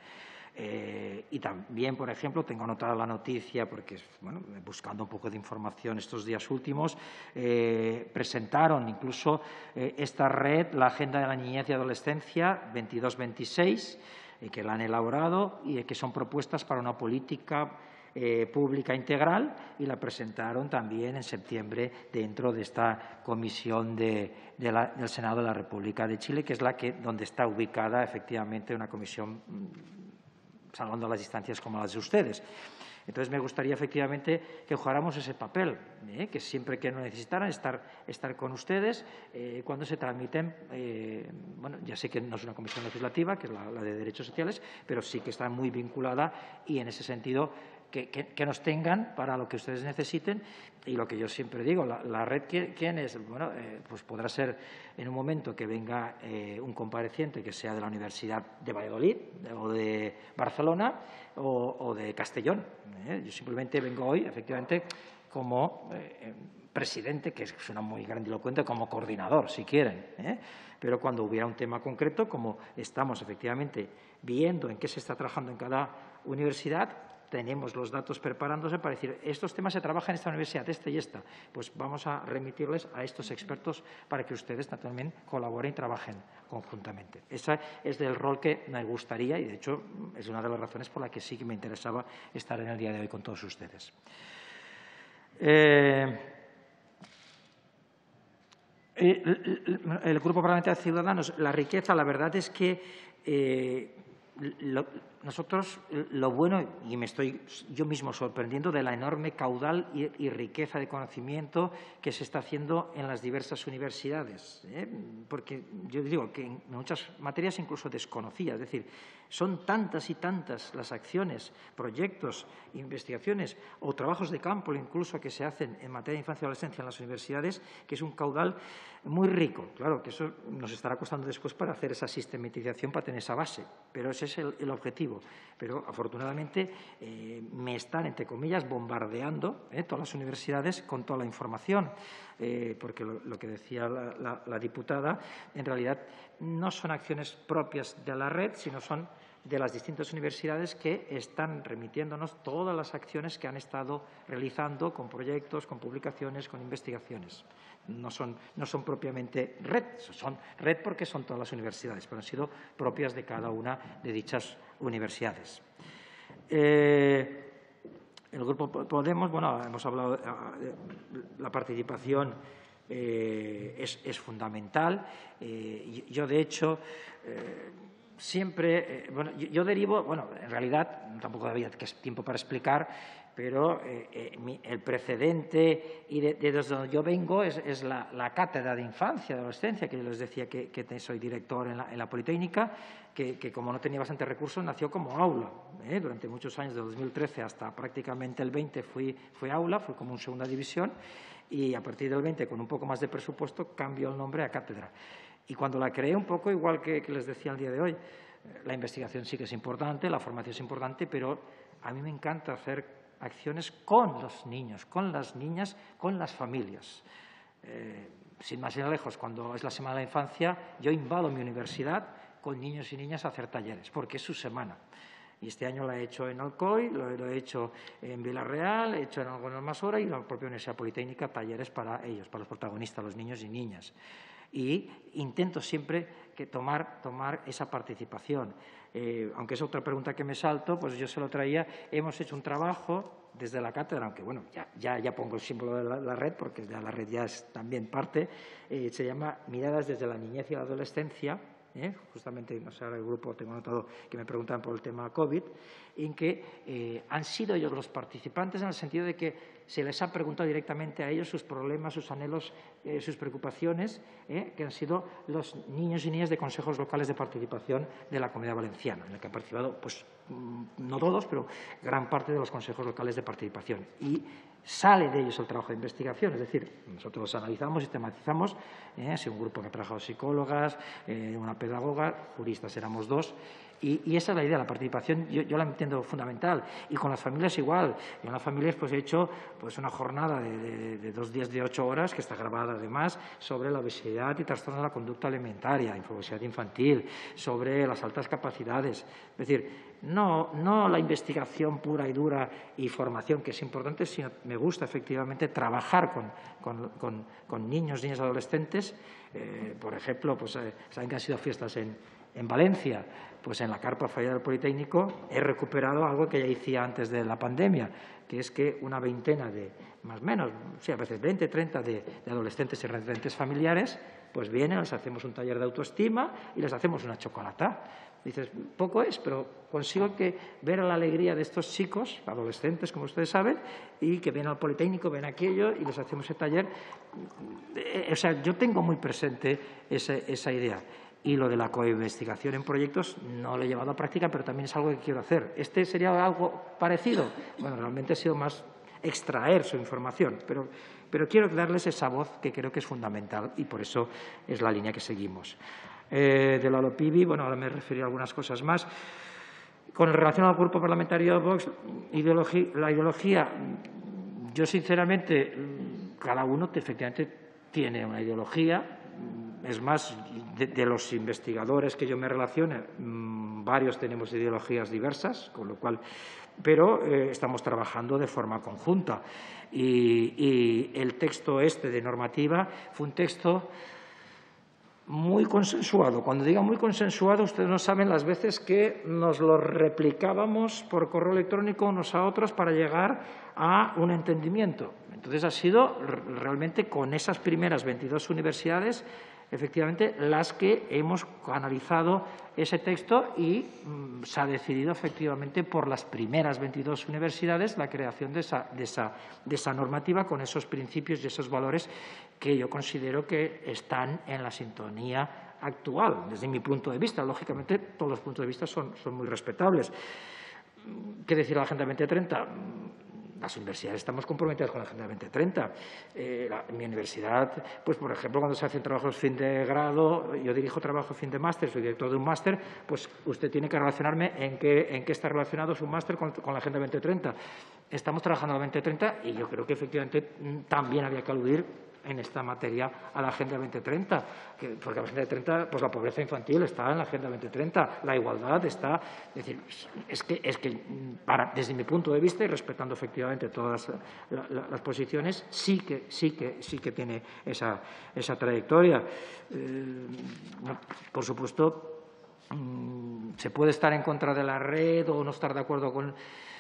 Eh, y también, por ejemplo, tengo anotada la noticia, porque bueno, buscando un poco de información estos días últimos, eh, presentaron incluso eh, esta red, la Agenda de la Niñez y Adolescencia veintidós veintiséis, eh, que la han elaborado y eh, que son propuestas para una política eh, pública integral, y la presentaron también en septiembre dentro de esta comisión de, de la, del Senado de la República de Chile, que es la que donde está ubicada efectivamente una comisión salvando las distancias como las de ustedes. Entonces, me gustaría efectivamente que jugáramos ese papel, ¿eh? que siempre que lo necesitaran, estar, estar con ustedes eh, cuando se tramiten, eh, bueno, ya sé que no es una comisión legislativa, que es la, la de Derechos Sociales, pero sí que está muy vinculada y, en ese sentido, que, que, que nos tengan para lo que ustedes necesiten. Y lo que yo siempre digo, la, la red, ¿quién es? Bueno, eh, pues podrá ser en un momento que venga eh, un compareciente que sea de la Universidad de Valladolid o de Barcelona o, o de Castellón. ¿eh? Yo simplemente vengo hoy, efectivamente, como eh, presidente, que suena muy grandilocuente, como coordinador, si quieren. ¿eh? Pero cuando hubiera un tema concreto, como estamos efectivamente viendo en qué se está trabajando en cada universidad, tenemos los datos preparándose para decir, estos temas se trabajan en esta universidad, esta y esta, pues vamos a remitirles a estos expertos para que ustedes también colaboren y trabajen conjuntamente. Ese es el rol que me gustaría y, de hecho, es una de las razones por las que sí que me interesaba estar en el día de hoy con todos ustedes. Eh, el, el Grupo Parlamentario de Ciudadanos, la riqueza, la verdad es que eh, Lo, nosotros, lo bueno, y me estoy yo mismo sorprendiendo de la enorme caudal y, y riqueza de conocimiento que se está haciendo en las diversas universidades, ¿eh? porque yo digo que en muchas materias incluso desconocidas, es decir, son tantas y tantas las acciones, proyectos, investigaciones o trabajos de campo incluso que se hacen en materia de infancia y adolescencia en las universidades, que es un caudal muy rico. Claro que eso nos estará costando después para hacer esa sistematización, para tener esa base, pero ese es el, el objetivo. Pero afortunadamente eh, me están, entre comillas, bombardeando eh, todas las universidades con toda la información, eh, porque lo, lo que decía la, la, la diputada, en realidad no son acciones propias de la red, sino son de las distintas universidades que están remitiéndonos todas las acciones que han estado realizando con proyectos, con publicaciones, con investigaciones. No son, no son propiamente red, son red porque son todas las universidades, pero han sido propias de cada una de dichas universidades. Eh, el Grupo Podemos, bueno, hemos hablado de la participación eh, es, es fundamental. Eh, yo, de hecho, eh, siempre, eh, bueno, yo, yo derivo, bueno, en realidad tampoco había tiempo para explicar, pero eh, eh, mi, el precedente y de, de desde donde yo vengo es, es la, la cátedra de infancia, de adolescencia, que yo les decía que, que soy director en la, en la Politécnica, que, que como no tenía bastantes recursos nació como aula. ¿eh? Durante muchos años, de dos mil trece hasta prácticamente el veinte fui, fui aula, fue como una segunda división, y a partir del veinte, con un poco más de presupuesto, cambió el nombre a cátedra. Y cuando la creé, un poco igual que, que les decía el día de hoy, la investigación sí que es importante, la formación es importante, pero a mí me encanta hacer acciones con los niños, con las niñas, con las familias. Eh, sin más ir lejos, cuando es la Semana de la Infancia, yo invado mi universidad con niños y niñas a hacer talleres, porque es su semana. Y este año lo he hecho en Alcoy, lo, lo he hecho en Villarreal, he hecho en algunas más horas y en la propia Universidad Politécnica talleres para ellos, para los protagonistas, los niños y niñas. Y intento siempre que tomar, tomar esa participación. Eh, aunque es otra pregunta que me salto, pues yo se lo traía. Hemos hecho un trabajo desde la cátedra, aunque bueno, ya, ya, ya pongo el símbolo de la, la red, porque ya la red ya es también parte, eh, se llama Miradas desde la niñez y la adolescencia. ¿eh? Justamente, no sé, ahora el grupo tengo notado que me preguntan por el tema COVID, en que eh, han sido ellos los participantes en el sentido de que se les ha preguntado directamente a ellos sus problemas, sus anhelos, eh, sus preocupaciones, eh, que han sido los niños y niñas de consejos locales de participación de la Comunidad Valenciana, en el que han participado, pues, no todos, pero gran parte de los consejos locales de participación. Y sale de ellos el trabajo de investigación, es decir, nosotros los analizamos, sistematizamos, eh, es un grupo que ha trabajado psicólogas, eh, una pedagoga, juristas éramos dos, y, y esa es la idea, la participación yo, yo la entiendo fundamental, y con las familias igual. Yo en las familias pues he hecho pues una jornada de, de, de dos días de ocho horas, que está grabada además, sobre la obesidad y trastornos de la conducta alimentaria, obesidad infantil, sobre las altas capacidades, es decir, no, no la investigación pura y dura y formación, que es importante, sino me gusta efectivamente trabajar con, con, con, con niños, niñas, adolescentes. Eh, por ejemplo, pues eh, saben que han sido fiestas en, en Valencia, pues en la carpa fallada del Politécnico he recuperado algo que ya hacía antes de la pandemia, que es que una veintena de, más o menos, sí, a veces veinte, treinta de, de adolescentes y referentes familiares, pues vienen, les hacemos un taller de autoestima y les hacemos una chocolata. Dices, poco es, pero consigo que ver la alegría de estos chicos, adolescentes, como ustedes saben, y que vienen al Politécnico, ven aquello y les hacemos ese taller. O sea, yo tengo muy presente esa, esa idea. Y lo de la coinvestigación en proyectos no lo he llevado a práctica, pero también es algo que quiero hacer. ¿Este sería algo parecido? Bueno, realmente ha sido más extraer su información, pero, pero quiero darles esa voz que creo que es fundamental y por eso es la línea que seguimos. Eh, de la LOPIBI, bueno, ahora me referiré a algunas cosas más. Con relación al grupo parlamentario de Vox, ideología, la ideología, yo sinceramente, cada uno efectivamente tiene una ideología. Es más, de, de los investigadores que yo me relacione, mmm, varios tenemos ideologías diversas, con lo cual, pero eh, estamos trabajando de forma conjunta. Y, y el texto este de normativa fue un texto muy consensuado. Cuando digo muy consensuado, ustedes no saben las veces que nos lo replicábamos por correo electrónico unos a otros para llegar a un entendimiento. Entonces, ha sido realmente con esas primeras veintidós universidades, efectivamente, las que hemos analizado ese texto y mmm, se ha decidido efectivamente por las primeras veintidós universidades la creación de esa, de, esa, de esa normativa con esos principios y esos valores que yo considero que están en la sintonía actual, desde mi punto de vista. Lógicamente, todos los puntos de vista son, son muy respetables. ¿Qué decir de la Agenda veinte treinta? Las universidades estamos comprometidas con la Agenda veinte treinta. Eh, la, mi universidad, pues por ejemplo, cuando se hacen trabajos fin de grado, yo dirijo trabajo fin de máster, soy director de un máster, pues usted tiene que relacionarme en qué, en qué está relacionado su máster con, con la Agenda veinte treinta. Estamos trabajando en la veinte treinta y yo creo que efectivamente también había que aludir en esta materia a la Agenda veinte treinta, que, porque la Agenda veinte treinta, pues la pobreza infantil está en la Agenda veinte treinta, la igualdad está, es decir, es que, es que para, desde mi punto de vista y respetando efectivamente todas la, la, las posiciones, sí que, sí que, sí que tiene esa, esa trayectoria. Eh, por supuesto, mmm, se puede estar en contra de la red o no estar de acuerdo con...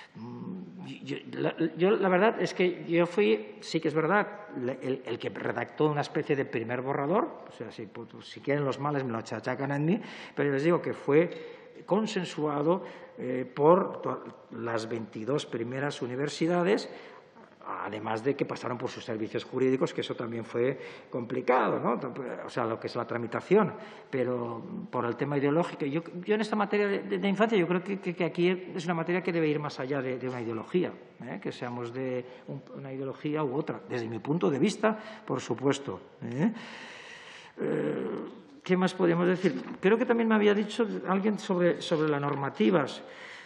Yo la, yo, la verdad es que yo fui, sí que es verdad, el, el que redactó una especie de primer borrador, o sea, si, si quieren los males me lo achacan a mí, pero les digo que fue consensuado eh, por las veintidós primeras universidades, además de que pasaron por sus servicios jurídicos, que eso también fue complicado, ¿no? O sea, lo que es la tramitación, pero por el tema ideológico. Yo, yo en esta materia de, de, de infancia, yo creo que, que, que aquí es una materia que debe ir más allá de, de una ideología, ¿eh? Que seamos de un, una ideología u otra, desde mi punto de vista, por supuesto. ¿eh? Eh, ¿Qué más podríamos decir? Creo que también me había dicho alguien sobre, sobre las normativas.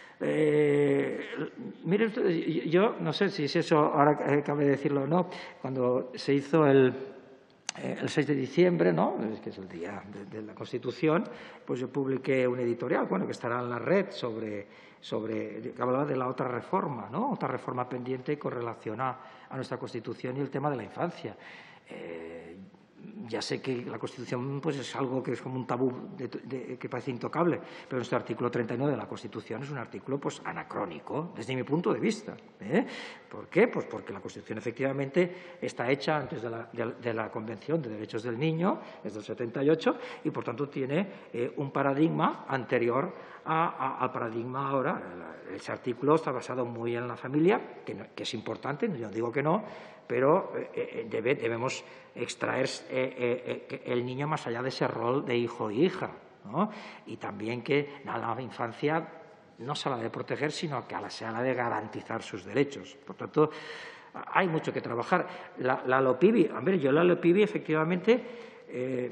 Eh, mire usted, yo no sé si es eso, ahora cabe decirlo o no, cuando se hizo el, el seis de diciembre, ¿no? Que es el día de, de la Constitución, pues yo publiqué un editorial, bueno, que estará en la red sobre, sobre que hablaba de la otra reforma, ¿no? Otra reforma pendiente con relación a, a nuestra Constitución y el tema de la infancia. Eh, Ya sé que la Constitución pues, es algo que es como un tabú de, de, que parece intocable, pero nuestro artículo treinta y nueve de la Constitución es un artículo pues, anacrónico, desde mi punto de vista. ¿eh? ¿Por qué? Pues porque la Constitución efectivamente está hecha antes de la, de, de la Convención de Derechos del Niño, es del setenta y ocho, y por tanto tiene eh, un paradigma anterior a, a, al paradigma ahora. Ese artículo está basado muy en la familia, que, no, que es importante, yo digo que no, pero eh, debe, debemos extraer eh, eh, el niño más allá de ese rol de hijo e hija, ¿no? Y también que a la infancia no se la de proteger, sino que a la, se la de garantizar sus derechos. Por tanto, hay mucho que trabajar. La, la LOPIBI, a ver, yo la LOPIBI efectivamente eh,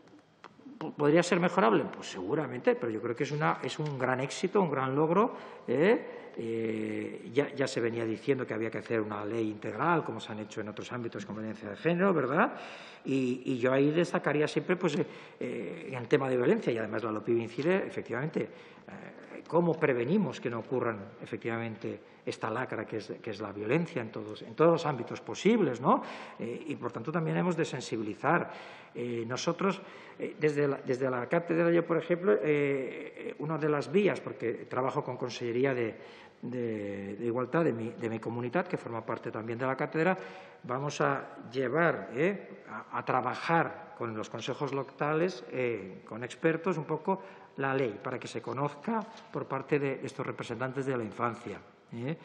podría ser mejorable, pues seguramente, pero yo creo que es, una, es un gran éxito, un gran logro. ¿eh? Eh, ya, ya se venía diciendo que había que hacer una ley integral, como se han hecho en otros ámbitos como la violencia de género, ¿verdad? Y, y yo ahí destacaría siempre pues, eh, en el tema de violencia, y además la LOPIBI incide, efectivamente, eh, cómo prevenimos que no ocurran, efectivamente, esta lacra que es, que es la violencia en todos, en todos los ámbitos posibles, ¿no? Eh, y, por tanto, también hemos de sensibilizar. Eh, nosotros, eh, desde, la, desde la cátedra, yo, por ejemplo, eh, una de las vías, porque trabajo con Consellería de, de, de Igualdad de mi, de mi comunidad, que forma parte también de la cátedra, vamos a llevar, eh, a, a trabajar con los consejos locales, eh, con expertos, un poco la ley, para que se conozca por parte de estos representantes de la infancia. ¿eh?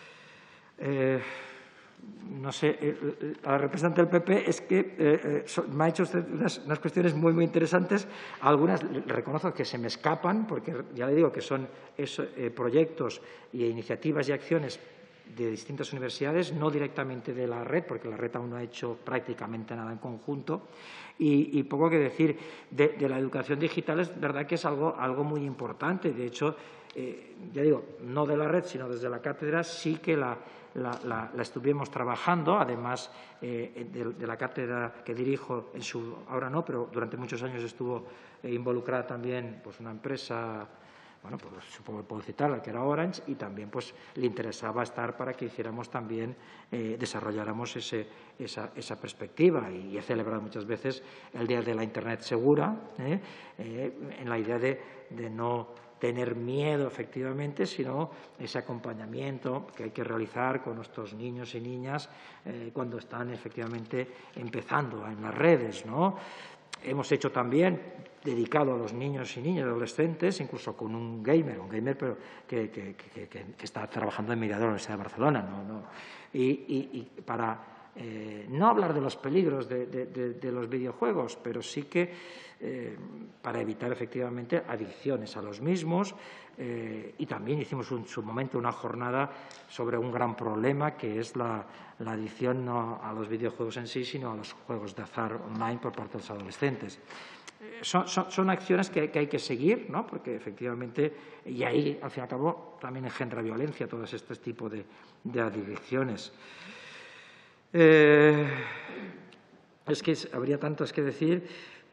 Eh, no sé, eh, la representante del P P es que eh, eh, so, me ha hecho usted unas, unas cuestiones muy, muy interesantes. Algunas reconozco que se me escapan, porque ya le digo que son esos, eh, proyectos y iniciativas y acciones de distintas universidades, no directamente de la red, porque la red aún no ha hecho prácticamente nada en conjunto. Y, y poco que decir de, de la educación digital, es verdad que es algo, algo muy importante. De hecho, eh, ya digo, no de la red, sino desde la cátedra sí que la, la, la, la estuvimos trabajando, además eh, de, de la cátedra que dirijo, en su, ahora no, pero durante muchos años estuvo eh, involucrada también pues, una empresa, bueno, pues supongo que puedo citarla, que era Orange, y también pues le interesaba estar para que hiciéramos también, eh, desarrolláramos ese, esa, esa perspectiva. Y he celebrado muchas veces el Día de la Internet Segura, eh, eh, en la idea de, de no tener miedo, efectivamente, sino ese acompañamiento que hay que realizar con nuestros niños y niñas eh, cuando están, efectivamente, empezando en las redes, ¿no? Hemos hecho también, dedicado a los niños y niñas, adolescentes, incluso con un gamer, un gamer pero que, que, que, que, que está trabajando en Mirador, en la Universidad de Barcelona, ¿no? ¿no? Y, y, y para eh, no hablar de los peligros de, de, de, de los videojuegos, pero sí que eh, para evitar efectivamente adicciones a los mismos. Eh, y también hicimos en su momento una jornada sobre un gran problema que es la, la adicción no a los videojuegos en sí, sino a los juegos de azar online por parte de los adolescentes. Eh, son, son, son acciones que, que hay que seguir, ¿no? Porque efectivamente, y ahí al fin y al cabo también engendra violencia todo este tipo de, de adicciones. Eh, es que habría tantas que decir.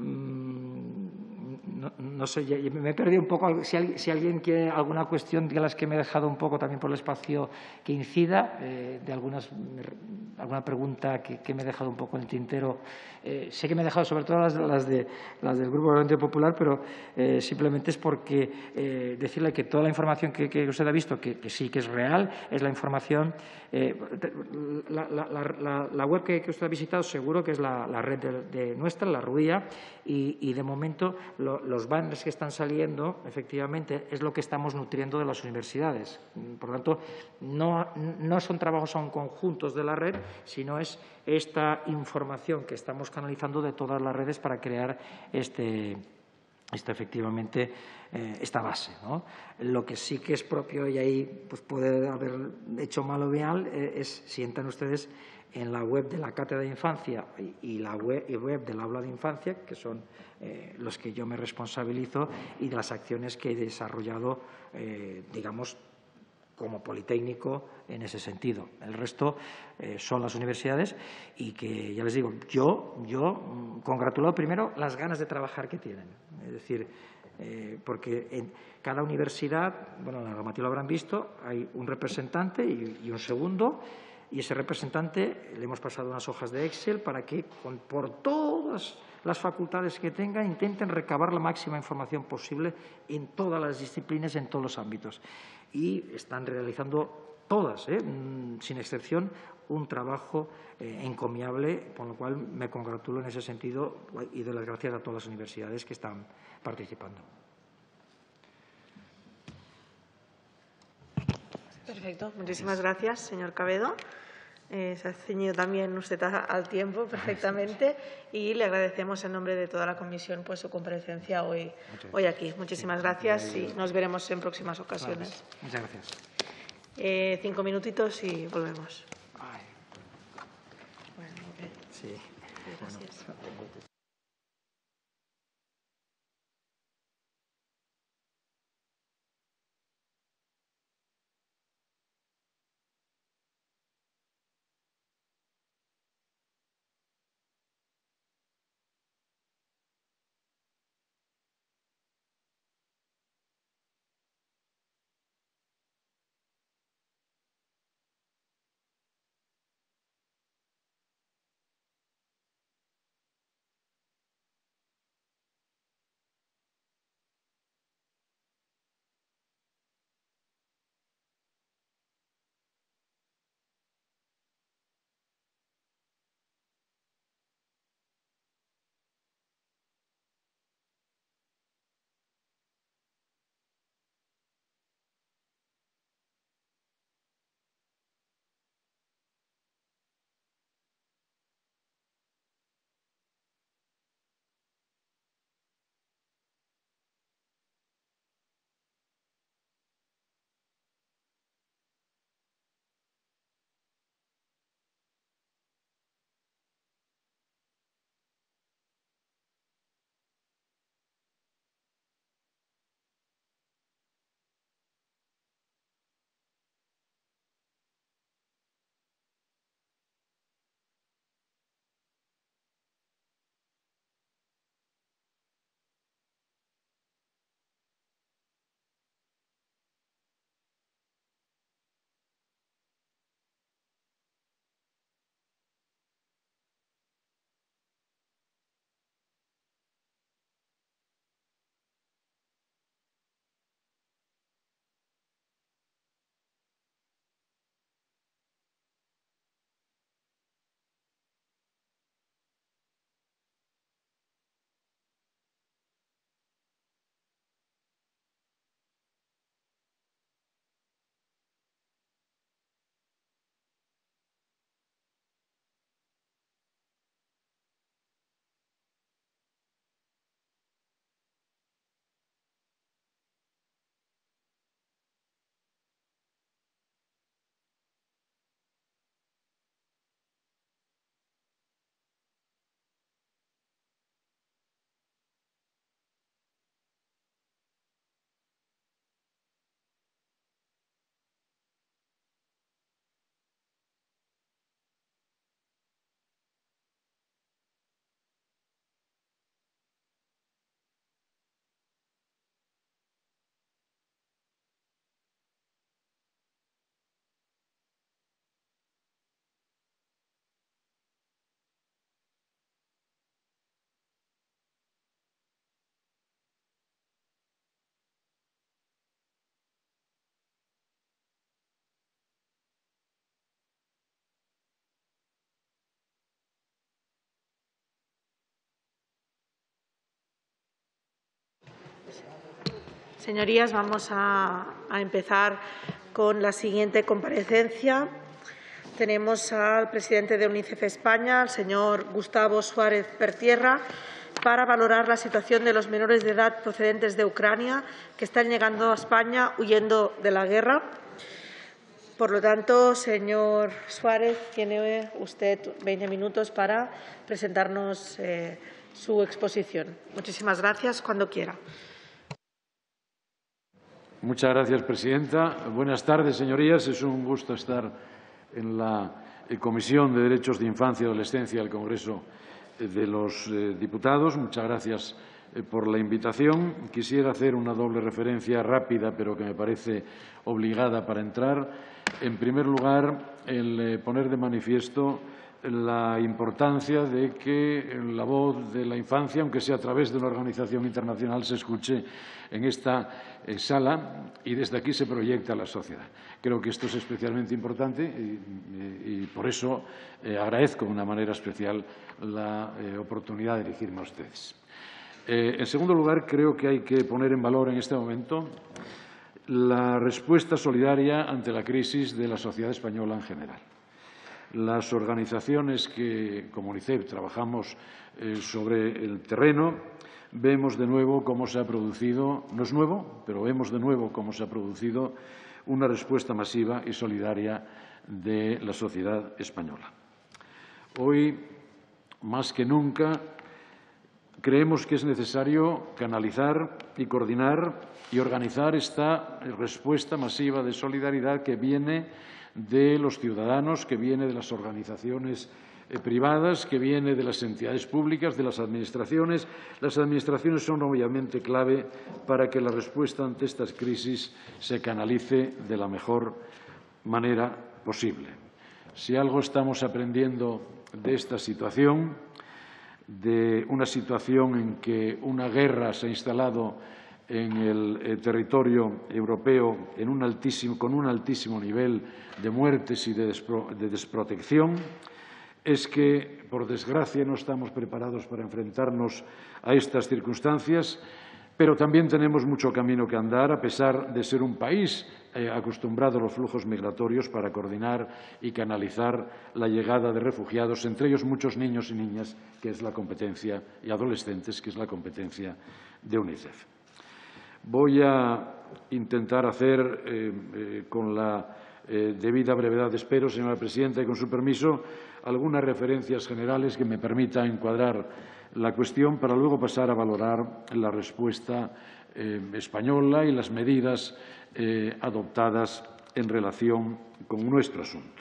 No, no sé, me he perdido un poco. Si, si alguien quiere alguna cuestión de las que me he dejado un poco también por el espacio que incida, eh, de algunas, alguna pregunta que, que me he dejado un poco en el tintero. Eh, sé que me he dejado sobre todo las, las, de, las del Grupo Parlamentario Popular, pero eh, simplemente es porque eh, decirle que toda la información que, que usted ha visto, que, que sí que es real, es la información. Eh, la, la, la, la web que, que usted ha visitado seguro que es la, la red de, de nuestra, la RUIA, y, y de momento lo, los banners que están saliendo, efectivamente, es lo que estamos nutriendo de las universidades. Por lo tanto, no, no son trabajos aún conjuntos de la red, sino es esta información que estamos canalizando de todas las redes para crear este, este efectivamente, eh, esta base, ¿no? Lo que sí que es propio, y ahí pues, puede haber hecho mal o bien, eh, es si entran ustedes en la web de la Cátedra de Infancia y, y la web, y web del Aula de Infancia, que son eh, los que yo me responsabilizo, y de las acciones que he desarrollado, eh, digamos, como Politécnico en ese sentido. El resto eh, son las universidades y que, ya les digo, yo, yo congratulo primero las ganas de trabajar que tienen. Es decir, eh, porque en cada universidad, bueno, en la normativa lo habrán visto, hay un representante y, y un segundo, y ese representante le hemos pasado unas hojas de Excel para que con, por todas las facultades que tenga intenten recabar la máxima información posible en todas las disciplinas, en todos los ámbitos. Y están realizando todas, ¿eh? sin excepción, un trabajo eh, encomiable, con lo cual me congratulo en ese sentido y doy las gracias a todas las universidades que están participando. Perfecto. Muchísimas gracias, señor Cabedo. Eh, se ha ceñido también usted al tiempo perfectamente y le agradecemos en nombre de toda la comisión pues, su comparecencia hoy, hoy aquí. Muchísimas gracias y nos veremos en próximas ocasiones. Muchas gracias. Eh, cinco minutitos y volvemos. Bueno, okay. Sí. Gracias. Señorías, vamos a, a empezar con la siguiente comparecencia. Tenemos al presidente de UNICEF España, el señor Gustavo Suárez Pertierra, para valorar la situación de los menores de edad procedentes de Ucrania que están llegando a España huyendo de la guerra. Por lo tanto, señor Suárez, tiene usted veinte minutos para presentarnos eh, su exposición. Muchísimas gracias. Cuando quiera. Muchas gracias, presidenta. Buenas tardes, señorías. Es un gusto estar en la Comisión de Derechos de Infancia y Adolescencia del Congreso de los eh, Diputados. Muchas gracias eh, por la invitación. Quisiera hacer una doble referencia rápida, pero que me parece obligada para entrar. En primer lugar, el eh, poner de manifiesto la importancia de que la voz de la infancia, aunque sea a través de una organización internacional, se escuche en esta eh, sala y desde aquí se proyecta a la sociedad. Creo que esto es especialmente importante y, y, y por eso eh, agradezco de una manera especial la eh, oportunidad de dirigirme a ustedes. Eh, en segundo lugar, creo que hay que poner en valor en este momento la respuesta solidaria ante la crisis de la sociedad española en general. Las organizaciones que, como UNICEF, trabajamos eh, sobre el terreno, vemos de nuevo cómo se ha producido, no es nuevo, pero vemos de nuevo cómo se ha producido una respuesta masiva y solidaria de la sociedad española. Hoy, más que nunca, creemos que es necesario canalizar y coordinar y organizar esta respuesta masiva de solidaridad que viene de los ciudadanos, que viene de las organizaciones eh, privadas, que viene de las entidades públicas, de las administraciones. Las administraciones son obviamente clave para que la respuesta ante estas crisis se canalice de la mejor manera posible. Si algo estamos aprendiendo de esta situación, de una situación en que una guerra se ha instalado en el eh, territorio europeo en un altísimo, con un altísimo nivel de muertes y de, despro, de desprotección, es que, por desgracia, no estamos preparados para enfrentarnos a estas circunstancias, pero también tenemos mucho camino que andar, a pesar de ser un país eh, acostumbrado a los flujos migratorios, para coordinar y canalizar la llegada de refugiados, entre ellos muchos niños y niñas, que es la competencia, y adolescentes, que es la competencia de UNICEF. Voy a intentar hacer, eh, eh, con la eh, debida brevedad, espero, señora presidenta, y con su permiso, algunas referencias generales que me permitan encuadrar la cuestión para luego pasar a valorar la respuesta eh, española y las medidas eh, adoptadas en relación con nuestro asunto.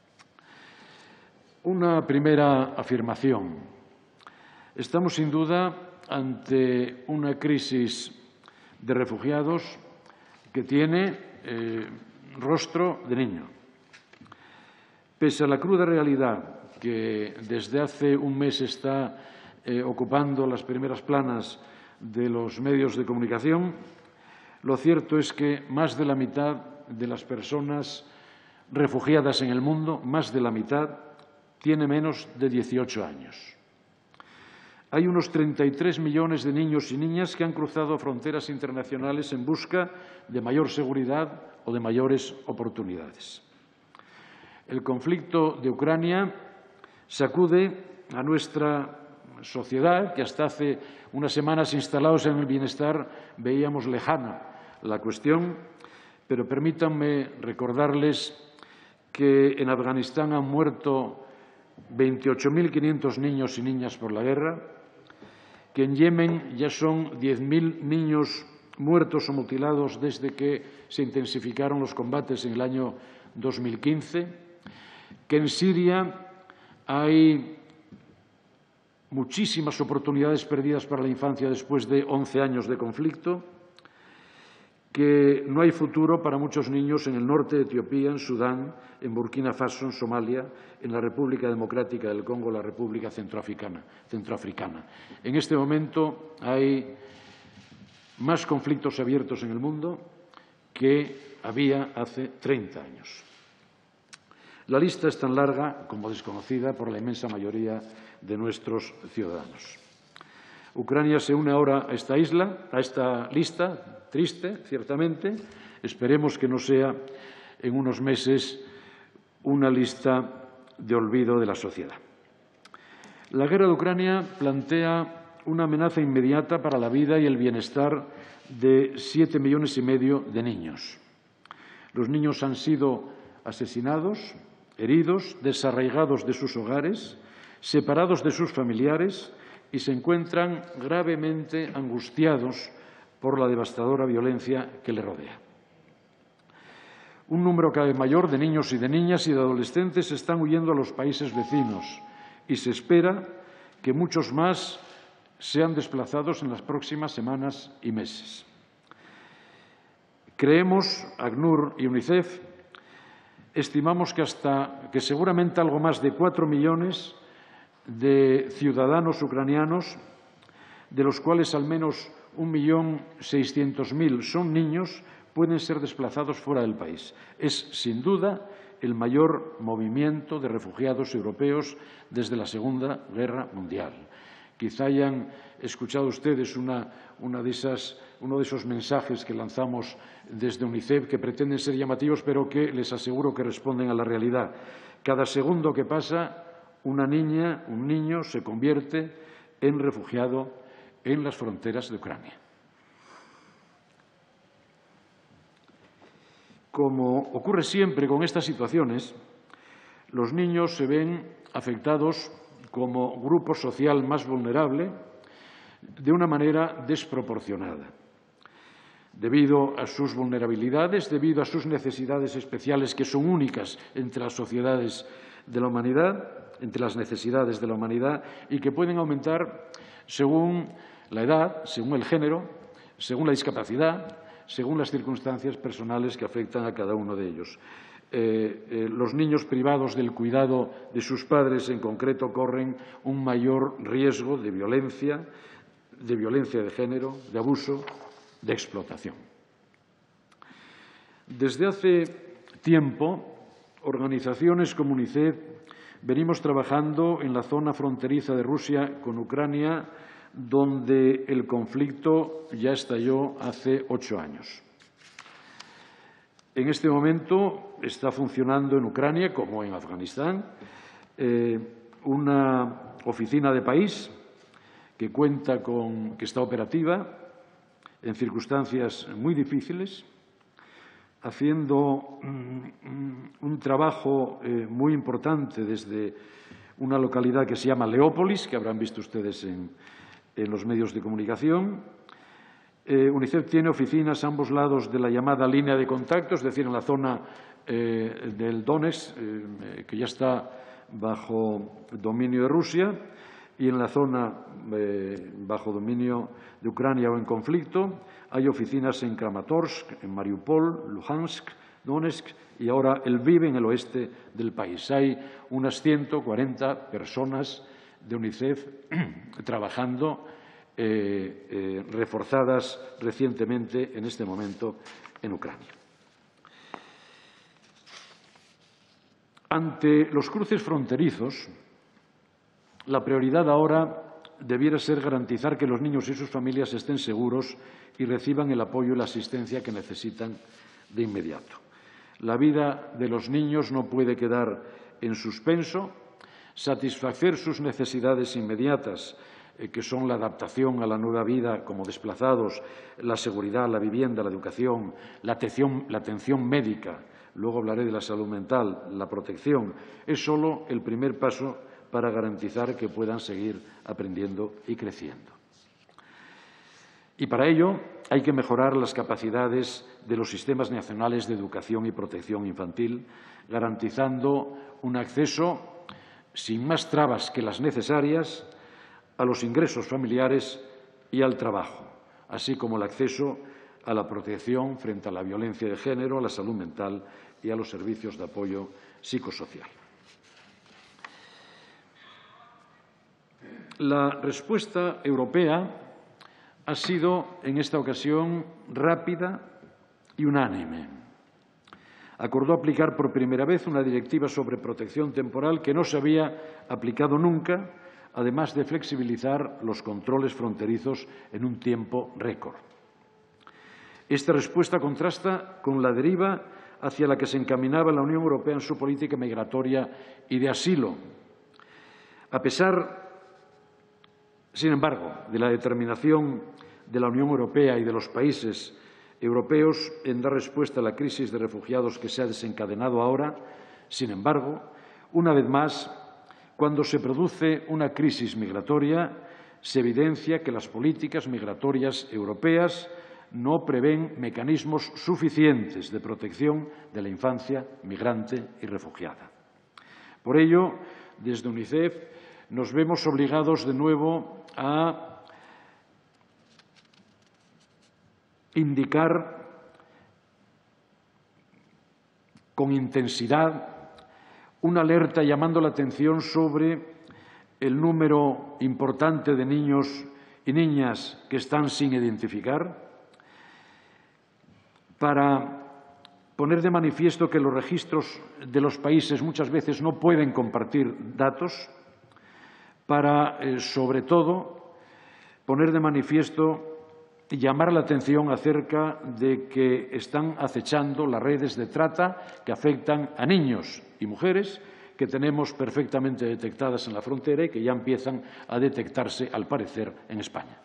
Una primera afirmación. Estamos, sin duda, ante una crisis de refugiados que tiene eh, rostro de niño. Pese a la cruda realidad que desde hace un mes está eh, ocupando las primeras planas de los medios de comunicación, lo cierto es que más de la mitad de las personas refugiadas en el mundo, más de la mitad, tiene menos de dieciocho años. Hay unos treinta y tres millones de niños y niñas que han cruzado fronteras internacionales en busca de mayor seguridad o de mayores oportunidades. El conflicto de Ucrania sacude a nuestra sociedad, que hasta hace unas semanas, instalados en el bienestar, veíamos lejana la cuestión, pero permítanme recordarles que en Afganistán han muerto veintiocho mil quinientos niños y niñas por la guerra, que en Yemen ya son diez mil niños muertos o mutilados desde que se intensificaron los combates en el año dos mil quince, que en Siria hay muchísimas oportunidades perdidas para la infancia después de once años de conflicto, que no hay futuro para muchos niños en el norte de Etiopía, en Sudán, en Burkina Faso, en Somalia, en la República Democrática del Congo, la República Centroafricana. Centroafricana. En este momento hay más conflictos abiertos en el mundo que había hace treinta años. La lista es tan larga como desconocida por la inmensa mayoría de nuestros ciudadanos. Ucrania se une ahora a esta isla, a esta lista, triste, ciertamente. Esperemos que no sea en unos meses una lista de olvido de la sociedad. La guerra de Ucrania plantea una amenaza inmediata para la vida y el bienestar de siete millones y medio de niños. Los niños han sido asesinados, heridos, desarraigados de sus hogares, separados de sus familiares y se encuentran gravemente angustiados por la devastadora violencia que les rodea. Un número cada vez mayor de niños y de niñas y de adolescentes están huyendo a los países vecinos y se espera que muchos más sean desplazados en las próximas semanas y meses. Creemos, ACNUR y UNICEF, estimamos que, hasta, que seguramente algo más de cuatro millones de ciudadanos ucranianos, de los cuales al menos un millón seiscientos mil son niños, pueden ser desplazados fuera del país. Es, sin duda, el mayor movimiento de refugiados europeos desde la Segunda Guerra Mundial. Quizá hayan escuchado ustedes una, una de esas, uno de esos mensajes que lanzamos desde UNICEF que pretenden ser llamativos, pero que les aseguro que responden a la realidad. Cada segundo que pasa, una niña, un niño, se convierte en refugiado en las fronteras de Ucrania. Como ocurre siempre con estas situaciones, los niños se ven afectados como grupo social más vulnerable de una manera desproporcionada. Debido a sus vulnerabilidades, debido a sus necesidades especiales que son únicas entre las sociedades de la humanidad, entre las necesidades de la humanidad y que pueden aumentar según la edad, según el género, según la discapacidad, según las circunstancias personales que afectan a cada uno de ellos. Eh, eh, los niños privados del cuidado de sus padres, en concreto, corren un mayor riesgo de violencia, de violencia de género, de abuso, de explotación. Desde hace tiempo, organizaciones como UNICEF venimos trabajando en la zona fronteriza de Rusia con Ucrania, donde el conflicto ya estalló hace ocho años. En este momento está funcionando en Ucrania, como en Afganistán, eh, una oficina de país que cuenta con, que está operativa en circunstancias muy difíciles, haciendo un, un trabajo eh, muy importante desde una localidad que se llama Leópolis, que habrán visto ustedes en, en los medios de comunicación. Eh, UNICEF tiene oficinas a ambos lados de la llamada línea de contacto, es decir, en la zona eh, del Donetsk, eh, que ya está bajo dominio de Rusia, y en la zona eh, bajo dominio de Ucrania o en conflicto. Hay oficinas en Kramatorsk, en Mariupol, Luhansk, Donetsk y ahora el Lviv en el oeste del país. Hay unas ciento cuarenta personas de UNICEF trabajando, eh, eh, reforzadas recientemente en este momento en Ucrania. Ante los cruces fronterizos, la prioridad ahora debiera ser garantizar que los niños y sus familias estén seguros y reciban el apoyo y la asistencia que necesitan de inmediato. La vida de los niños no puede quedar en suspenso. Satisfacer sus necesidades inmediatas, eh, que son la adaptación a la nueva vida como desplazados, la seguridad, la vivienda, la educación, la atención, la atención médica, luego hablaré de la salud mental, la protección, es solo el primer paso para garantizar que puedan seguir aprendiendo y creciendo. Y para ello hay que mejorar las capacidades de los sistemas nacionales de educación y protección infantil, garantizando un acceso sin más trabas que las necesarias a los ingresos familiares y al trabajo, así como el acceso a la protección frente a la violencia de género, a la salud mental y a los servicios de apoyo psicosocial. La respuesta europea ha sido, en esta ocasión, rápida y unánime. Acordó aplicar por primera vez una directiva sobre protección temporal que no se había aplicado nunca además de flexibilizar los controles fronterizos en un tiempo récord. Esta respuesta contrasta con la deriva hacia la que se encaminaba la Unión Europea en su política migratoria y de asilo. A pesar, sin embargo, de la determinación de la Unión Europea y de los países europeos en dar respuesta a la crisis de refugiados que se ha desencadenado ahora, sin embargo, una vez más, cuando se produce una crisis migratoria, se evidencia que las políticas migratorias europeas no prevén mecanismos suficientes de protección de la infancia migrante y refugiada. Por ello, desde UNICEF nos vemos obligados de nuevo a indicar con intensidad una alerta llamando la atención sobre el número importante de niños y niñas que están sin identificar, para poner de manifiesto que los registros de los países muchas veces no pueden compartir datos, para, eh, sobre todo, poner de manifiesto y llamar la atención acerca de que están acechando las redes de trata que afectan a niños y mujeres que tenemos perfectamente detectadas en la frontera y que ya empiezan a detectarse, al parecer, en España.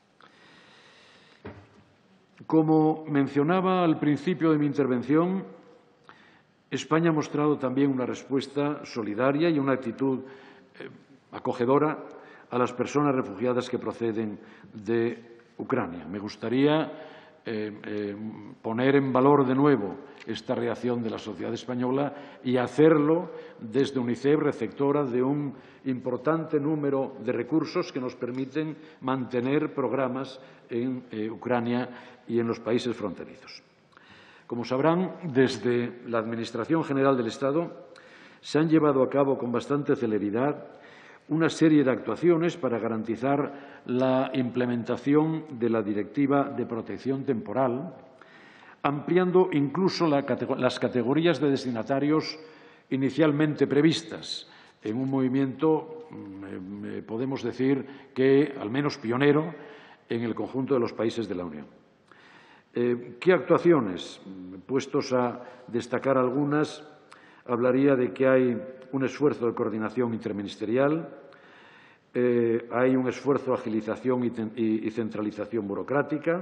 Como mencionaba al principio de mi intervención, España ha mostrado también una respuesta solidaria y una actitud eh, acogedora a las personas refugiadas que proceden de Ucrania. Me gustaría eh, eh, poner en valor de nuevo esta reacción de la sociedad española y hacerlo desde UNICEF, receptora de un importante número de recursos que nos permiten mantener programas en eh, Ucrania y en los países fronterizos. Como sabrán, desde la Administración General del Estado se han llevado a cabo con bastante celeridad una serie de actuaciones para garantizar la implementación de la Directiva de Protección Temporal, ampliando incluso la, las categorías de destinatarios inicialmente previstas, en un movimiento, eh, podemos decir, que al menos pionero en el conjunto de los países de la Unión. Eh, ¿Qué actuaciones? Puestos a destacar algunas, hablaría de que hay un esfuerzo de coordinación interministerial, eh, hay un esfuerzo de agilización y, y, y centralización burocrática,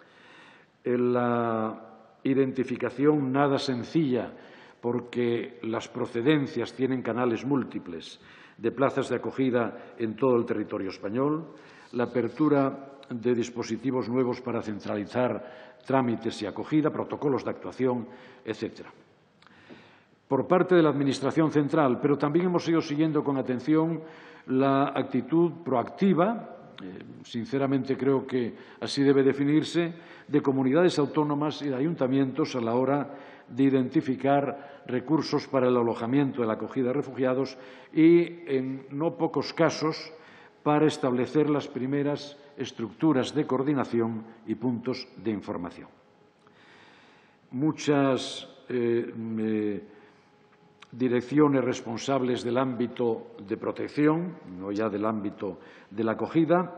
en la identificación nada sencilla porque las procedencias tienen canales múltiples de plazas de acogida en todo el territorio español, la apertura de dispositivos nuevos para centralizar trámites y acogida, protocolos de actuación, etcétera. Por parte de la Administración central, pero también hemos ido siguiendo con atención la actitud proactiva, eh, sinceramente creo que así debe definirse, de comunidades autónomas y de ayuntamientos a la hora de identificar recursos para el alojamiento y la acogida de refugiados y, en no pocos casos, para establecer las primeras estructuras de coordinación y puntos de información. Muchas eh, eh, direcciones responsables del ámbito de protección, no ya del ámbito de la acogida,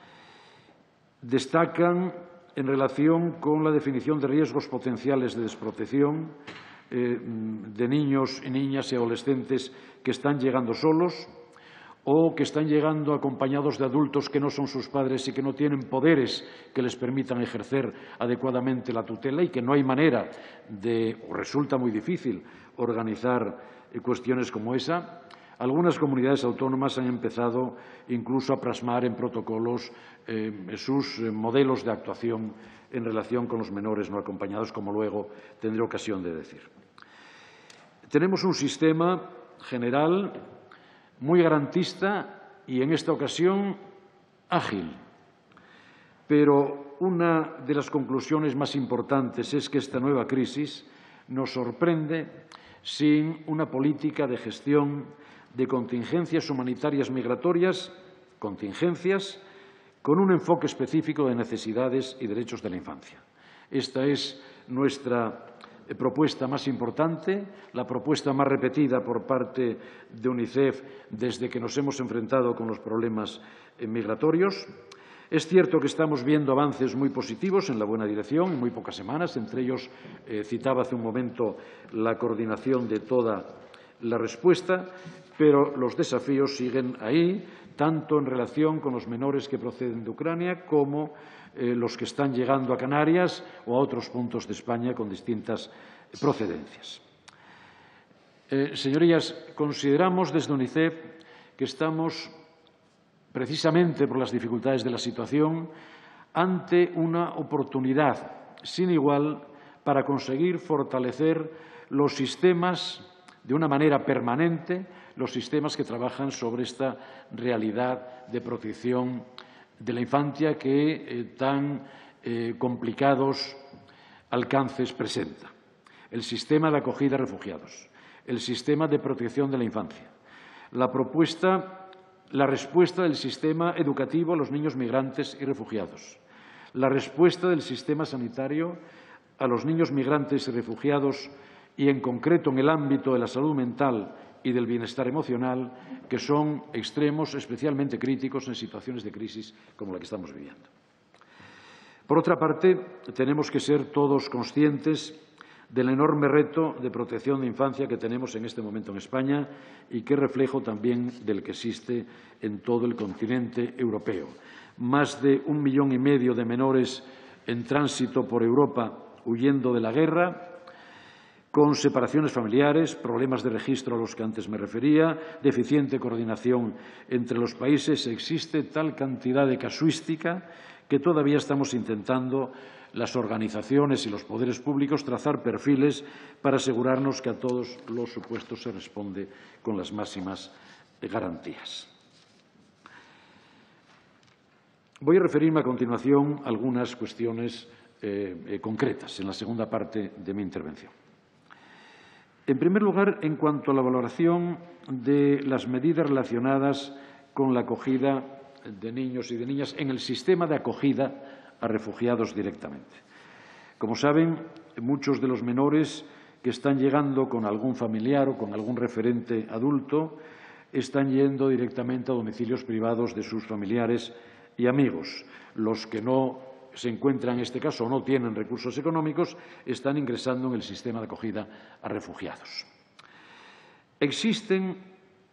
destacan en relación con la definición de riesgos potenciales de desprotección eh, de niños y niñas y adolescentes que están llegando solos o que están llegando acompañados de adultos que no son sus padres y que no tienen poderes que les permitan ejercer adecuadamente la tutela y que no hay manera de, o resulta muy difícil, organizar cuestiones como esa. Algunas comunidades autónomas han empezado incluso a plasmar en protocolos eh, sus eh, modelos de actuación en relación con los menores no acompañados, como luego tendré ocasión de decir. Tenemos un sistema general muy garantista y, en esta ocasión, ágil. Pero una de las conclusiones más importantes es que esta nueva crisis nos sorprende sin una política de gestión de contingencias humanitarias migratorias, contingencias con un enfoque específico de necesidades y derechos de la infancia. Esta es nuestra propuesta más importante, la propuesta más repetida por parte de UNICEF desde que nos hemos enfrentado con los problemas migratorios. Es cierto que estamos viendo avances muy positivos en la buena dirección en muy pocas semanas. Entre ellos, eh, citaba hace un momento la coordinación de toda la respuesta, pero los desafíos siguen ahí, tanto en relación con los menores que proceden de Ucrania como eh, los que están llegando a Canarias o a otros puntos de España con distintas procedencias. Eh, señorías, consideramos desde UNICEF que estamos, precisamente por las dificultades de la situación, ante una oportunidad sin igual para conseguir fortalecer los sistemas de una manera permanente, los sistemas que trabajan sobre esta realidad de protección de la infancia que eh, tan eh, complicados alcances presenta. El sistema de acogida a refugiados, el sistema de protección de la infancia, la propuesta, la respuesta del sistema educativo a los niños migrantes y refugiados, la respuesta del sistema sanitario a los niños migrantes y refugiados y, en concreto, en el ámbito de la salud mental y del bienestar emocional, que son extremos especialmente críticos en situaciones de crisis como la que estamos viviendo. Por otra parte, tenemos que ser todos conscientes del enorme reto de protección de infancia que tenemos en este momento en España y que es reflejo también del que existe en todo el continente europeo. Más de un millón y medio de menores en tránsito por Europa huyendo de la guerra, con separaciones familiares, problemas de registro a los que antes me refería, deficiente coordinación entre los países. Existe tal cantidad de casuística que todavía estamos intentando, las organizaciones y los poderes públicos, trazar perfiles para asegurarnos que a todos los supuestos se responde con las máximas garantías. Voy a referirme a continuación a algunas cuestiones eh, eh, concretas en la segunda parte de mi intervención. En primer lugar, en cuanto a la valoración de las medidas relacionadas con la acogida de niños y de niñas en el sistema de acogida a refugiados directamente. Como saben, muchos de los menores que están llegando con algún familiar o con algún referente adulto están yendo directamente a domicilios privados de sus familiares y amigos. Los que no se encuentran en este caso o no tienen recursos económicos están ingresando en el sistema de acogida a refugiados. Existen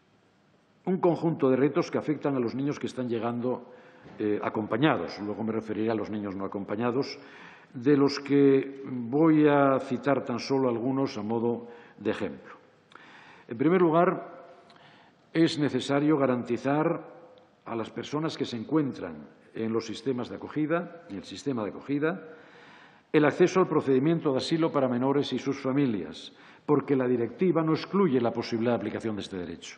un conjunto de retos que afectan a los niños que están llegando eh, acompañados. Luego me referiré a los niños no acompañados, de los que voy a citar tan solo algunos a modo de ejemplo. En primer lugar, es necesario garantizar a las personas que se encuentran en los sistemas de acogida, en el sistema de acogida, el acceso al procedimiento de asilo para menores y sus familias, porque la directiva no excluye la posibilidad de aplicación de este derecho.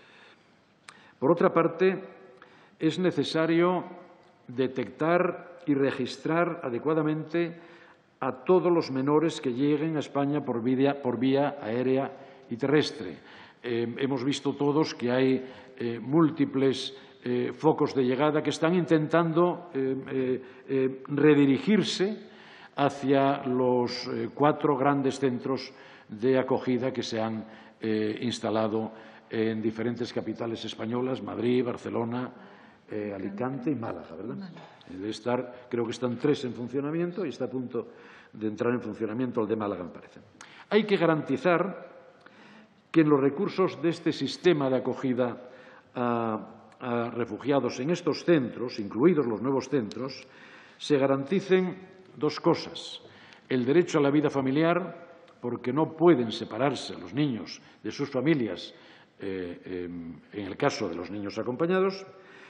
Por otra parte, es necesario detectar y registrar adecuadamente a todos los menores que lleguen a España por vía, por vía aérea y terrestre. Eh, hemos visto todos que hay eh, múltiples eh, focos de llegada que están intentando eh, eh, eh, redirigirse hacia los eh, cuatro grandes centros de acogida que se han eh, instalado en diferentes capitales españolas, Madrid, Barcelona, eh, Alicante y Málaga, ¿verdad? Debe estar, creo que están tres en funcionamiento y está a punto de entrar en funcionamiento el de Málaga, me parece. Hay que garantizar que en los recursos de este sistema de acogida a, a refugiados en estos centros, incluidos los nuevos centros, se garanticen dos cosas. El derecho a la vida familiar, porque no pueden separarse los niños de sus familias eh, eh, en el caso de los niños acompañados,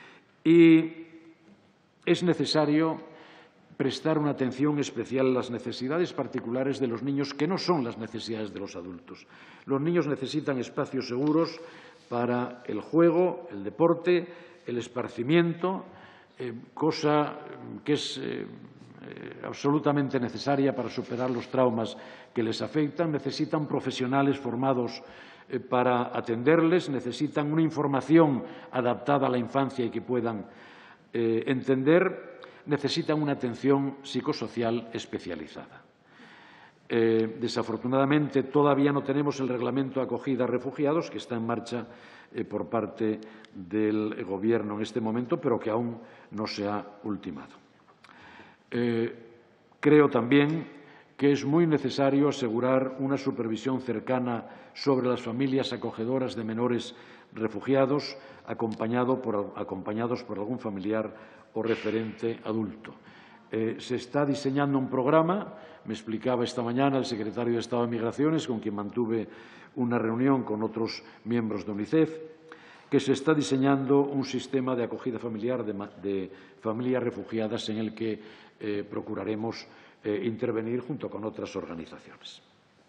y es necesario prestar una atención especial a las necesidades particulares de los niños, que no son las necesidades de los adultos. Los niños necesitan espacios seguros para el juego, el deporte, el esparcimiento, eh, cosa que es eh, eh, absolutamente necesaria para superar los traumas que les afectan. Necesitan profesionales formados eh, para atenderles, necesitan una información adaptada a la infancia y que puedan eh, entender, necesitan una atención psicosocial especializada. Eh, desafortunadamente, todavía no tenemos el reglamento de acogida a refugiados, que está en marcha eh, por parte del Gobierno en este momento, pero que aún no se ha ultimado. Eh, creo también que es muy necesario asegurar una supervisión cercana sobre las familias acogedoras de menores refugiados, acompañado por, acompañados por algún familiar o referente adulto. Eh, se está diseñando un programa, me explicaba esta mañana el secretario de Estado de Migraciones, con quien mantuve una reunión con otros miembros de UNICEF, que se está diseñando un sistema de acogida familiar de, de familias refugiadas en el que eh, procuraremos eh, intervenir junto con otras organizaciones.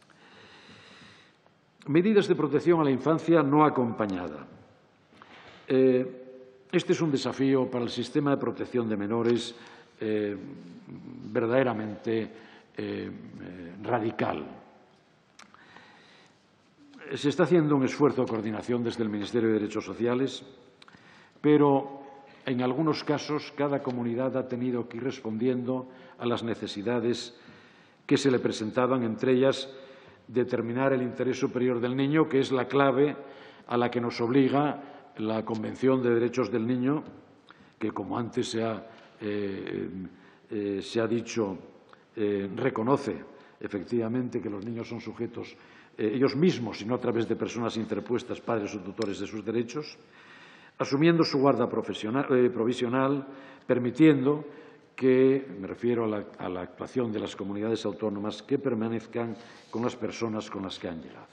Medidas de protección a la infancia no acompañada. Eh, este es un desafío para el sistema de protección de menores eh, verdaderamente eh, eh, radical. Se está haciendo un esfuerzo de coordinación desde el Ministerio de Derechos Sociales, pero en algunos casos cada comunidad ha tenido que ir respondiendo a las necesidades que se le presentaban, entre ellas determinar el interés superior del niño, que es la clave a la que nos obliga la Convención de Derechos del Niño, que, como antes se ha, eh, eh, se ha dicho, eh, reconoce efectivamente que los niños son sujetos eh, ellos mismos, y no a través de personas interpuestas, padres o tutores, de sus derechos, asumiendo su guarda eh, provisional, permitiendo que, me refiero a la, a la actuación de las comunidades autónomas, que permanezcan con las personas con las que han llegado.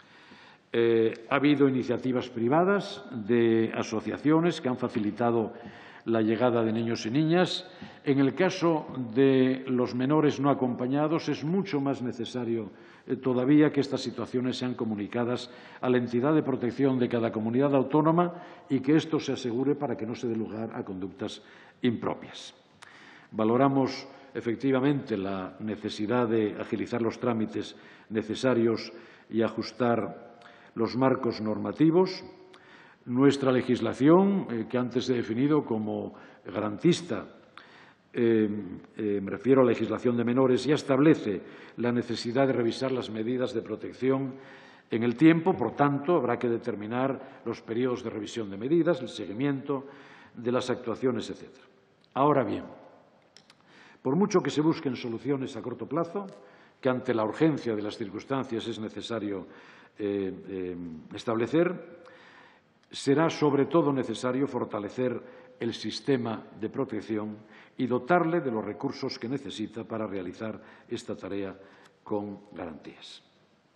Eh, ha habido iniciativas privadas de asociaciones que han facilitado la llegada de niños y niñas. En el caso de los menores no acompañados es mucho más necesario eh, todavía que estas situaciones sean comunicadas a la entidad de protección de cada comunidad autónoma y que esto se asegure para que no se dé lugar a conductas impropias. Valoramos efectivamente la necesidad de agilizar los trámites necesarios y ajustar los marcos normativos. Nuestra legislación, eh, que antes he definido como garantista, eh, eh, me refiero a la legislación de menores, ya establece la necesidad de revisar las medidas de protección en el tiempo. Por tanto, habrá que determinar los periodos de revisión de medidas, el seguimiento de las actuaciones, etcétera. Ahora bien, por mucho que se busquen soluciones a corto plazo, que ante la urgencia de las circunstancias es necesario eh, eh, establecer, será sobre todo necesario fortalecer el sistema de protección y dotarle de los recursos que necesita para realizar esta tarea con garantías.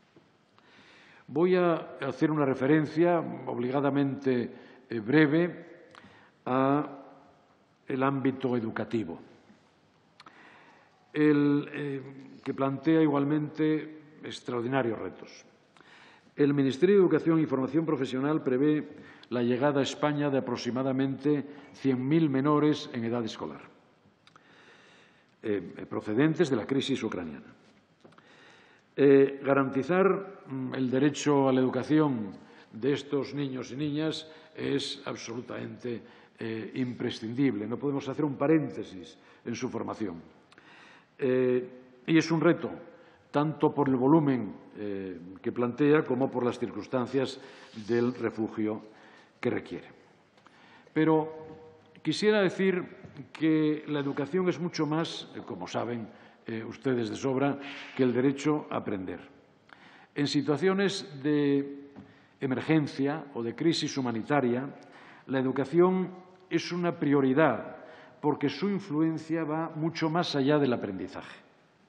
Voy a hacer una referencia obligadamente eh, breve al ámbito educativo, el, eh, que plantea igualmente extraordinarios retos. El Ministerio de Educación y Formación Profesional prevé la llegada a España de aproximadamente cien mil menores en edad escolar, eh, procedentes de la crisis ucraniana. Eh, garantizar el derecho a la educación de estos niños y niñas es absolutamente eh, imprescindible. No podemos hacer un paréntesis en su formación. Eh, y es un reto tanto por el volumen eh, que plantea como por las circunstancias del refugio que requiere. Pero quisiera decir que la educación es mucho más, eh, como saben eh, ustedes de sobra, que el derecho a aprender. En situaciones de emergencia o de crisis humanitaria, la educación es una prioridad porque su influencia va mucho más allá del aprendizaje.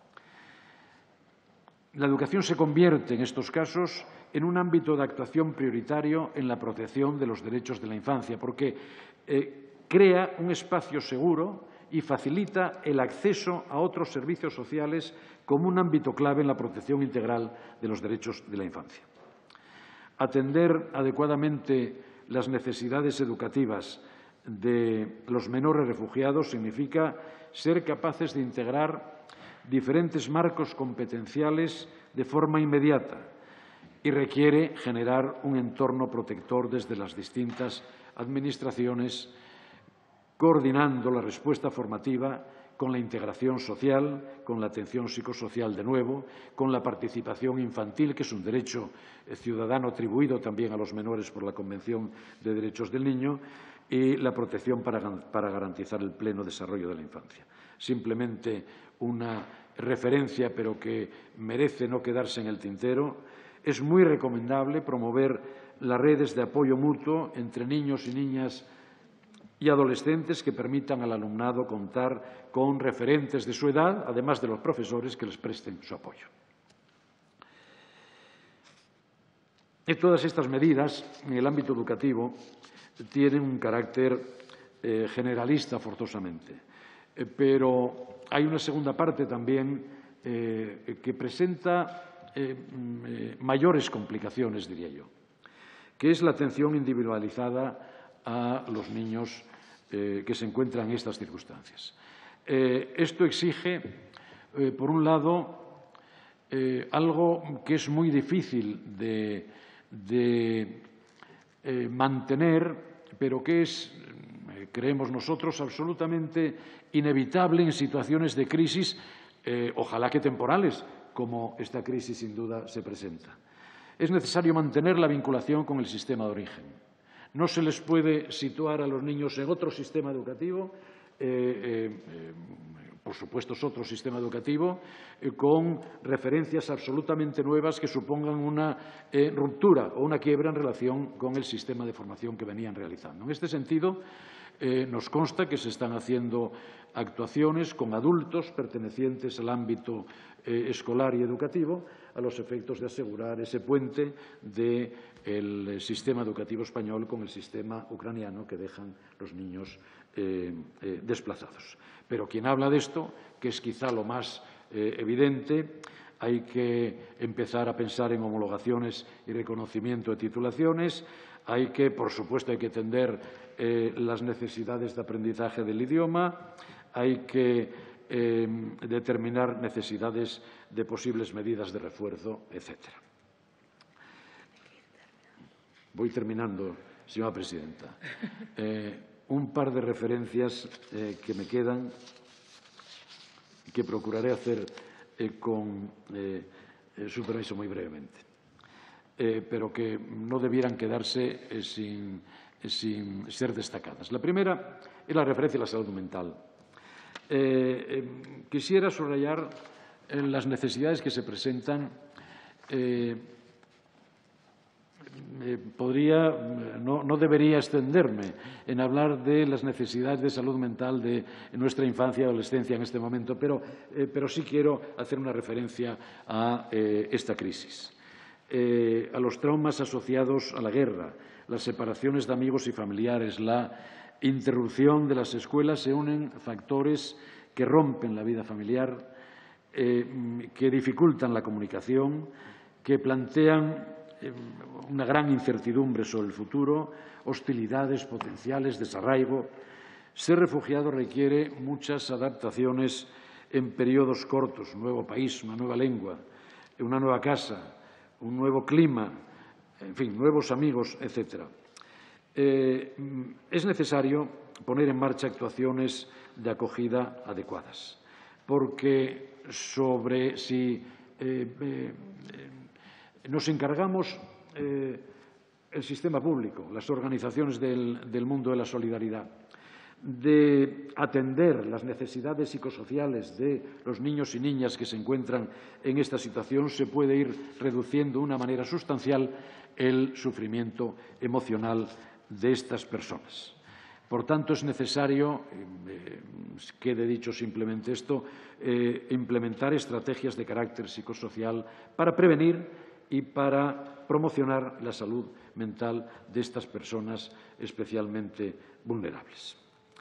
La educación se convierte, en estos casos, en un ámbito de actuación prioritario en la protección de los derechos de la infancia, porque eh, crea un espacio seguro y facilita el acceso a otros servicios sociales como un ámbito clave en la protección integral de los derechos de la infancia. Atender adecuadamente las necesidades educativas de los menores refugiados significa ser capaces de integrar diferentes marcos competenciales de forma inmediata y requiere generar un entorno protector desde las distintas administraciones coordinando la respuesta formativa con la integración social, con la atención psicosocial de nuevo, con la participación infantil, que es un derecho ciudadano atribuido también a los menores por la Convención de Derechos del Niño, y la protección para, para garantizar el pleno desarrollo de la infancia. Simplemente una referencia, pero que merece no quedarse en el tintero. Es muy recomendable promover las redes de apoyo mutuo entre niños y niñas y adolescentes que permitan al alumnado contar con referentes de su edad, además de los profesores que les presten su apoyo. Y todas estas medidas en el ámbito educativo tienen un carácter eh, generalista forzosamente, eh, pero hay una segunda parte también eh, que presenta eh, eh, mayores complicaciones, diría yo, que es la atención individualizada a los niños eh, que se encuentran en estas circunstancias. Eh, esto exige, eh, por un lado, eh, algo que es muy difícil de, de eh, mantener, pero que es, eh, creemos nosotros, absolutamente inevitable en situaciones de crisis, eh, ojalá que temporales, como esta crisis sin duda se presenta. Es necesario mantener la vinculación con el sistema de origen. No se les puede situar a los niños en otro sistema educativo, eh, eh, eh, por supuesto es otro sistema educativo, eh, con referencias absolutamente nuevas que supongan una eh, ruptura o una quiebra en relación con el sistema de formación que venían realizando. En este sentido, eh, nos consta que se están haciendo actuaciones con adultos pertenecientes al ámbito eh, escolar y educativo, a los efectos de asegurar ese puente del sistema educativo español con el sistema ucraniano que dejan los niños eh, eh, desplazados. Pero quien habla de esto, que es quizá lo más eh, evidente, hay que empezar a pensar en homologaciones y reconocimiento de titulaciones, hay que, por supuesto, hay que atender eh, las necesidades de aprendizaje del idioma, hay que Eh, determinar necesidades de posibles medidas de refuerzo, etcétera. Voy terminando, señora presidenta. Eh, un par de referencias eh, que me quedan, que procuraré hacer eh, con eh, eh, su permiso muy brevemente, eh, pero que no debieran quedarse eh, sin, eh, sin ser destacadas. La primera es la referencia a la salud mental. Eh, eh, quisiera subrayar eh, las necesidades que se presentan. Eh, eh, podría, no, no debería extenderme en hablar de las necesidades de salud mental de nuestra infancia y adolescencia en este momento, pero, eh, pero sí quiero hacer una referencia a eh, esta crisis, eh, a los traumas asociados a la guerra, las separaciones de amigos y familiares, la interrupción de las escuelas. Se unen factores que rompen la vida familiar, eh, que dificultan la comunicación, que plantean eh, una gran incertidumbre sobre el futuro, hostilidades potenciales, desarraigo. Ser refugiado requiere muchas adaptaciones en periodos cortos, un nuevo país, una nueva lengua, una nueva casa, un nuevo clima, en fin, nuevos amigos, etcétera. Eh, es necesario poner en marcha actuaciones de acogida adecuadas, porque sobre si eh, eh, nos encargamos eh, el sistema público, las organizaciones del, del mundo de la solidaridad, de atender las necesidades psicosociales de los niños y niñas que se encuentran en esta situación, se puede ir reduciendo de una manera sustancial el sufrimiento emocional de estas personas. Por tanto, es necesario, eh, quede dicho simplemente esto, eh, implementar estrategias de carácter psicosocial para prevenir y para promocionar la salud mental de estas personas especialmente vulnerables.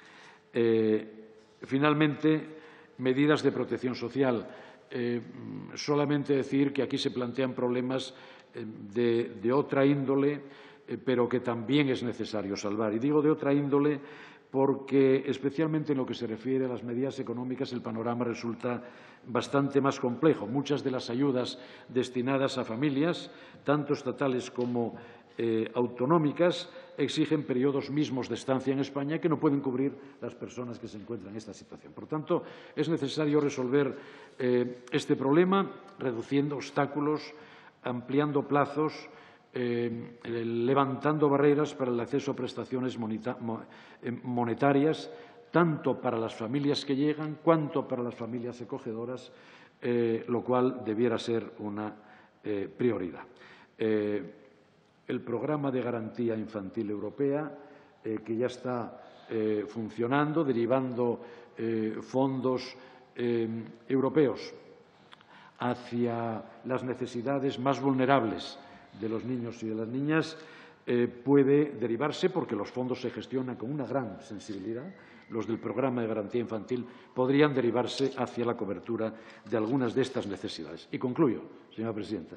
Eh, finalmente, medidas de protección social. Eh, solamente decir que aquí se plantean problemas eh, de, de otra índole, pero que también es necesario salvar. Y digo de otra índole porque, especialmente en lo que se refiere a las medidas económicas, el panorama resulta bastante más complejo. Muchas de las ayudas destinadas a familias, tanto estatales como eh, autonómicas exigen periodos mismos de estancia en España que no pueden cubrir las personas que se encuentran en esta situación. Por tanto, es necesario resolver eh, este problema reduciendo obstáculos, ampliando plazos, eh, levantando barreras para el acceso a prestaciones monetarias, tanto para las familias que llegan cuanto para las familias acogedoras, eh, lo cual debiera ser una eh, prioridad. Eh, el programa de garantía infantil europea, eh, que ya está eh, funcionando, derivando eh, fondos eh, europeos hacia las necesidades más vulnerables de los niños y de las niñas, eh, puede derivarse, porque los fondos se gestionan con una gran sensibilidad, los del programa de garantía infantil podrían derivarse hacia la cobertura de algunas de estas necesidades. Y concluyo, señora presidenta.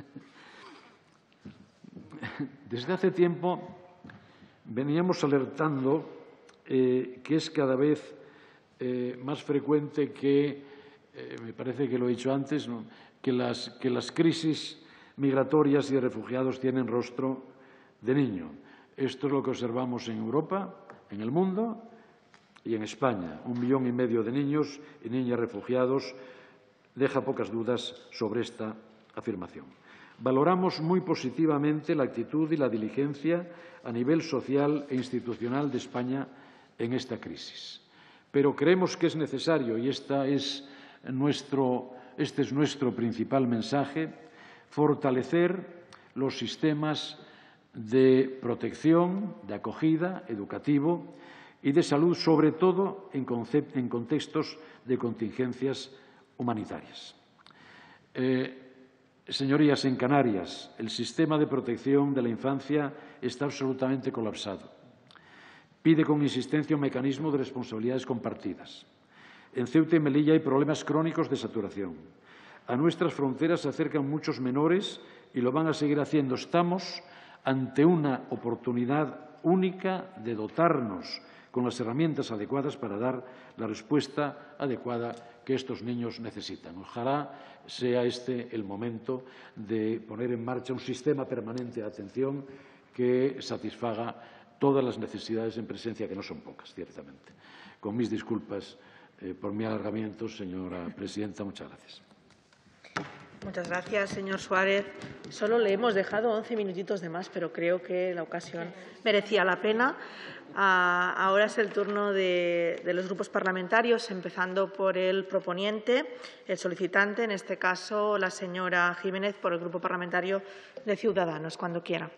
Desde hace tiempo veníamos alertando eh, que es cada vez eh, más frecuente que, eh, me parece que lo he dicho antes, ¿no?, que, las, que las crisis migratorias y de refugiados tienen rostro de niño. Esto es lo que observamos en Europa, en el mundo y en España. Un millón y medio de niños y niñas refugiados deja pocas dudas sobre esta afirmación. Valoramos muy positivamente la actitud y la diligencia a nivel social e institucional de España en esta crisis. Pero creemos que es necesario, y esta es nuestro, este es nuestro principal mensaje, fortalecer los sistemas de protección, de acogida, educativo y de salud, sobre todo en, en contextos de contingencias humanitarias. Eh, Señorías, en Canarias el sistema de protección de la infancia está absolutamente colapsado. Pide con insistencia un mecanismo de responsabilidades compartidas. En Ceuta y Melilla hay problemas crónicos de saturación. A nuestras fronteras se acercan muchos menores y lo van a seguir haciendo. Estamos ante una oportunidad única de dotarnos con las herramientas adecuadas para dar la respuesta adecuada que estos niños necesitan. Ojalá sea este el momento de poner en marcha un sistema permanente de atención que satisfaga todas las necesidades en presencia, que no son pocas, ciertamente. Con mis disculpas eh, por mi alargamiento, señora presidenta. Muchas gracias. Muchas gracias, señor Suárez. Solo le hemos dejado once minutitos de más, pero creo que la ocasión merecía la pena. Ah, ahora es el turno de, de los grupos parlamentarios, empezando por el proponiente, el solicitante, en este caso la señora Jiménez, por el Grupo Parlamentario de Ciudadanos, cuando quiera.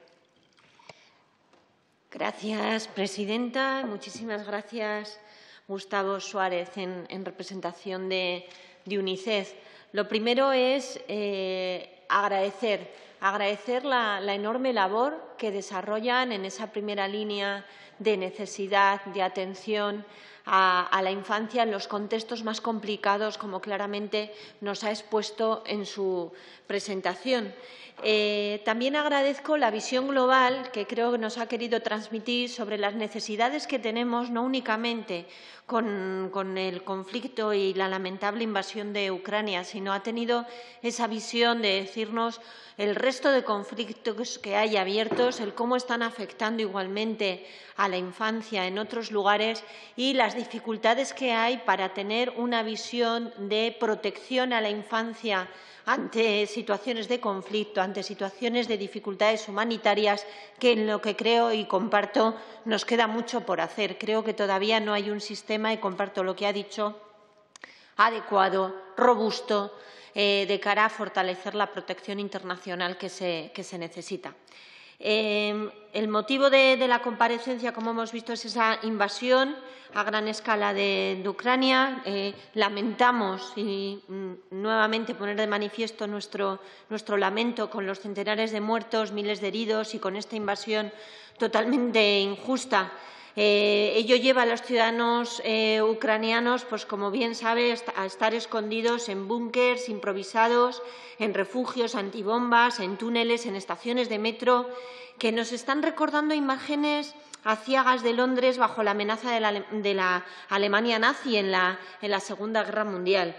Gracias, presidenta. Muchísimas gracias, Gustavo Suárez, en, en representación de, de UNICEF. Lo primero es eh, agradecer, agradecer la, la enorme labor que desarrollan en esa primera línea de necesidad, de atención a, a la infancia en los contextos más complicados, como claramente nos ha expuesto en su presentación. Eh, también agradezco la visión global que creo que nos ha querido transmitir sobre las necesidades que tenemos, no únicamente con, con el conflicto y la lamentable invasión de Ucrania, sino ha tenido esa visión de decirnos el resto de conflictos que hay abiertos, el cómo están afectando igualmente a la infancia en otros lugares y las dificultades que hay para tener una visión de protección a la infancia ante situaciones de conflicto, ante situaciones de dificultades humanitarias, que en lo que creo y comparto nos queda mucho por hacer. Creo que todavía no hay un sistema, y comparto lo que ha dicho, adecuado, robusto, eh, de cara a fortalecer la protección internacional que se, que se necesita. Eh, el motivo de, de la comparecencia, como hemos visto, es esa invasión a gran escala de, de Ucrania. Eh, lamentamos y mm, nuevamente poner de manifiesto nuestro, nuestro lamento con los centenares de muertos, miles de heridos y con esta invasión totalmente injusta. Eh, ello lleva a los ciudadanos eh, ucranianos, pues como bien sabe, a estar escondidos en búnkers improvisados, en refugios antibombas, en túneles, en estaciones de metro, que nos están recordando imágenes aciagas de Londres bajo la amenaza de la, de la Alemania nazi en la, en la Segunda Guerra Mundial.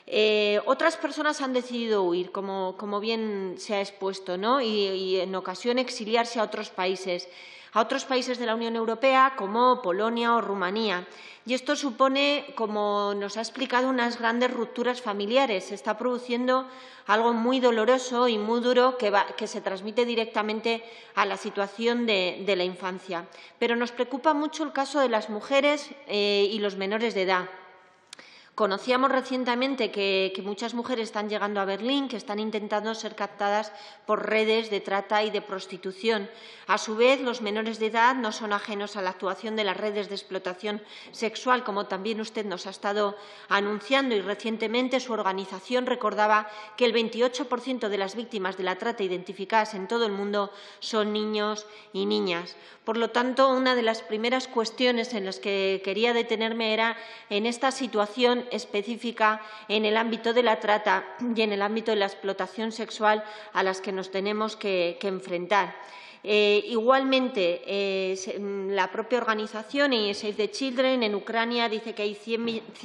Eh, otras personas han decidido huir, como, como bien se ha expuesto, ¿no? y, y en ocasión exiliarse a otros países, a otros países de la Unión Europea como Polonia o Rumanía. Y esto supone, como nos ha explicado, unas grandes rupturas familiares. Se está produciendo algo muy doloroso y muy duro que, va, que se transmite directamente a la situación de, de la infancia. Pero nos preocupa mucho el caso de las mujeres eh, y los menores de edad. Conocíamos recientemente que, que muchas mujeres están llegando a Berlín, que están intentando ser captadas por redes de trata y de prostitución. A su vez, los menores de edad no son ajenos a la actuación de las redes de explotación sexual, como también usted nos ha estado anunciando, y recientemente su organización recordaba que el veintiocho por ciento de las víctimas de la trata identificadas en todo el mundo son niños y niñas. Por lo tanto, una de las primeras cuestiones en las que quería detenerme era en esta situación específica en el ámbito de la trata y en el ámbito de la explotación sexual a las que nos tenemos que, que enfrentar. Eh, igualmente, eh, la propia organización y Save the Children en Ucrania dice que hay cien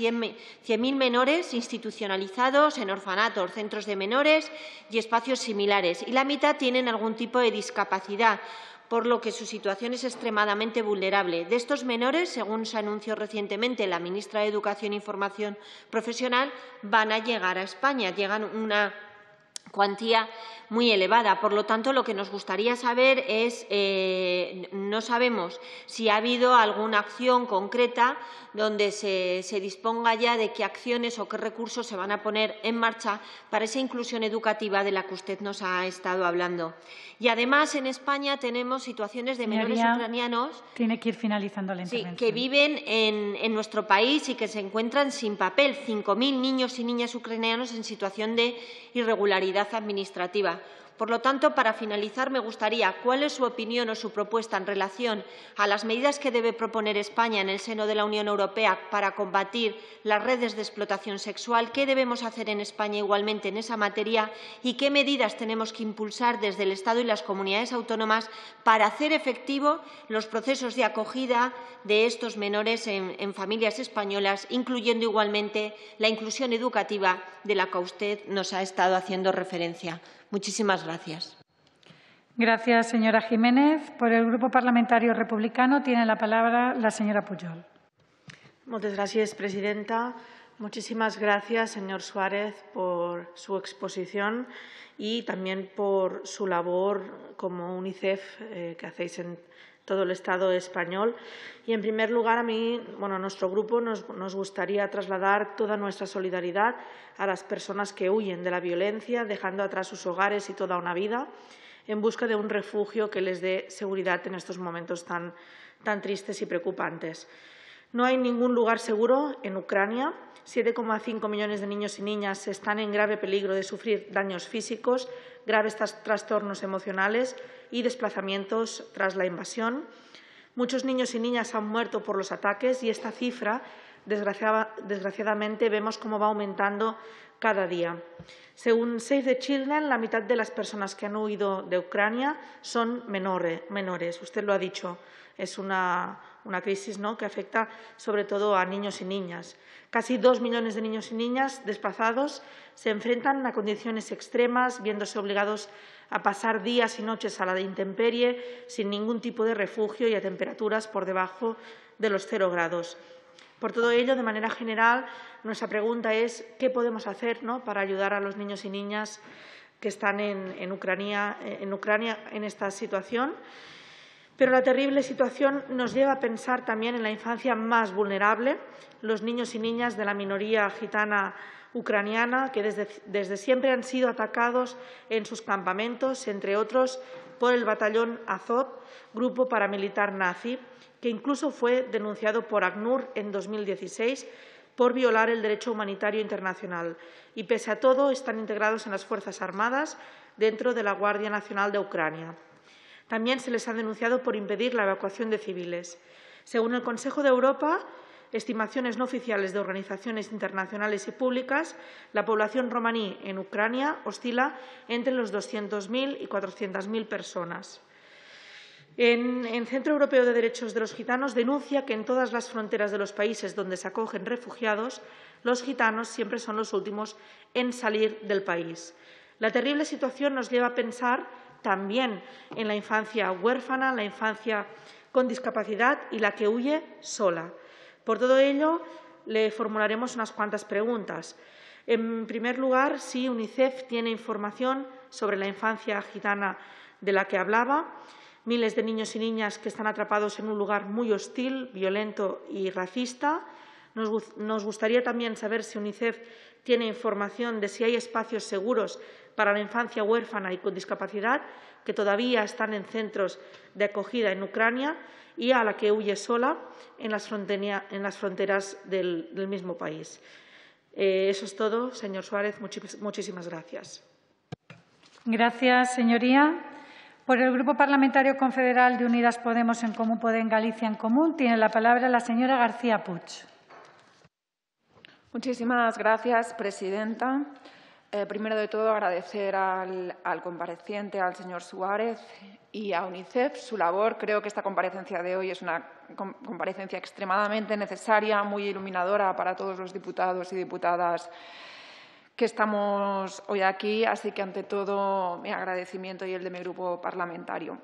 mil menores institucionalizados en orfanatos, centros de menores y espacios similares, y la mitad tienen algún tipo de discapacidad, por lo que su situación es extremadamente vulnerable. De estos menores, según se anunció recientemente la ministra de Educación e Formación Profesional, van a llegar a España. Llegan una cuantía muy elevada. Por lo tanto, lo que nos gustaría saber es, eh, no sabemos si ha habido alguna acción concreta donde se, se disponga ya de qué acciones o qué recursos se van a poner en marcha para esa inclusión educativa de la que usted nos ha estado hablando. Y además, en España tenemos situaciones de Señoría, menores ucranianos tiene que ir finalizando la sí, intervención. que viven en, en nuestro país y que se encuentran sin papel. cinco mil niños y niñas ucranianos en situación de irregularidad administrativa. Por lo tanto, para finalizar, me gustaría cuál es su opinión o su propuesta en relación a las medidas que debe proponer España en el seno de la Unión Europea para combatir las redes de explotación sexual, qué debemos hacer en España igualmente en esa materia y qué medidas tenemos que impulsar desde el Estado y las comunidades autónomas para hacer efectivo los procesos de acogida de estos menores en, en familias españolas, incluyendo igualmente la inclusión educativa de la que usted nos ha estado haciendo referencia. Muchísimas gracias. Gracias, señora Jiménez. Por el Grupo Parlamentario Republicano tiene la palabra la señora Pujol. Muchas gracias, presidenta. Muchísimas gracias, señor Suárez, por su exposición y también por su labor como UNICEF eh, que hacéis en todo el Estado español. Y, en primer lugar, a mí, bueno, a nuestro grupo nos, nos gustaría trasladar toda nuestra solidaridad a las personas que huyen de la violencia, dejando atrás sus hogares y toda una vida, en busca de un refugio que les dé seguridad en estos momentos tan, tan tristes y preocupantes. No hay ningún lugar seguro en Ucrania. siete coma cinco millones de niños y niñas están en grave peligro de sufrir daños físicos, graves trastornos emocionales y desplazamientos tras la invasión. Muchos niños y niñas han muerto por los ataques y esta cifra, desgraciada, desgraciadamente, vemos cómo va aumentando cada día. Según Save the Children, la mitad de las personas que han huido de Ucrania son menores. menores. Usted lo ha dicho, es una, una crisis, ¿no?, que afecta sobre todo a niños y niñas. Casi dos millones de niños y niñas desplazados se enfrentan a condiciones extremas, viéndose obligados a pasar días y noches a la intemperie, sin ningún tipo de refugio y a temperaturas por debajo de los cero grados. Por todo ello, de manera general, nuestra pregunta es ¿qué podemos hacer, ¿no?, para ayudar a los niños y niñas que están en, en, Ucrania, en Ucrania en esta situación? Pero la terrible situación nos lleva a pensar también en la infancia más vulnerable, los niños y niñas de la minoría gitana ucraniana, que desde, desde siempre han sido atacados en sus campamentos, entre otros por el batallón Azov, grupo paramilitar nazi, que incluso fue denunciado por ACNUR en dos mil dieciséis por violar el derecho humanitario internacional y, pese a todo, están integrados en las Fuerzas Armadas dentro de la Guardia Nacional de Ucrania. También se les ha denunciado por impedir la evacuación de civiles. Según el Consejo de Europa, estimaciones no oficiales de organizaciones internacionales y públicas, la población romaní en Ucrania oscila entre los doscientos mil y cuatrocientas mil personas. En el Centro Europeo de Derechos de los Gitanos denuncia que en todas las fronteras de los países donde se acogen refugiados, los gitanos siempre son los últimos en salir del país. La terrible situación nos lleva a pensar también en la infancia huérfana, la infancia con discapacidad y la que huye sola. Por todo ello, le formularemos unas cuantas preguntas. En primer lugar, si UNICEF tiene información sobre la infancia gitana de la que hablaba, miles de niños y niñas que están atrapados en un lugar muy hostil, violento y racista. Nos, nos gustaría también saber si UNICEF tiene información de si hay espacios seguros para la infancia huérfana y con discapacidad que todavía están en centros de acogida en Ucrania y a la que huye sola en las, en las fronteras del, del mismo país. Eh, eso es todo, señor Suárez. Muchis, muchísimas gracias. Gracias, señoría. Por el Grupo Parlamentario Confederal de Unidas Podemos en Común Podem Galicia en Común tiene la palabra la señora García Puig. Muchísimas gracias, presidenta. Eh, primero de todo, agradecer al, al compareciente, al señor Suárez y a UNICEF su labor. Creo que esta comparecencia de hoy es una comparecencia extremadamente necesaria, muy iluminadora para todos los diputados y diputadas que estamos hoy aquí. Así que, ante todo, mi agradecimiento y el de mi grupo parlamentario.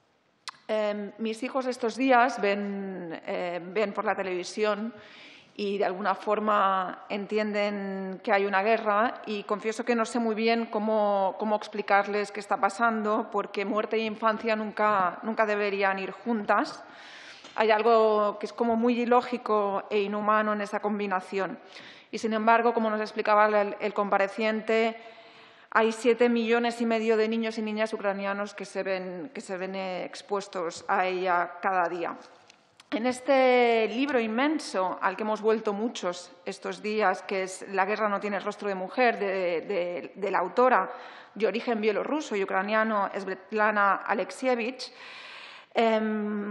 Eh, mis hijos estos días ven, eh, ven por la televisión y de alguna forma entienden que hay una guerra, y confieso que no sé muy bien cómo, cómo explicarles qué está pasando, porque muerte e infancia nunca, nunca deberían ir juntas. Hay algo que es como muy ilógico e inhumano en esa combinación. Y, sin embargo, como nos explicaba el, el compareciente, hay siete millones y medio de niños y niñas ucranianos que se ven, que se ven expuestos a ella cada día. En este libro inmenso al que hemos vuelto muchos estos días, que es La guerra no tiene rostro de mujer, de, de, de la autora de origen bielorruso y ucraniano Svetlana Alexievich, eh,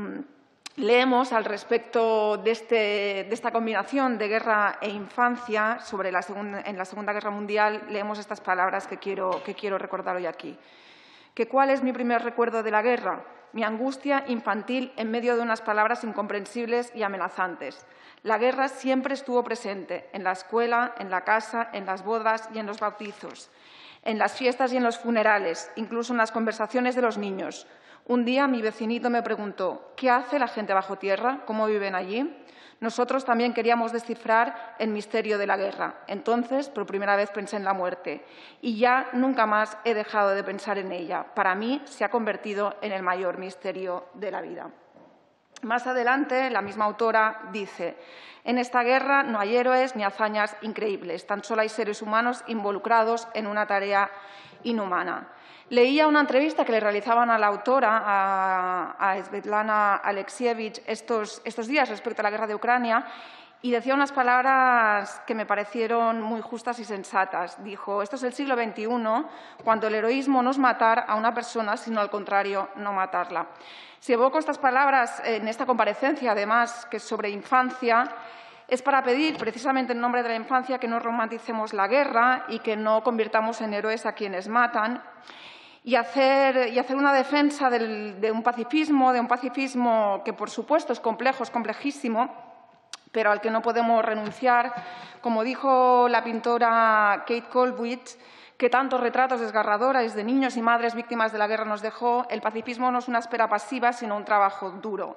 leemos al respecto de, este, de esta combinación de guerra e infancia sobre la segunda, en la Segunda Guerra Mundial, leemos estas palabras que quiero, que quiero recordar hoy aquí. ¿Que ¿Cuál es mi primer recuerdo de la guerra? Mi angustia infantil en medio de unas palabras incomprensibles y amenazantes. La guerra siempre estuvo presente en la escuela, en la casa, en las bodas y en los bautizos, en las fiestas y en los funerales, incluso en las conversaciones de los niños. Un día mi vecinito me preguntó: ¿qué hace la gente bajo tierra? ¿Cómo viven allí? Nosotros también queríamos descifrar el misterio de la guerra. Entonces, por primera vez pensé en la muerte y ya nunca más he dejado de pensar en ella. Para mí se ha convertido en el mayor misterio de la vida. Más adelante, la misma autora dice: en esta guerra no hay héroes ni hazañas increíbles, tan solo hay seres humanos involucrados en una tarea inhumana. Leía una entrevista que le realizaban a la autora, a, a Svetlana Alexievich, estos, estos días respecto a la guerra de Ucrania, y decía unas palabras que me parecieron muy justas y sensatas. Dijo: esto es el siglo veintiuno, cuando el heroísmo no es matar a una persona, sino al contrario, no matarla. Si evoco estas palabras en esta comparecencia, además, que es sobre infancia, es para pedir, precisamente en nombre de la infancia, que no romanticemos la guerra y que no convirtamos en héroes a quienes matan, y hacer, y hacer una defensa del, de un pacifismo, de un pacifismo que, por supuesto, es complejo, es complejísimo, pero al que no podemos renunciar. Como dijo la pintora Kate Colwitz, que tantos retratos desgarradores de niños y madres víctimas de la guerra nos dejó, el pacifismo no es una espera pasiva, sino un trabajo duro.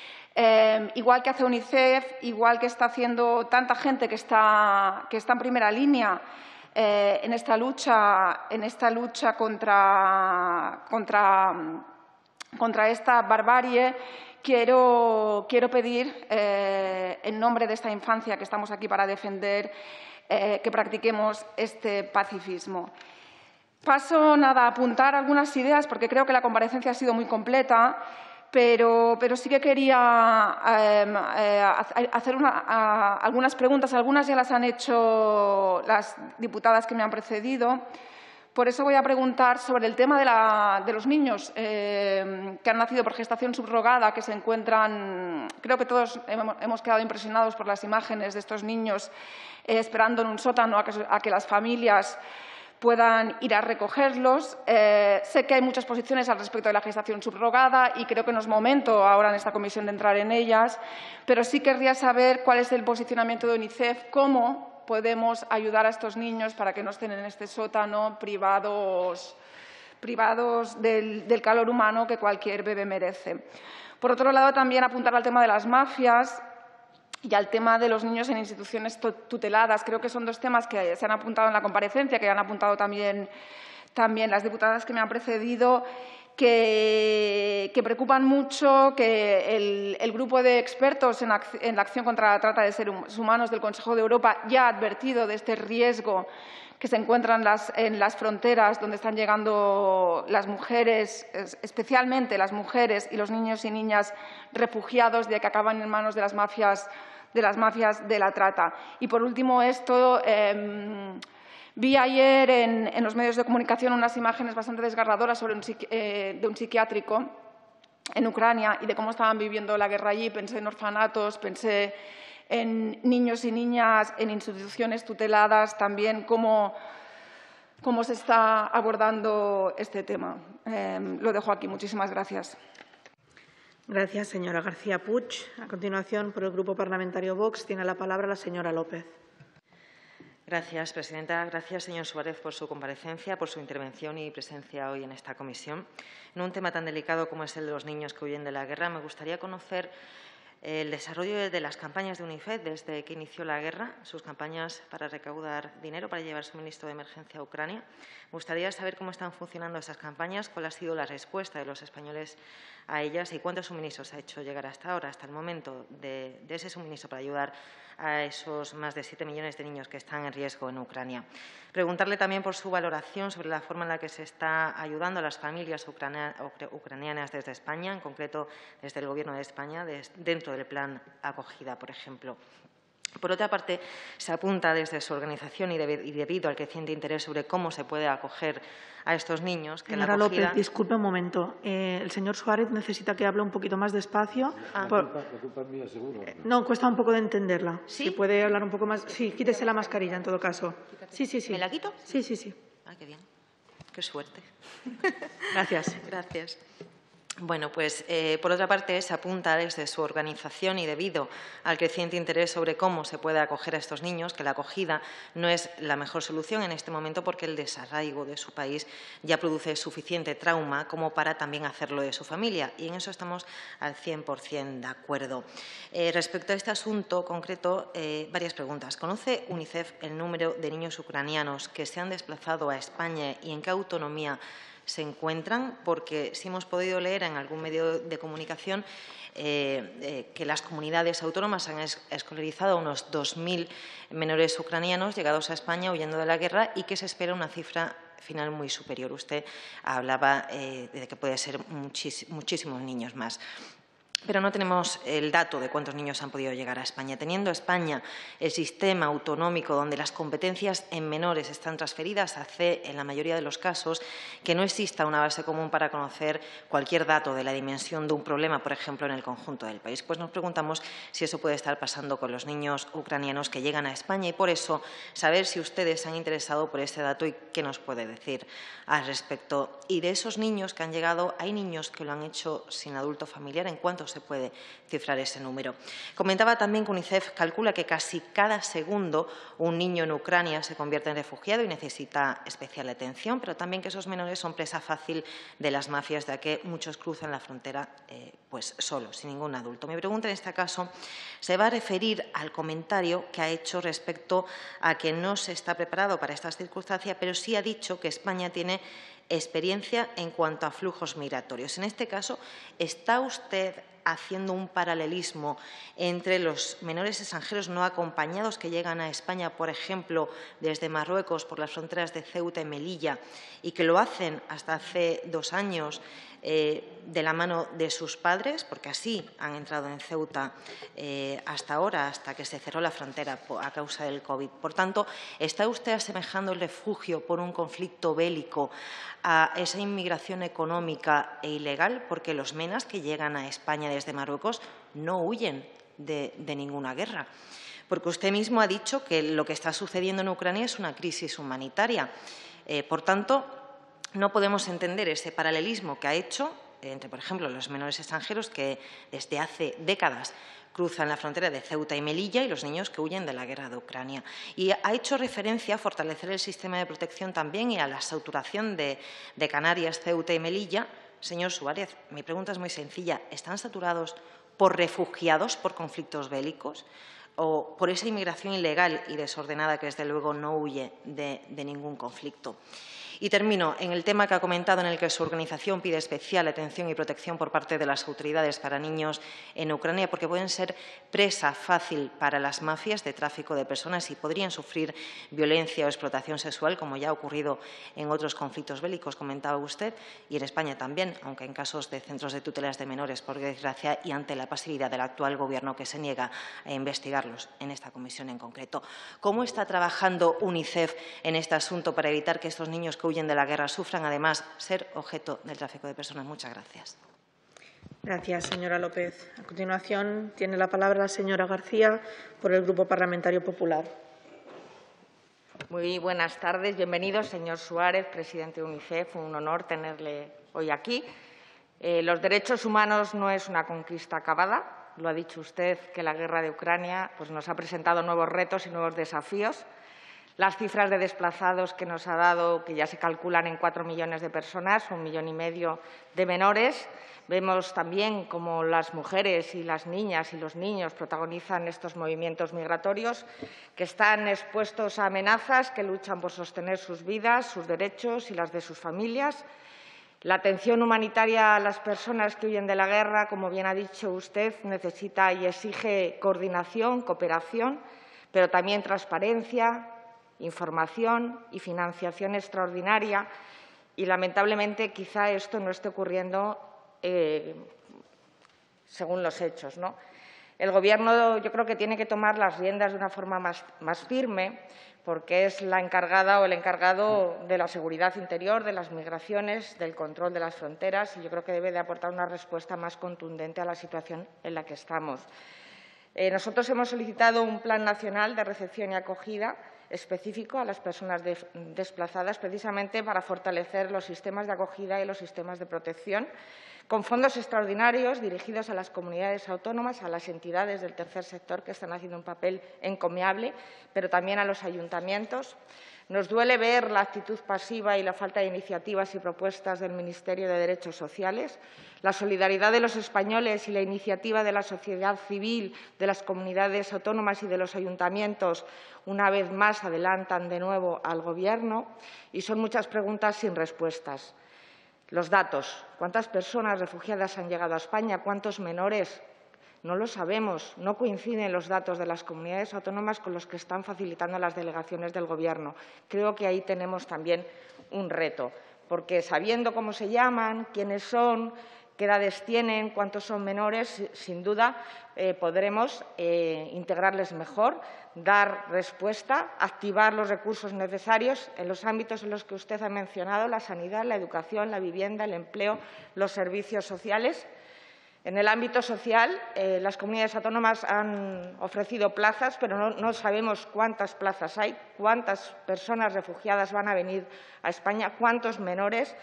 Eh, igual que hace UNICEF, igual que está haciendo tanta gente que está, que está en primera línea eh, en esta lucha, en esta lucha contra, contra, contra esta barbarie, quiero, quiero pedir, eh, en nombre de esta infancia que estamos aquí para defender, eh, que practiquemos este pacifismo. Paso nada a apuntar algunas ideas, porque creo que la comparecencia ha sido muy completa. Pero, pero sí que quería eh, eh, hacer una, a, algunas preguntas. Algunas ya las han hecho las diputadas que me han precedido. Por eso voy a preguntar sobre el tema de, la, de los niños eh, que han nacido por gestación subrogada, que se encuentran… Creo que todos hemos, hemos quedado impresionados por las imágenes de estos niños eh, esperando en un sótano a que, a que las familias puedan ir a recogerlos. Eh, sé que hay muchas posiciones al respecto de la gestación subrogada y creo que no es momento ahora en esta comisión de entrar en ellas, pero sí querría saber cuál es el posicionamiento de UNICEF, cómo podemos ayudar a estos niños para que no estén en este sótano privados, privados del, del calor humano que cualquier bebé merece. Por otro lado, también apuntar al tema de las mafias y al tema de los niños en instituciones tuteladas. Creo que son dos temas que se han apuntado en la comparecencia, que han apuntado también, también las diputadas que me han precedido, que, que preocupan mucho, que el, el grupo de expertos en, en la acción contra la trata de seres humanos del Consejo de Europa ya ha advertido de este riesgo que se encuentran las, en las fronteras donde están llegando las mujeres, especialmente las mujeres y los niños y niñas refugiados, de que acaban en manos de las mafias de las mafias de la trata. Y, por último, esto, eh, vi ayer en, en los medios de comunicación unas imágenes bastante desgarradoras sobre un, eh, de un psiquiátrico en Ucrania y de cómo estaban viviendo la guerra allí. Pensé en orfanatos, pensé en niños y niñas en instituciones tuteladas, también cómo, cómo se está abordando este tema. Eh, lo dejo aquí. Muchísimas gracias. Gracias, señora García Puig. A continuación, por el Grupo Parlamentario Vox, tiene la palabra la señora López. Gracias, presidenta. Gracias, señor Suárez, por su comparecencia, por su intervención y presencia hoy en esta comisión. En un tema tan delicado como es el de los niños que huyen de la guerra, me gustaría conocer el desarrollo de las campañas de UNICEF desde que inició la guerra, sus campañas para recaudar dinero para llevar suministro de emergencia a Ucrania. Me gustaría saber cómo están funcionando esas campañas, cuál ha sido la respuesta de los españoles a ellas y cuántos suministros ha hecho llegar hasta ahora, hasta el momento, de, de ese suministro para ayudar a esos más de siete millones de niños que están en riesgo en Ucrania. Preguntarle también por su valoración sobre la forma en la que se está ayudando a las familias ucranianas desde España, en concreto desde el Gobierno de España, dentro del plan acogida, por ejemplo. Por otra parte, se apunta desde su organización y, de, y debido al creciente interés sobre cómo se puede acoger a estos niños. Que Señora la acogida... López, disculpe un momento. Eh, el señor Suárez necesita que hable un poquito más despacio. Ah. Por... La, culpa, la culpa es mía, seguro. No, cuesta un poco de entenderla. ¿Sí? Si puede hablar un poco más. Sí, quítese la mascarilla en todo caso. Sí, sí, sí. ¿Me la quito? Sí, sí, sí. Ah, qué bien. Qué suerte. Gracias. Gracias. Bueno, pues, eh, por otra parte, se apunta desde su organización y debido al creciente interés sobre cómo se puede acoger a estos niños, que la acogida no es la mejor solución en este momento porque el desarraigo de su país ya produce suficiente trauma como para también hacerlo de su familia. Y en eso estamos al cien por cien de acuerdo. Eh, respecto a este asunto concreto, eh, varias preguntas. ¿Conoce UNICEF el número de niños ucranianos que se han desplazado a España y en qué autonomía se encuentran? Porque sí hemos podido leer en algún medio de comunicación eh, eh, que las comunidades autónomas han es escolarizado a unos dos mil menores ucranianos llegados a España huyendo de la guerra y que se espera una cifra final muy superior. Usted hablaba eh, de que puede ser muchís muchísimos niños más. Pero no tenemos el dato de cuántos niños han podido llegar a España. Teniendo España el sistema autonómico donde las competencias en menores están transferidas, hace, en la mayoría de los casos, que no exista una base común para conocer cualquier dato de la dimensión de un problema, por ejemplo, en el conjunto del país. Pues nos preguntamos si eso puede estar pasando con los niños ucranianos que llegan a España y, por eso, saber si ustedes se han interesado por este dato y qué nos puede decir al respecto. Y de esos niños que han llegado, hay niños que lo han hecho sin adulto familiar. ¿En cuántos se puede cifrar ese número? Comentaba también que UNICEF calcula que casi cada segundo un niño en Ucrania se convierte en refugiado y necesita especial atención, pero también que esos menores son presa fácil de las mafias, ya que muchos cruzan la frontera eh, pues solos, sin ningún adulto. Mi pregunta en este caso se va a referir al comentario que ha hecho respecto a que no se está preparado para estas circunstancias, pero sí ha dicho que España tiene experiencia en cuanto a flujos migratorios. En este caso, ¿está usted haciendo un paralelismo entre los menores extranjeros no acompañados que llegan a España, por ejemplo, desde Marruecos por las fronteras de Ceuta y Melilla, y que lo hacen hasta hace dos años eh, de la mano de sus padres, porque así han entrado en Ceuta eh, hasta ahora, hasta que se cerró la frontera a causa del COVID? Por tanto, ¿está usted asemejando el refugio por un conflicto bélico a esa inmigración económica e ilegal? Porque los menas que llegan a España desde Marruecos no huyen de, de ninguna guerra. Porque usted mismo ha dicho que lo que está sucediendo en Ucrania es una crisis humanitaria. Eh, por tanto, no podemos entender ese paralelismo que ha hecho entre, por ejemplo, los menores extranjeros que desde hace décadas cruzan la frontera de Ceuta y Melilla y los niños que huyen de la guerra de Ucrania. Y ha hecho referencia a fortalecer el sistema de protección también y a la saturación de, de Canarias, Ceuta y Melilla. Señor Suárez, mi pregunta es muy sencilla. ¿Están saturados por refugiados por conflictos bélicos o por esa inmigración ilegal y desordenada que, desde luego, no huye de, de ningún conflicto? Y termino en el tema que ha comentado, en el que su organización pide especial atención y protección por parte de las autoridades para niños en Ucrania, porque pueden ser presa fácil para las mafias de tráfico de personas y podrían sufrir violencia o explotación sexual, como ya ha ocurrido en otros conflictos bélicos, comentaba usted, y en España también, aunque en casos de centros de tutelas de menores, por desgracia, y ante la pasividad del actual Gobierno, que se niega a investigarlos en esta comisión en concreto. ¿Cómo está trabajando UNICEF en este asunto para evitar que estos niños que huyen de la guerra sufran, además, ser objeto del tráfico de personas? Muchas gracias. Gracias, señora López. A continuación, tiene la palabra la señora García por el Grupo Parlamentario Popular. Muy buenas tardes. Bienvenido, señor Suárez, presidente de UNICEF. Un honor tenerle hoy aquí. Eh, los derechos humanos no es una conquista acabada. Lo ha dicho usted, que la guerra de Ucrania pues, nos ha presentado nuevos retos y nuevos desafíos. Las cifras de desplazados que nos ha dado, que ya se calculan en cuatro millones de personas, un millón y medio de menores. Vemos también cómo las mujeres y las niñas y los niños protagonizan estos movimientos migratorios, que están expuestos a amenazas, que luchan por sostener sus vidas, sus derechos y las de sus familias. La atención humanitaria a las personas que huyen de la guerra, como bien ha dicho usted, necesita y exige coordinación, cooperación, pero también transparencia, información y financiación extraordinaria, y lamentablemente quizá esto no esté ocurriendo eh, según los hechos, ¿no? El Gobierno, yo creo que tiene que tomar las riendas de una forma más, más firme, porque es la encargada o el encargado de la seguridad interior, de las migraciones, del control de las fronteras, y yo creo que debe de aportar una respuesta más contundente a la situación en la que estamos. Eh, nosotros hemos solicitado un Plan Nacional de Recepción y Acogida específico a las personas de, desplazadas, precisamente para fortalecer los sistemas de acogida y los sistemas de protección, con fondos extraordinarios dirigidos a las comunidades autónomas, a las entidades del tercer sector, que están haciendo un papel encomiable, pero también a los ayuntamientos. Nos duele ver la actitud pasiva y la falta de iniciativas y propuestas del Ministerio de Derechos Sociales. La solidaridad de los españoles y la iniciativa de la sociedad civil, de las comunidades autónomas y de los ayuntamientos, una vez más adelantan de nuevo al Gobierno, y son muchas preguntas sin respuestas. Los datos. ¿Cuántas personas refugiadas han llegado a España? ¿Cuántos menores? No lo sabemos. No coinciden los datos de las comunidades autónomas con los que están facilitando las delegaciones del Gobierno. Creo que ahí tenemos también un reto, porque sabiendo cómo se llaman, quiénes son, qué edades tienen, cuántos son menores, sin duda eh, podremos eh, integrarles mejor, dar respuesta, activar los recursos necesarios en los ámbitos en los que usted ha mencionado: la sanidad, la educación, la vivienda, el empleo, los servicios sociales. En el ámbito social, eh, las comunidades autónomas han ofrecido plazas, pero no, no sabemos cuántas plazas hay, cuántas personas refugiadas van a venir a España, cuántos menores,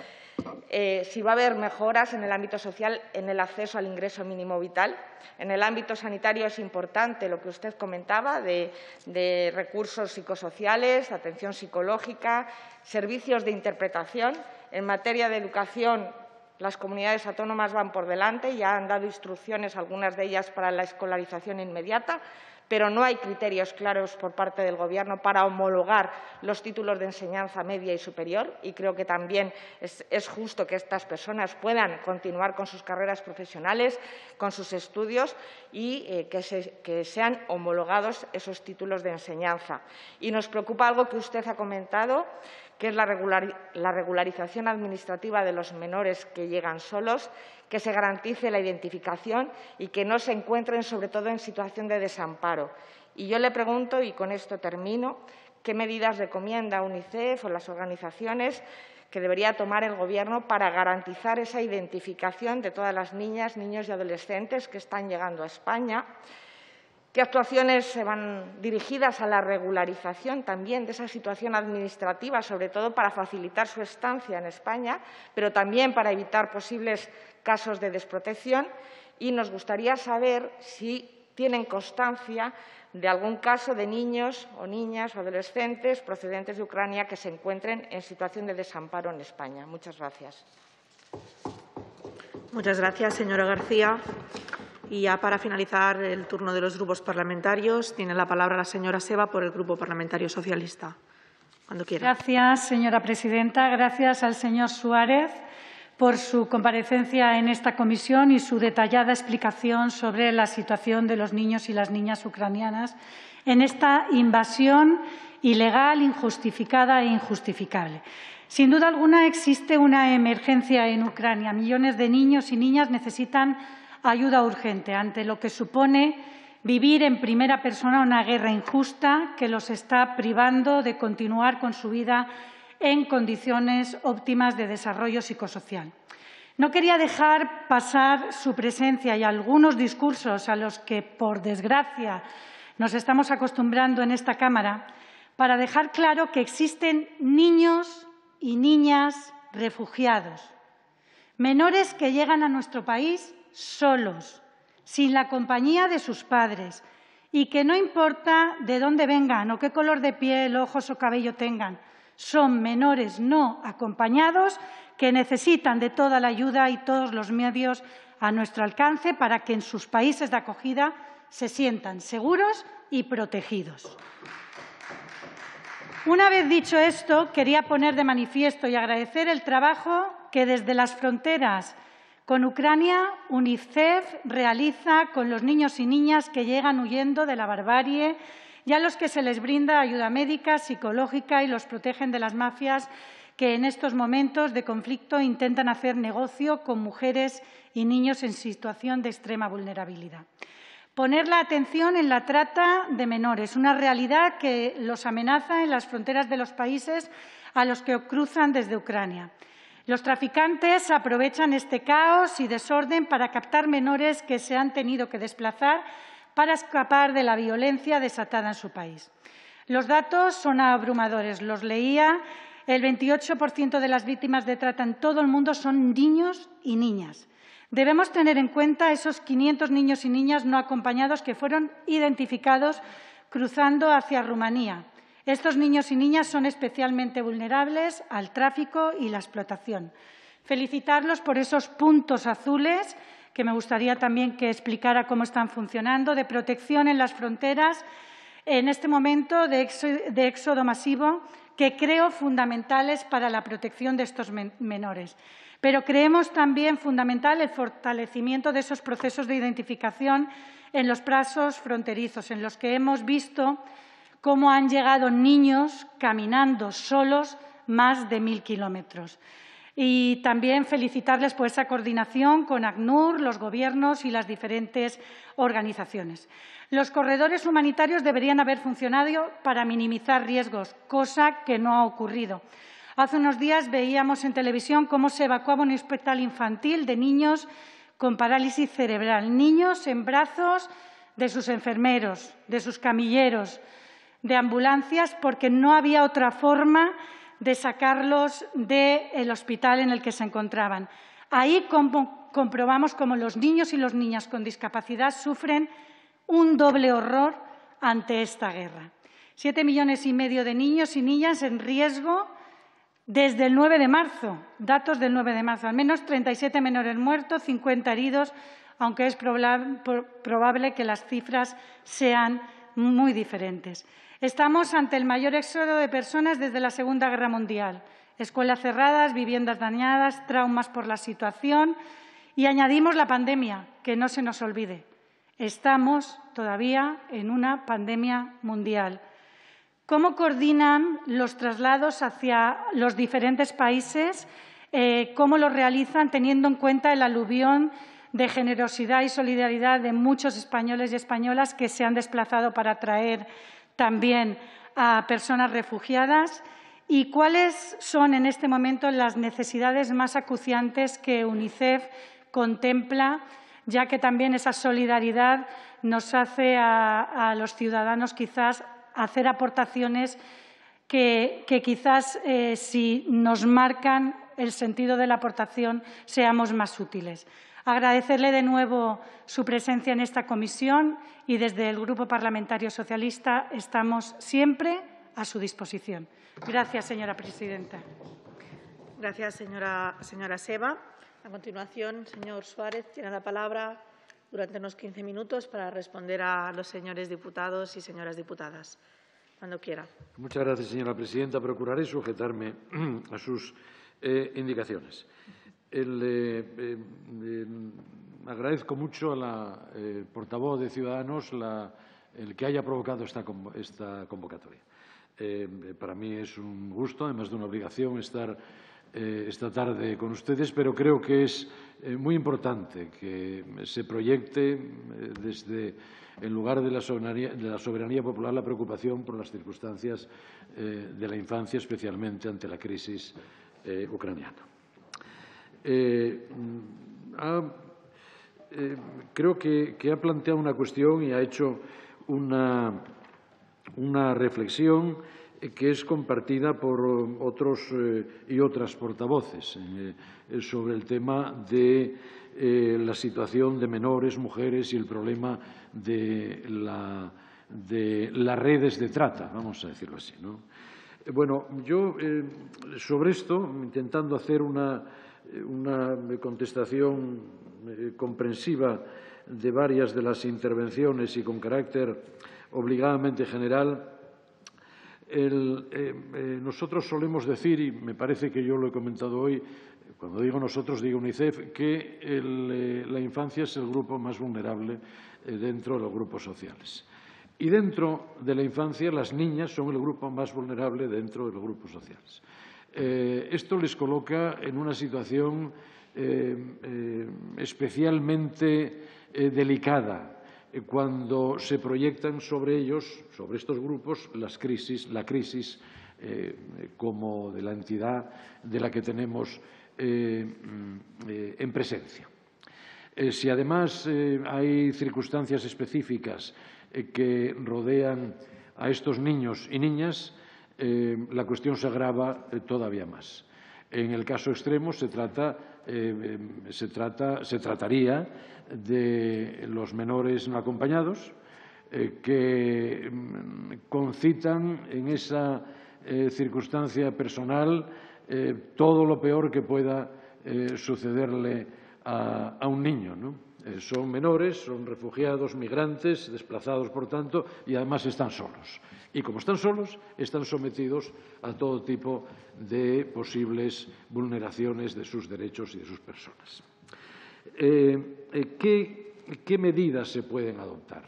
eh, si va a haber mejoras en el ámbito social en el acceso al ingreso mínimo vital. En el ámbito sanitario es importante lo que usted comentaba de, de recursos psicosociales, atención psicológica, servicios de interpretación. En materia de educación, las comunidades autónomas van por delante, ya han dado instrucciones, algunas de ellas, para la escolarización inmediata, pero no hay criterios claros por parte del Gobierno para homologar los títulos de enseñanza media y superior, y creo que también es, es justo que estas personas puedan continuar con sus carreras profesionales, con sus estudios, y eh, que, se, que sean homologados esos títulos de enseñanza. Y nos preocupa algo que usted ha comentado, que es la, regular, la regularización administrativa de los menores que llegan solos, que se garantice la identificación y que no se encuentren, sobre todo, en situación de desamparo. Y yo le pregunto, y con esto termino, ¿qué medidas recomienda UNICEF o las organizaciones que debería tomar el Gobierno para garantizar esa identificación de todas las niñas, niños y adolescentes que están llegando a España? ¿Qué actuaciones se van dirigidas a la regularización también de esa situación administrativa, sobre todo para facilitar su estancia en España, pero también para evitar posibles casos de desprotección? Y nos gustaría saber si tienen constancia de algún caso de niños o niñas o adolescentes procedentes de Ucrania que se encuentren en situación de desamparo en España. Muchas gracias. Muchas gracias, señora García. Y ya para finalizar el turno de los grupos parlamentarios, tiene la palabra la señora Seva por el Grupo Parlamentario Socialista. Cuando quiera. Gracias, señora presidenta. Gracias al señor Suárez por su comparecencia en esta comisión y su detallada explicación sobre la situación de los niños y las niñas ucranianas en esta invasión ilegal, injustificada e injustificable. Sin duda alguna existe una emergencia en Ucrania. Millones de niños y niñas necesitan ayuda urgente ante lo que supone vivir en primera persona una guerra injusta que los está privando de continuar con su vida en condiciones óptimas de desarrollo psicosocial. No quería dejar pasar su presencia y algunos discursos a los que, por desgracia, nos estamos acostumbrando en esta Cámara para dejar claro que existen niños y niñas refugiados, menores que llegan a nuestro país solos, sin la compañía de sus padres, y que no importa de dónde vengan o qué color de piel, ojos o cabello tengan, son menores no acompañados que necesitan de toda la ayuda y todos los medios a nuestro alcance para que en sus países de acogida se sientan seguros y protegidos. Una vez dicho esto, quería poner de manifiesto y agradecer el trabajo que desde las fronteras con Ucrania, UNICEF realiza con los niños y niñas que llegan huyendo de la barbarie y a los que se les brinda ayuda médica, psicológica y los protegen de las mafias que en estos momentos de conflicto intentan hacer negocio con mujeres y niños en situación de extrema vulnerabilidad. Poner la atención en la trata de menores, una realidad que los amenaza en las fronteras de los países a los que cruzan desde Ucrania. Los traficantes aprovechan este caos y desorden para captar menores que se han tenido que desplazar para escapar de la violencia desatada en su país. Los datos son abrumadores. Los leía. El veintiocho por ciento de las víctimas de trata en todo el mundo son niños y niñas. Debemos tener en cuenta esos quinientos niños y niñas no acompañados que fueron identificados cruzando hacia Rumanía. Estos niños y niñas son especialmente vulnerables al tráfico y la explotación. Felicitarlos por esos puntos azules, que me gustaría también que explicara cómo están funcionando, de protección en las fronteras, en este momento de éxodo masivo, que creo fundamentales para la protección de estos menores. Pero creemos también fundamental el fortalecimiento de esos procesos de identificación en los pasos fronterizos, en los que hemos visto cómo han llegado niños caminando solos más de mil kilómetros. Y también felicitarles por esa coordinación con ACNUR, los gobiernos y las diferentes organizaciones. Los corredores humanitarios deberían haber funcionado para minimizar riesgos, cosa que no ha ocurrido. Hace unos días veíamos en televisión cómo se evacuaba un hospital infantil de niños con parálisis cerebral, niños en brazos de sus enfermeros, de sus camilleros, de ambulancias, porque no había otra forma de sacarlos del hospital en el que se encontraban. Ahí comprobamos cómo los niños y las niñas con discapacidad sufren un doble horror ante esta guerra. Siete millones y medio de niños y niñas en riesgo desde el nueve de marzo, datos del nueve de marzo, al menos treinta y siete menores muertos, cincuenta heridos, aunque es probable que las cifras sean muy diferentes. Estamos ante el mayor éxodo de personas desde la Segunda Guerra Mundial. Escuelas cerradas, viviendas dañadas, traumas por la situación y añadimos la pandemia, que no se nos olvide. Estamos todavía en una pandemia mundial. ¿Cómo coordinan los traslados hacia los diferentes países? Eh, ¿Cómo los realizan teniendo en cuenta el aluvión de generosidad y solidaridad de muchos españoles y españolas que se han desplazado para traer también a personas refugiadas? ¿Y cuáles son en este momento las necesidades más acuciantes que UNICEF contempla ya que también esa solidaridad nos hace a, a los ciudadanos quizás hacer aportaciones que, que quizás eh, si nos marcan el sentido de la aportación seamos más útiles. Agradecerle de nuevo su presencia en esta comisión y desde el Grupo Parlamentario Socialista estamos siempre a su disposición. Gracias, señora presidenta. Gracias, señora, señora Seba. A continuación, señor Suárez, tiene la palabra durante unos quince minutos para responder a los señores diputados y señoras diputadas. Cuando quiera. Muchas gracias, señora presidenta. Procuraré sujetarme a sus eh, indicaciones. El, eh, eh, agradezco mucho a la eh, portavoz de Ciudadanos la, el que haya provocado esta, esta convocatoria. Eh, para mí es un gusto, además de una obligación, estar eh, esta tarde con ustedes, pero creo que es eh, muy importante que se proyecte eh, desde en lugar de la, soberanía, de la soberanía popular la preocupación por las circunstancias eh, de la infancia, especialmente ante la crisis eh, ucraniana. Eh, ha, eh, creo que, que ha planteado una cuestión y ha hecho una, una reflexión que es compartida por otros eh, y otras portavoces eh, sobre el tema de eh, la situación de menores, mujeres y el problema de, la, de las redes de trata, vamos a decirlo así, ¿no? Bueno, yo eh, sobre esto, intentando hacer una, una contestación eh, comprensiva de varias de las intervenciones y con carácter obligadamente general, el, eh, eh, nosotros solemos decir, y me parece que yo lo he comentado hoy, cuando digo nosotros, digo UNICEF, que el, eh, la infancia es el grupo más vulnerable eh, dentro de los grupos sociales. Y dentro de la infancia, las niñas son el grupo más vulnerable dentro de los grupos sociales. Eh, esto les coloca en una situación eh, eh, especialmente eh, delicada eh, cuando se proyectan sobre ellos, sobre estos grupos, las crisis, la crisis eh, como de la entidad de la que tenemos eh, eh, en presencia. Eh, si además eh, hay circunstancias específicas eh, que rodean a estos niños y niñas, eh, la cuestión se agrava eh, todavía más. En el caso extremo se trata, eh, se trata, se trataría de los menores no acompañados eh, que concitan en esa eh, circunstancia personal eh, todo lo peor que pueda eh, sucederle a, a un niño, ¿no? Eh, son menores, son refugiados, migrantes, desplazados, por tanto, y además están solos. Y como están solos, están sometidos a todo tipo de posibles vulneraciones de sus derechos y de sus personas. Eh, eh, ¿qué, ¿Qué medidas se pueden adoptar?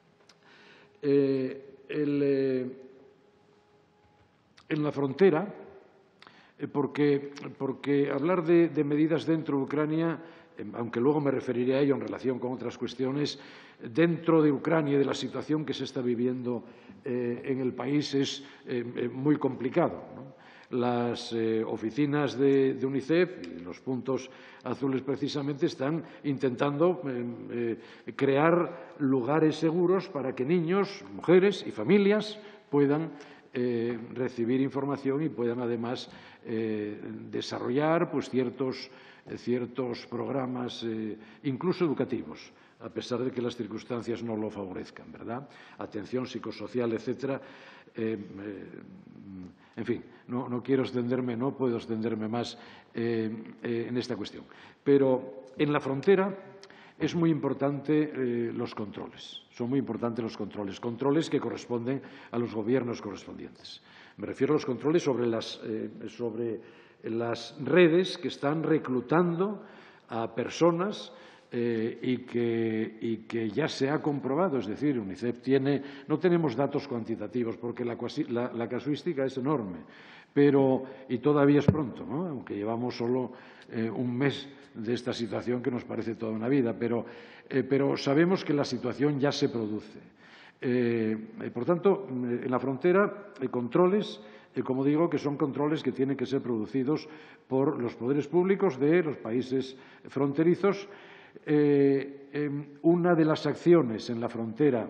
Eh, el, eh, en la frontera, eh, porque, porque hablar de, de medidas dentro de Ucrania, aunque luego me referiré a ello en relación con otras cuestiones, dentro de Ucrania y de la situación que se está viviendo eh, en el país es eh, muy complicado, ¿no? Las eh, oficinas de, de UNICEF y los puntos azules precisamente están intentando eh, eh, crear lugares seguros para que niños, mujeres y familias puedan eh, recibir información y puedan además eh, desarrollar pues, ciertos ciertos programas, eh, incluso educativos, a pesar de que las circunstancias no lo favorezcan, ¿verdad? Atención psicosocial, etcétera. Eh, eh, en fin, no, no quiero extenderme, no puedo extenderme más eh, eh, en esta cuestión. Pero en la frontera es muy importante eh, los controles. Son muy importantes los controles. Controles que corresponden a los gobiernos correspondientes. Me refiero a los controles sobre las... Eh, sobre las redes que están reclutando a personas eh, y, que, y que ya se ha comprobado, es decir, UNICEF tiene, no tenemos datos cuantitativos porque la, la, la casuística es enorme, pero, y todavía es pronto, ¿no? Aunque llevamos solo eh, un mes de esta situación que nos parece toda una vida, pero, eh, pero sabemos que la situación ya se produce. Eh, por tanto, en la frontera hay controles, eh, como digo, que son controles que tienen que ser producidos por los poderes públicos de los países fronterizos Eh, eh, una de las acciones en la frontera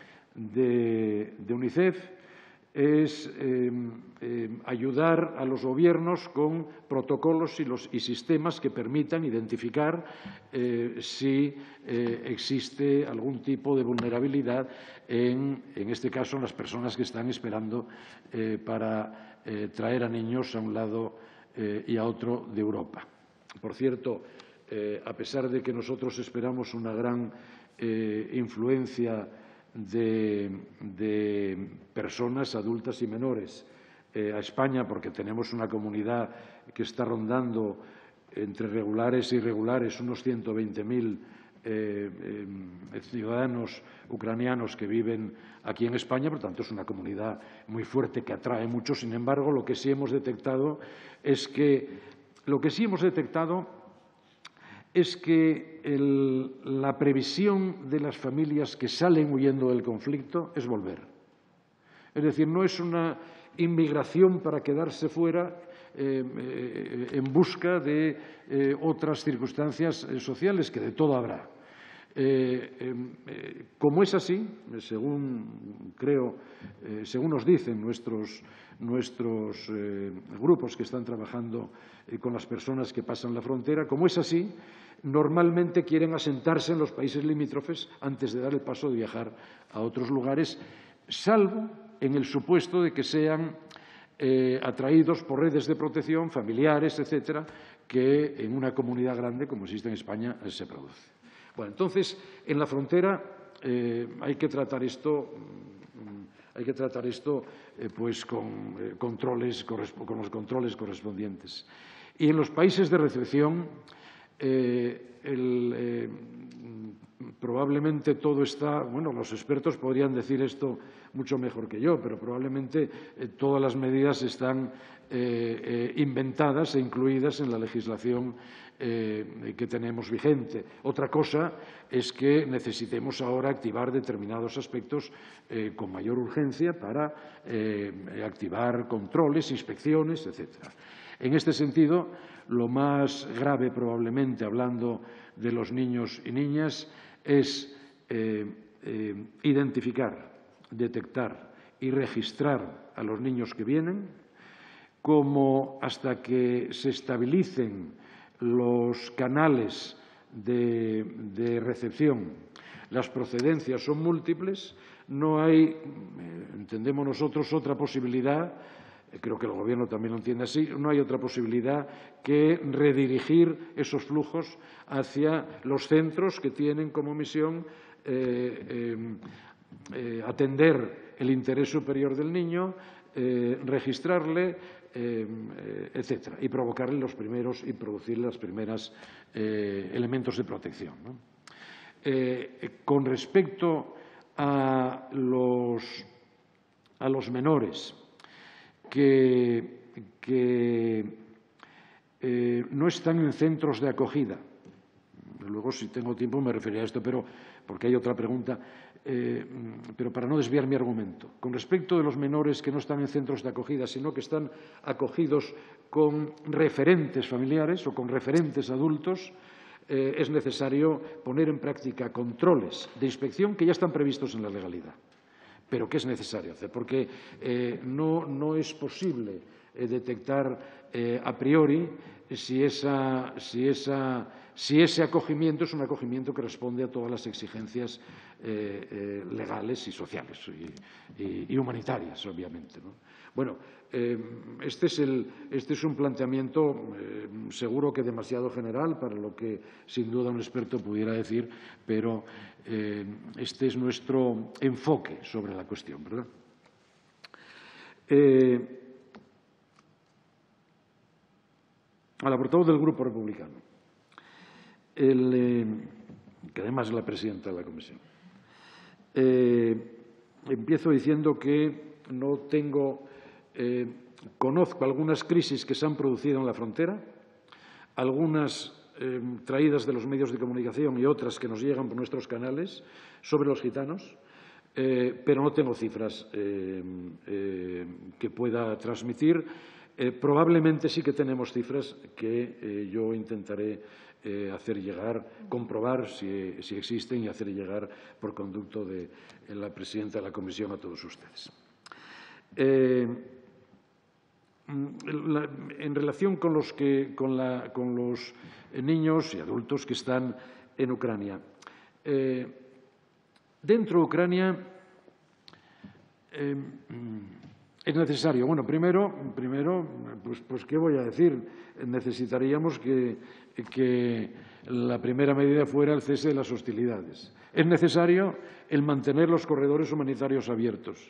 de, de UNICEF es eh, eh, ayudar a los gobiernos con protocolos y, los, y sistemas que permitan identificar eh, si eh, existe algún tipo de vulnerabilidad en, en este caso, en las personas que están esperando eh, para eh, traer a niños a un lado eh, y a otro de Europa. Por cierto, eh, a pesar de que nosotros esperamos una gran eh, influencia De, de personas adultas y menores eh, a España, porque tenemos una comunidad que está rondando entre regulares e irregulares unos ciento veinte mil eh, eh, ciudadanos ucranianos que viven aquí en España, por tanto es una comunidad muy fuerte que atrae mucho. Sin embargo, lo que sí hemos detectado es que lo que sí hemos detectado es que el, la previsión de las familias que salen huyendo del conflicto es volver. Es decir, no es una inmigración para quedarse fuera eh, eh, en busca de eh, otras circunstancias eh, sociales, que de todo habrá. Eh, eh, como es así, según creo, eh, según nos dicen nuestros, nuestros eh, grupos que están trabajando eh, con las personas que pasan la frontera, como es así, normalmente quieren asentarse en los países limítrofes antes de dar el paso de viajar a otros lugares, salvo en el supuesto de que sean eh, atraídos por redes de protección, familiares, etcétera, que en una comunidad grande, como existe en España, eh, se produce. Bueno, entonces, en la frontera eh, hay que tratar esto, hay que tratar esto eh, pues con, eh, controles, con los controles correspondientes. Y en los países de recepción, Eh, el, eh, probablemente todo está, bueno, los expertos podrían decir esto mucho mejor que yo, pero probablemente eh, todas las medidas están eh, eh, inventadas e incluidas en la legislación eh, que tenemos vigente. Otra cosa es que necesitemos ahora activar determinados aspectos eh, con mayor urgencia para eh, activar controles, inspecciones, etcétera. En este sentido, lo más grave, probablemente, hablando de los niños y niñas, es eh, eh, identificar, detectar y registrar a los niños que vienen, como hasta que se estabilicen los canales de, de recepción, las procedencias son múltiples, no hay, entendemos nosotros, otra posibilidad. Creo que el Gobierno también lo entiende así. No hay otra posibilidad que redirigir esos flujos hacia los centros que tienen como misión eh, eh, eh, atender el interés superior del niño, eh, registrarle, eh, etcétera, y provocarle los primeros y producirle los primeros eh, elementos de protección, ¿no? Eh, con respecto a los, a los menores que, que eh, no están en centros de acogida. Luego, si tengo tiempo, me referiré a esto, pero porque hay otra pregunta, eh, pero para no desviar mi argumento. Con respecto de los menores que no están en centros de acogida, sino que están acogidos con referentes familiares o con referentes adultos, eh, es necesario poner en práctica controles de inspección que ya están previstos en la legalidad, pero que es necesario hacer, porque eh, no, no es posible eh, detectar eh, a priori si, esa, si, esa, si ese acogimiento es un acogimiento que responde a todas las exigencias eh, eh, legales y sociales y, y, y humanitarias, obviamente, ¿no? Bueno, eh, este, es el, este es un planteamiento eh, seguro que demasiado general para lo que sin duda un experto pudiera decir, pero eh, este es nuestro enfoque sobre la cuestión, ¿verdad? Eh, al portavoz del Grupo Republicano, el, eh, que además es la presidenta de la Comisión. Eh, empiezo diciendo que no tengo, eh, conozco algunas crisis que se han producido en la frontera, algunas eh, traídas de los medios de comunicación y otras que nos llegan por nuestros canales sobre los gitanos, eh, pero no tengo cifras eh, eh, que pueda transmitir. Eh, probablemente sí que tenemos cifras que eh, yo intentaré eh, hacer llegar, comprobar si, si existen y hacer llegar por conducto de la presidenta de la Comisión a todos ustedes. Eh, la, en relación con los, que, con, la, con los niños y adultos que están en Ucrania. Eh, dentro de Ucrania eh, es necesario, bueno, primero, primero pues, pues, ¿qué voy a decir? Necesitaríamos que, que la primera medida fuera el cese de las hostilidades. Es necesario el mantener los corredores humanitarios abiertos.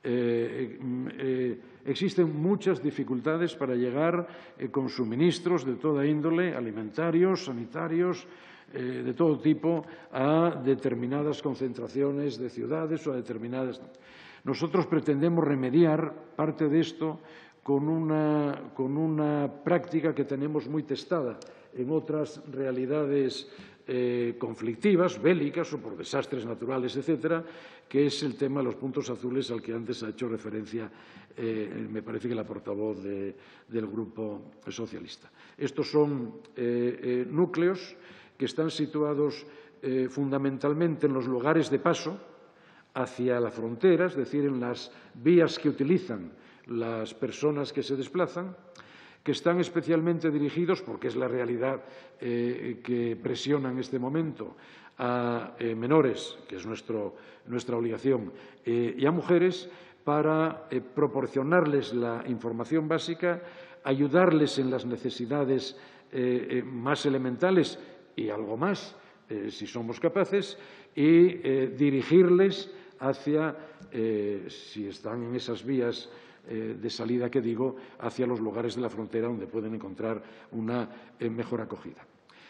Eh, eh, existen muchas dificultades para llegar eh, con suministros de toda índole, alimentarios, sanitarios, eh, de todo tipo, a determinadas concentraciones de ciudades o a determinadas. Nosotros pretendemos remediar parte de esto con una, con una práctica que tenemos muy testada en otras realidades eh, conflictivas, bélicas o por desastres naturales, etcétera, que es el tema de los puntos azules al que antes ha hecho referencia, eh, me parece que la portavoz de, del Grupo Socialista. Estos son eh, eh, núcleos que están situados eh, fundamentalmente en los lugares de paso hacia la frontera, es decir, en las vías que utilizan las personas que se desplazan, que están especialmente dirigidos, porque es la realidad eh, que presiona en este momento, a eh, menores, que es nuestro, nuestra obligación, eh, y a mujeres, para eh, proporcionarles la información básica, ayudarles en las necesidades eh, eh, más elementales y algo más, eh, si somos capaces, y eh, dirigirles hacia, eh, si están en esas vías eh, de salida que digo, hacia los lugares de la frontera donde pueden encontrar una eh, mejor acogida.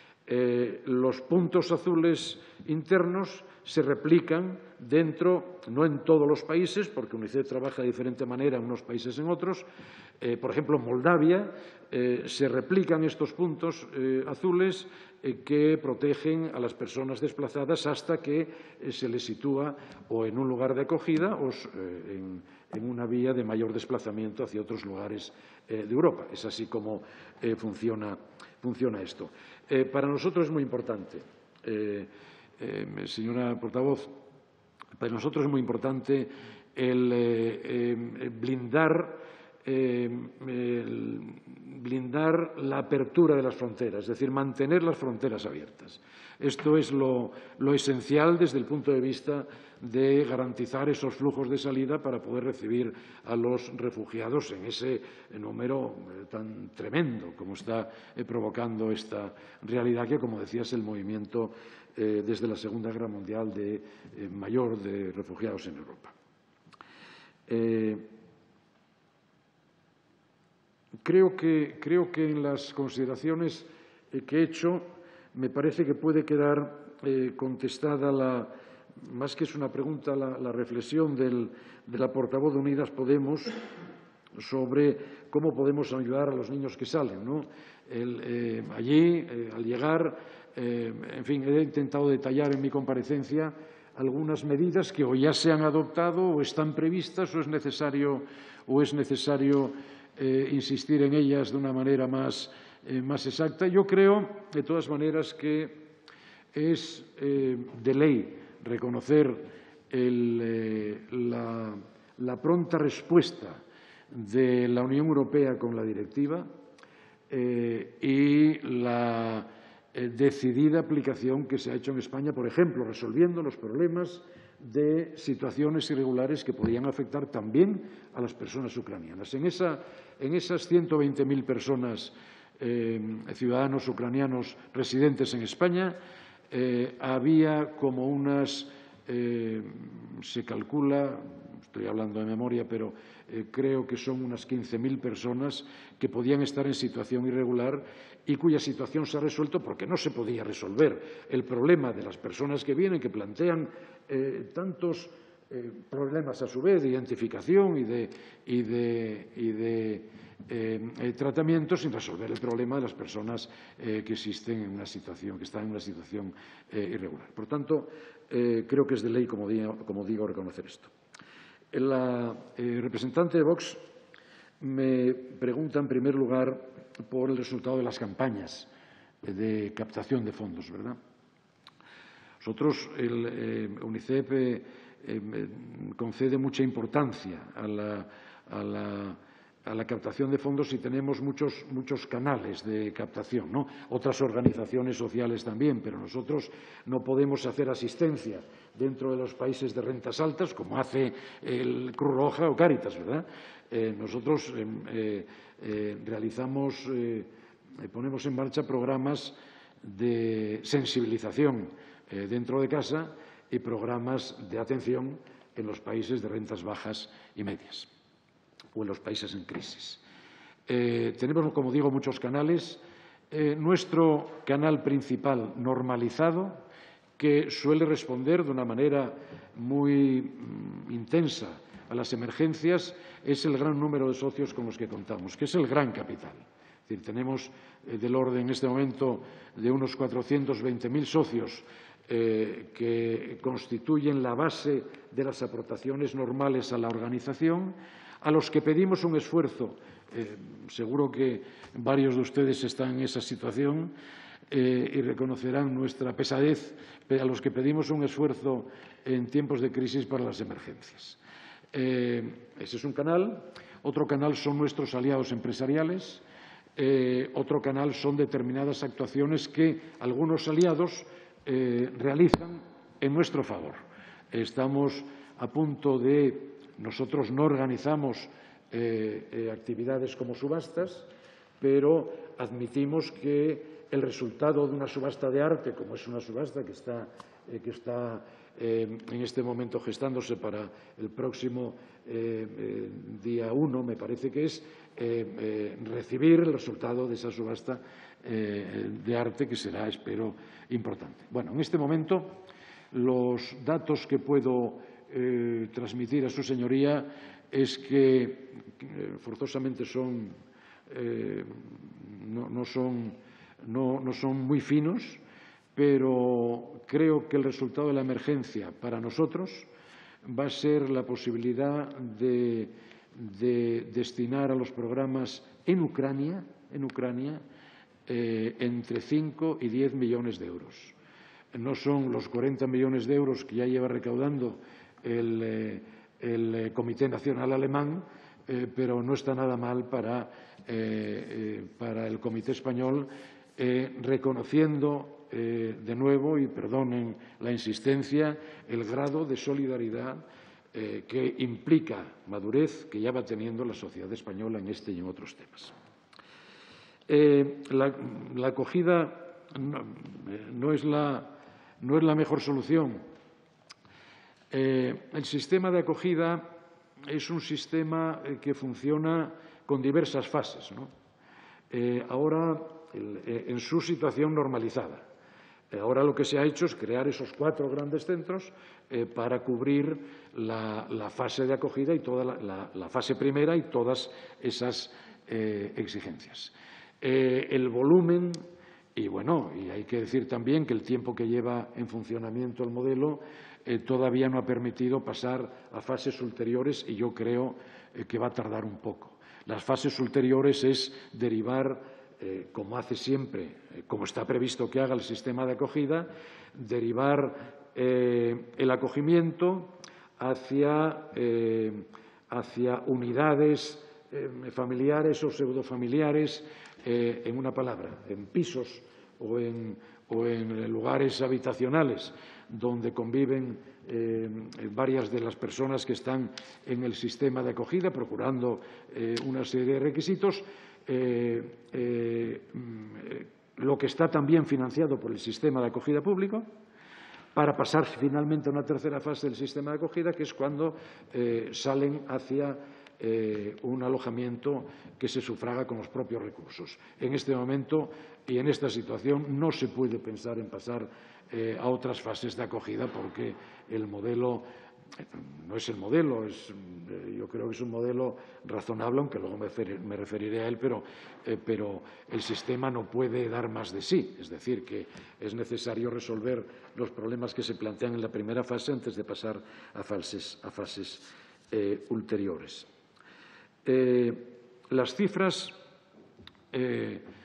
Eh, los puntos azules internos se replican dentro, no en todos los países, porque UNICEF trabaja de diferente manera en unos países en otros. Eh, por ejemplo, en Moldavia eh, se replican estos puntos eh, azules eh, que protegen a las personas desplazadas hasta que eh, se les sitúa o en un lugar de acogida o eh, en, en una vía de mayor desplazamiento hacia otros lugares eh, de Europa. Es así como eh, funciona, funciona esto. Eh, para nosotros es muy importante, eh, eh, señora portavoz, para nosotros es muy importante el eh, eh, blindar, eh, el blindar la apertura de las fronteras, es decir, mantener las fronteras abiertas. Esto es lo, lo esencial desde el punto de vista de garantizar esos flujos de salida para poder recibir a los refugiados en ese número tan tremendo como está eh, provocando esta realidad que, como decía, es el movimiento eh, desde la Segunda Guerra Mundial de, eh, mayor de refugiados en Europa. Eh, creo que, creo que en las consideraciones eh, que he hecho me parece que puede quedar eh, contestada la, más que es una pregunta, la, la reflexión del, de la portavoz de Unidas Podemos sobre cómo podemos ayudar a los niños que salen, ¿no? El, eh, allí, eh, al llegar, eh, en fin, he intentado detallar en mi comparecencia algunas medidas que o ya se han adoptado o están previstas o es necesario, o es necesario eh, insistir en ellas de una manera más Eh, más exacta. Yo creo, de todas maneras, que es eh, de ley reconocer el, eh, la, la pronta respuesta de la Unión Europea con la directiva eh, y la eh, decidida aplicación que se ha hecho en España, por ejemplo, resolviendo los problemas de situaciones irregulares que podían afectar también a las personas ucranianas. En, esa, en esas ciento veinte mil personas Eh, ciudadanos ucranianos residentes en España, eh, había como unas, eh, se calcula, estoy hablando de memoria, pero eh, creo que son unas quince mil personas que podían estar en situación irregular y cuya situación se ha resuelto porque no se podía resolver el problema de las personas que vienen, que plantean eh, tantos eh, problemas a su vez de identificación y de, y de, y de Eh, eh, tratamiento sin resolver el problema de las personas eh, que existen en una situación, que están en una situación eh, irregular. Por tanto, eh, creo que es de ley, como digo, como digo reconocer esto. La eh, representante de Vox me pregunta, en primer lugar, por el resultado de las campañas de captación de fondos, ¿verdad? Nosotros, el, eh, UNICEF eh, eh, concede mucha importancia a la, a la a la captación de fondos y tenemos muchos, muchos canales de captación, ¿no? Otras organizaciones sociales también, pero nosotros no podemos hacer asistencia dentro de los países de rentas altas como hace el Cruz Roja o Cáritas, ¿verdad? Eh, nosotros eh, eh, realizamos, eh, ponemos en marcha programas de sensibilización eh, dentro de casa y programas de atención en los países de rentas bajas y medias o en los países en crisis. Eh, tenemos, como digo, muchos canales. Eh, nuestro canal principal normalizado, que suele responder de una manera muy mm, intensa a las emergencias, es el gran número de socios con los que contamos, que es el gran capital. Es decir, tenemos eh, del orden en este momento de unos cuatrocientos veinte mil socios eh, que constituyen la base de las aportaciones normales a la organización, a los que pedimos un esfuerzo. Eh, seguro que varios de ustedes están en esa situación eh, y reconocerán nuestra pesadez, pero a los que pedimos un esfuerzo en tiempos de crisis para las emergencias. Eh, ese es un canal. Otro canal son nuestros aliados empresariales. Eh, otro canal son determinadas actuaciones que algunos aliados eh, realizan en nuestro favor. Estamos a punto de Nosotros no organizamos eh, eh, actividades como subastas, pero admitimos que el resultado de una subasta de arte, como es una subasta que está, eh, que está eh, en este momento gestándose para el próximo eh, eh, día uno, me parece que es, eh, eh, recibir el resultado de esa subasta eh, de arte, que será, espero, importante. Bueno, en este momento, los datos que puedo Eh, transmitir a su señoría es que eh, forzosamente son, eh, no, no, son, no, no son muy finos, pero creo que el resultado de la emergencia para nosotros va a ser la posibilidad de, de destinar a los programas en Ucrania, en Ucrania eh, entre cinco y diez millones de euros. No son los cuarenta millones de euros que ya lleva recaudando el, eh, el eh, Comité Nacional Alemán, eh, pero no está nada mal para, eh, eh, para el Comité Español, eh, reconociendo eh, de nuevo, y perdonen la insistencia, el grado de solidaridad eh, que implica madurez que ya va teniendo la sociedad española en este y en otros temas. Eh, la, la acogida no, no, es la, no es la mejor solución. Eh, el sistema de acogida es un sistema eh, que funciona con diversas fases, ¿no? Eh, ahora, el, eh, en su situación normalizada. Eh, ahora lo que se ha hecho es crear esos cuatro grandes centros eh, para cubrir la, la fase de acogida y toda la, la, la fase primera y todas esas eh, exigencias. Eh, el volumen, y bueno, y hay que decir también que el tiempo que lleva en funcionamiento el modelo Eh, todavía no ha permitido pasar a fases ulteriores y yo creo eh, que va a tardar un poco. Las fases ulteriores es derivar, eh, como hace siempre, eh, como está previsto que haga el sistema de acogida, derivar eh, el acogimiento hacia, eh, hacia unidades eh, familiares o pseudofamiliares, eh, en una palabra, en pisos o en, o en lugares habitacionales donde conviven eh, varias de las personas que están en el sistema de acogida, procurando eh, una serie de requisitos. Eh, eh, lo que está también financiado por el sistema de acogida público, para pasar finalmente a una tercera fase del sistema de acogida, que es cuando eh, salen hacia eh, un alojamiento que se sufraga con los propios recursos. En este momento y en esta situación no se puede pensar en pasar Eh, a otras fases de acogida, porque el modelo eh, no es el modelo, es, eh, yo creo que es un modelo razonable, aunque luego me, me referiré a él, pero, eh, pero el sistema no puede dar más de sí. Es decir, que es necesario resolver los problemas que se plantean en la primera fase antes de pasar a fases, a fases eh, ulteriores. Eh, las cifras eh,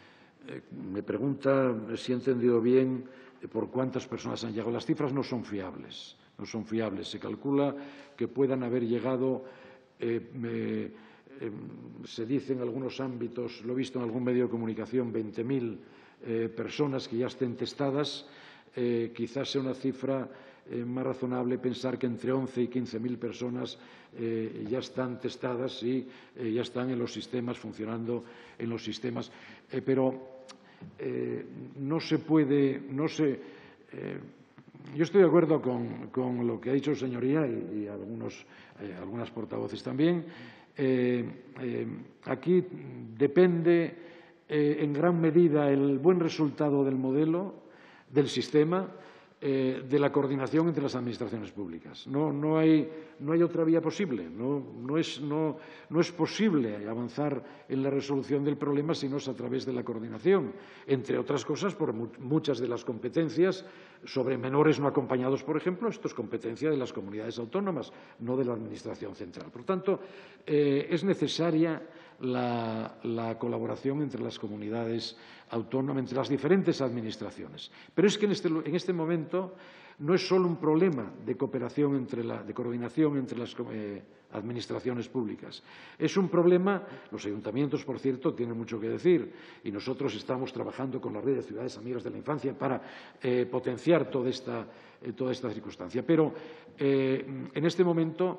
eh, me pregunta si he entendido bien eh, por cuántas personas han llegado. Las cifras no son fiables, no son fiables. Se calcula que puedan haber llegado, eh, eh, eh, se dice en algunos ámbitos, lo he visto en algún medio de comunicación, veinte mil eh, personas que ya estén testadas. Eh, quizás sea una cifra eh, más razonable pensar que entre once y quince mil personas eh, ya están testadas y eh, ya están en los sistemas, funcionando en los sistemas. Eh, pero eh, no se puede, no se, eh, yo estoy de acuerdo con, con lo que ha dicho señoría y, y algunos, eh, algunas portavoces también. Eh, eh, aquí depende eh, en gran medida el buen resultado del modelo, del sistema, eh, de la coordinación entre las administraciones públicas. No, no, hay, no hay otra vía posible. No, no, es, no, no es posible avanzar en la resolución del problema si no es a través de la coordinación, entre otras cosas por mu muchas de las competencias sobre menores no acompañados, por ejemplo. Esto es competencia de las comunidades autónomas, no de la Administración central. Por tanto, eh, es necesaria la, la colaboración entre las comunidades autónomas, entre las diferentes administraciones. Pero es que en este, en este momento no es solo un problema de cooperación, entre la, de coordinación entre las eh, administraciones públicas. Es un problema, los ayuntamientos, por cierto, tienen mucho que decir y nosotros estamos trabajando con la red de ciudades amigas de la infancia para eh, potenciar toda esta, eh, toda esta circunstancia. Pero eh, en este momento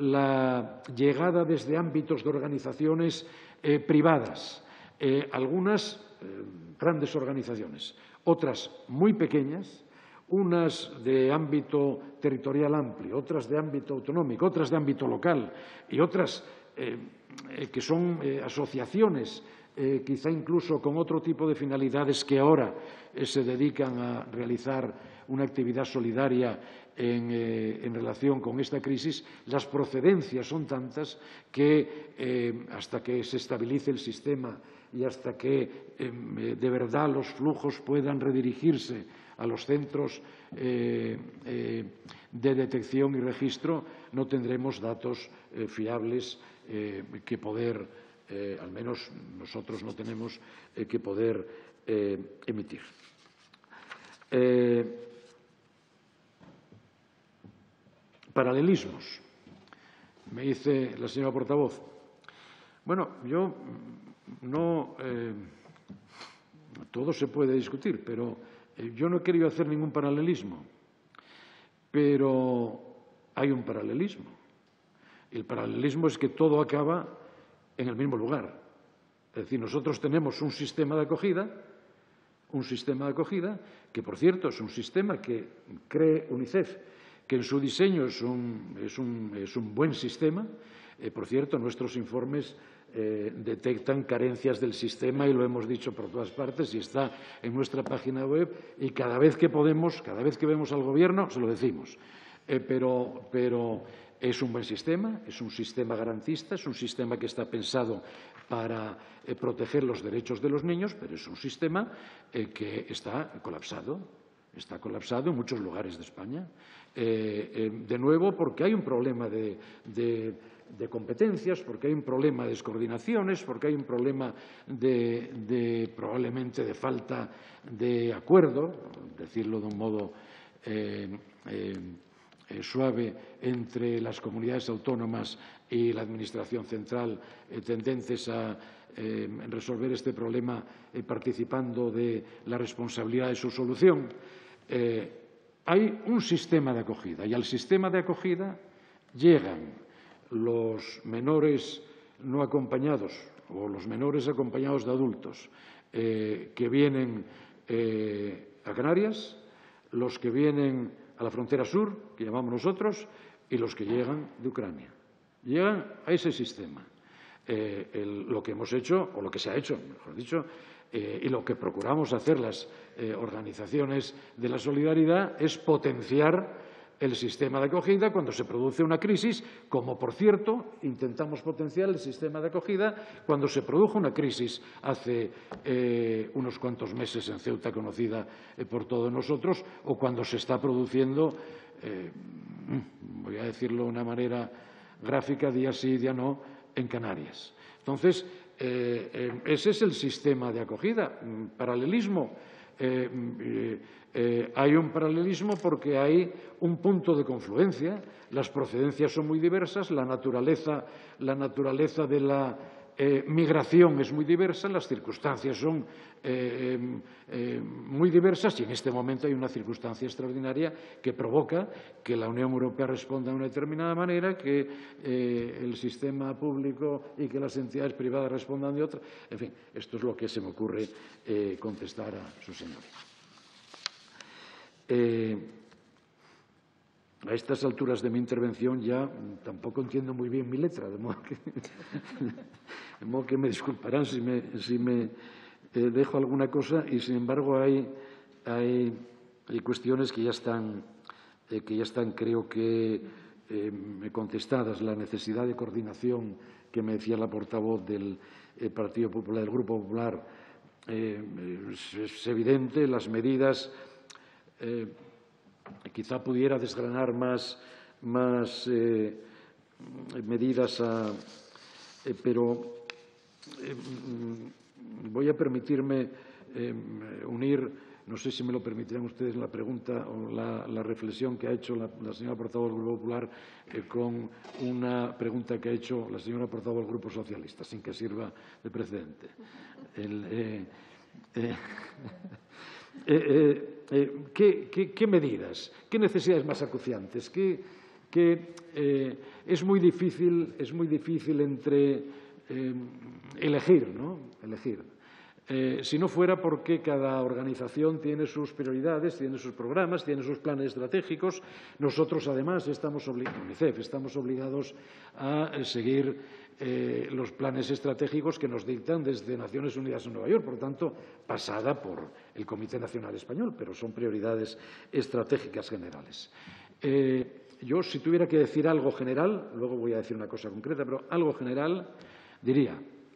la llegada desde ámbitos de organizaciones eh, privadas, eh, algunas eh, grandes organizaciones, otras muy pequeñas, unas de ámbito territorial amplio, otras de ámbito autonómico, otras de ámbito local y otras eh, eh, que son eh, asociaciones, eh, quizá incluso con otro tipo de finalidades que ahora eh, se dedican a realizar una actividad solidaria en, eh, en relación con esta crisis. Las procedencias son tantas que eh, hasta que se estabilice el sistema y hasta que eh, de verdad los flujos puedan redirigirse a los centros eh, eh, de detección y registro, no tendremos datos eh, fiables eh, que poder, eh, al menos nosotros no tenemos eh, que poder eh, emitir. Eh, paralelismos, me dice la señora portavoz. Bueno, yo no, eh, todo se puede discutir, pero eh, yo no he querido hacer ningún paralelismo, pero hay un paralelismo. El paralelismo es que todo acaba en el mismo lugar. Es decir, nosotros tenemos un sistema de acogida, un sistema de acogida que, por cierto, es un sistema que cree UNICEF, que en su diseño es un, es un, es un buen sistema. Eh, por cierto, nuestros informes eh, detectan carencias del sistema y lo hemos dicho por todas partes y está en nuestra página web y cada vez que podemos, cada vez que vemos al Gobierno, se lo decimos. Eh, pero, pero es un buen sistema, es un sistema garantista, es un sistema que está pensado para eh, proteger los derechos de los niños, pero es un sistema eh, que está colapsado, está colapsado en muchos lugares de España. Eh, eh, de nuevo, porque hay un problema de, de, de competencias, porque hay un problema de descoordinaciones, porque hay un problema de, de probablemente de falta de acuerdo, decirlo de un modo eh, eh, eh, suave, entre las comunidades autónomas y la Administración central, eh, tendentes a eh, resolver este problema eh, participando de la responsabilidad de su solución. Eh, hay un sistema de acogida y al sistema de acogida llegan los menores no acompañados o los menores acompañados de adultos eh, que vienen eh, a Canarias, los que vienen a la frontera sur, que llamamos nosotros, y los que llegan de Ucrania. Llegan a ese sistema. Eh, el, lo que hemos hecho, o lo que se ha hecho, mejor dicho, Eh, y lo que procuramos hacer las eh, organizaciones de la solidaridad es potenciar el sistema de acogida cuando se produce una crisis, como, por cierto, intentamos potenciar el sistema de acogida cuando se produjo una crisis hace eh, unos cuantos meses en Ceuta, conocida eh, por todos nosotros, o cuando se está produciendo, eh, voy a decirlo de una manera gráfica, día sí, día no, en Canarias. Entonces, Eh, eh, ese es el sistema de acogida. Paralelismo. Eh, eh, eh, hay un paralelismo porque hay un punto de confluencia. Las procedencias son muy diversas, la naturaleza, la naturaleza de la eh, migración es muy diversa, las circunstancias son eh, eh, muy diversas y en este momento hay una circunstancia extraordinaria que provoca que la Unión Europea responda de una determinada manera, que eh, el sistema público y que las entidades privadas respondan de otra. En fin, esto es lo que se me ocurre eh, contestar a su señoría. Eh, A estas alturas de mi intervención ya tampoco entiendo muy bien mi letra, de modo que, de modo que me disculparán si me, si me eh, dejo alguna cosa y, sin embargo, hay, hay, hay cuestiones que ya están, eh, que ya están creo que, eh, contestadas. La necesidad de coordinación que me decía la portavoz del eh, Partido Popular, del Grupo Popular, eh, es, es evidente. Las medidas... Eh, Quizá pudiera desgranar más, más eh, medidas, a, eh, pero eh, voy a permitirme eh, unir, no sé si me lo permitirán ustedes, la pregunta o la, la reflexión que ha hecho la, la señora portavoz del Grupo Popular eh, con una pregunta que ha hecho la señora portavoz del Grupo Socialista, sin que sirva de precedente. El, eh, eh, Eh, eh, eh, ¿qué, qué, ¿Qué medidas? ¿Qué necesidades más acuciantes? ¿Qué, qué, eh, es muy difícil, es muy difícil entre eh, elegir, ¿no? Elegir. Eh, si no fuera porque cada organización tiene sus prioridades, tiene sus programas, tiene sus planes estratégicos. Nosotros, además, estamos obligados, UNICEF, estamos obligados a seguir Eh, los planes estratégicos que nos dictan desde Naciones Unidas en Nueva York, por tanto, pasada por el Comité Nacional Español, pero son prioridades estratégicas generales. Eh, yo, si tuviera que decir algo general, luego voy a decir una cosa concreta, pero algo general, diría,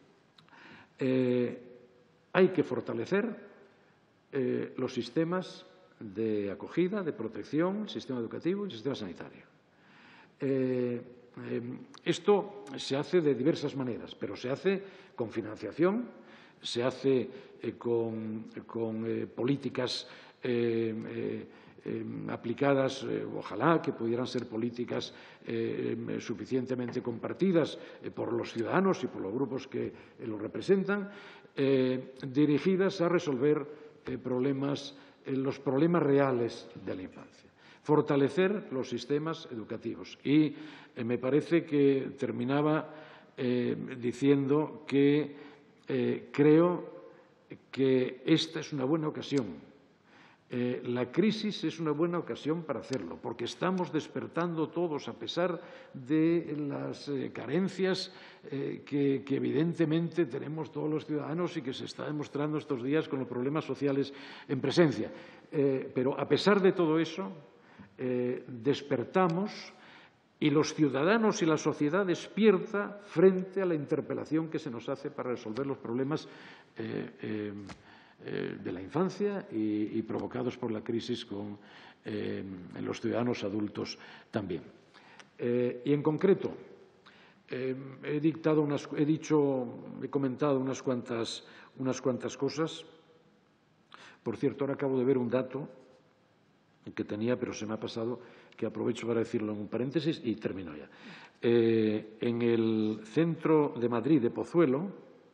eh, hay que fortalecer eh, los sistemas de acogida, de protección, el sistema educativo y el sistema sanitario. Eh, Eh, esto se hace de diversas maneras, pero se hace con financiación, se hace eh, con, con eh, políticas eh, eh, eh, aplicadas, eh, ojalá que pudieran ser políticas eh, suficientemente compartidas eh, por los ciudadanos y por los grupos que eh, los representan, eh, dirigidas a resolver eh, problemas, eh, los problemas reales de la infancia. Fortalecer los sistemas educativos. Y eh, me parece que terminaba eh, diciendo que eh, creo que esta es una buena ocasión. Eh, la crisis es una buena ocasión para hacerlo, porque estamos despertando todos, a pesar de las eh, carencias eh, que, que evidentemente tenemos todos los ciudadanos y que se está demostrando estos días con los problemas sociales en presencia. Eh, pero a pesar de todo eso, Eh, despertamos y los ciudadanos y la sociedad despierta frente a la interpelación que se nos hace para resolver los problemas eh, eh, eh, de la infancia y, y provocados por la crisis con eh, los ciudadanos adultos también. Eh, y en concreto, eh, he, dictado unas, he dicho, he comentado unas cuantas, unas cuantas cosas. Por cierto, ahora acabo de ver un dato que tenía, pero se me ha pasado, que aprovecho para decirlo en un paréntesis y termino ya. Eh, en el centro de Madrid, de Pozuelo,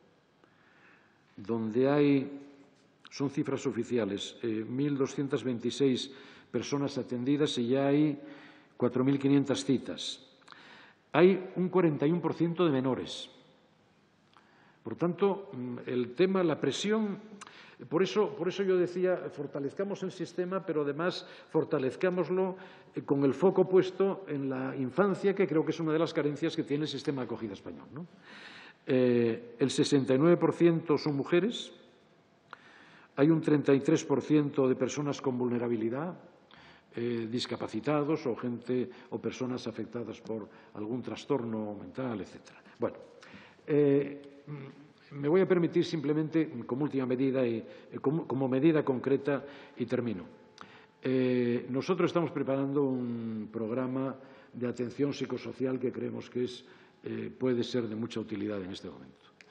donde hay, son cifras oficiales, eh, mil doscientas veintiséis personas atendidas y ya hay cuatro mil quinientas citas. Hay un cuarenta y uno por ciento de menores. Por tanto, el tema, la presión. Por eso, por eso yo decía, fortalezcamos el sistema, pero además fortalezcámoslo con el foco puesto en la infancia, que creo que es una de las carencias que tiene el sistema de acogida español, ¿no? Eh, el sesenta y nueve por ciento son mujeres, hay un treinta y tres por ciento de personas con vulnerabilidad, eh, discapacitados o gente o personas afectadas por algún trastorno mental, etcétera. Bueno, eh, me voy a permitir simplemente, como última medida, y como, como medida concreta, y termino. Eh, nosotros estamos preparando un programa de atención psicosocial que creemos que es, eh, puede ser de mucha utilidad en este momento.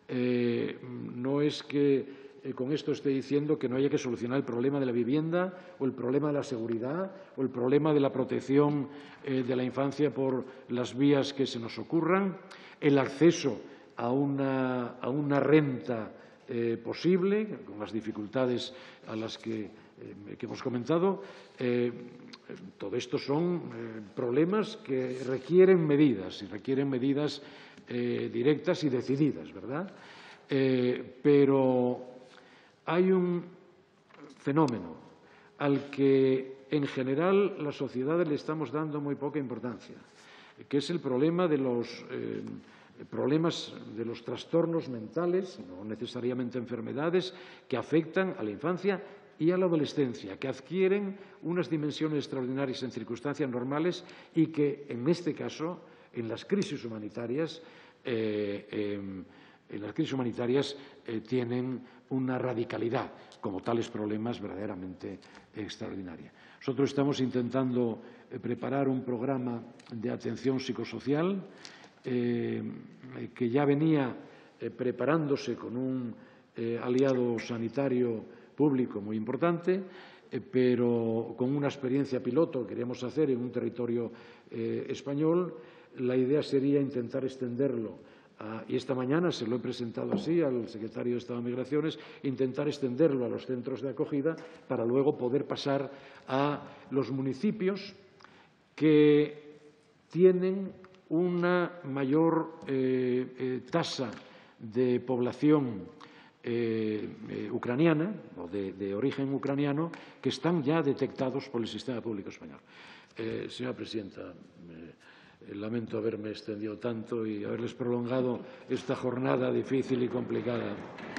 Eh, no es que eh, con esto esté diciendo que no haya que solucionar el problema de la vivienda o el problema de la seguridad o el problema de la protección eh, de la infancia por las vías que se nos ocurran, el acceso a una, a una renta eh, posible, con las dificultades a las que, eh, que hemos comentado. Eh, todo esto son eh, problemas que requieren medidas y requieren medidas eh, directas y decididas, ¿verdad? Eh, pero hay un fenómeno al que, en general, la sociedad le estamos dando muy poca importancia, que es el problema de los eh, problemas de los trastornos mentales, no necesariamente enfermedades, que afectan a la infancia y a la adolescencia, que adquieren unas dimensiones extraordinarias en circunstancias normales y que, en este caso, en las crisis humanitarias, eh, eh, en las crisis humanitarias eh, tienen una radicalidad, como tales problemas verdaderamente extraordinaria. Nosotros estamos intentando eh, preparar un programa de atención psicosocial eh, que ya venía eh, preparándose con un eh, aliado sanitario público muy importante, eh, pero con una experiencia piloto que queremos hacer en un territorio eh, español. La idea sería intentar extenderlo. Uh, y esta mañana se lo he presentado así al secretario de Estado de Migraciones, intentar extenderlo a los centros de acogida para luego poder pasar a los municipios que tienen una mayor eh, eh, tasa de población eh, eh, ucraniana o de, de origen ucraniano que están ya detectados por el sistema público español. Eh, señora presidenta, eh, lamento haberme extendido tanto y haberles prolongado esta jornada difícil y complicada.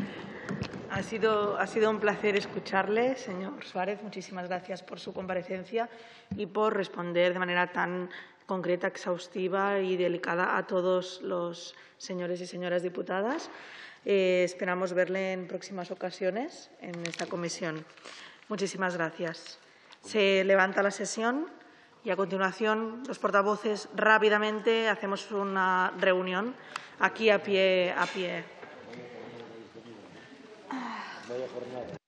Ha sido, ha sido un placer escucharle, señor Suárez. Muchísimas gracias por su comparecencia y por responder de manera tan concreta, exhaustiva y delicada a todos los señores y señoras diputadas. Eh, esperamos verle en próximas ocasiones en esta comisión. Muchísimas gracias. Se levanta la sesión. Y a continuación, los portavoces rápidamente hacemos una reunión aquí a pie. A pie.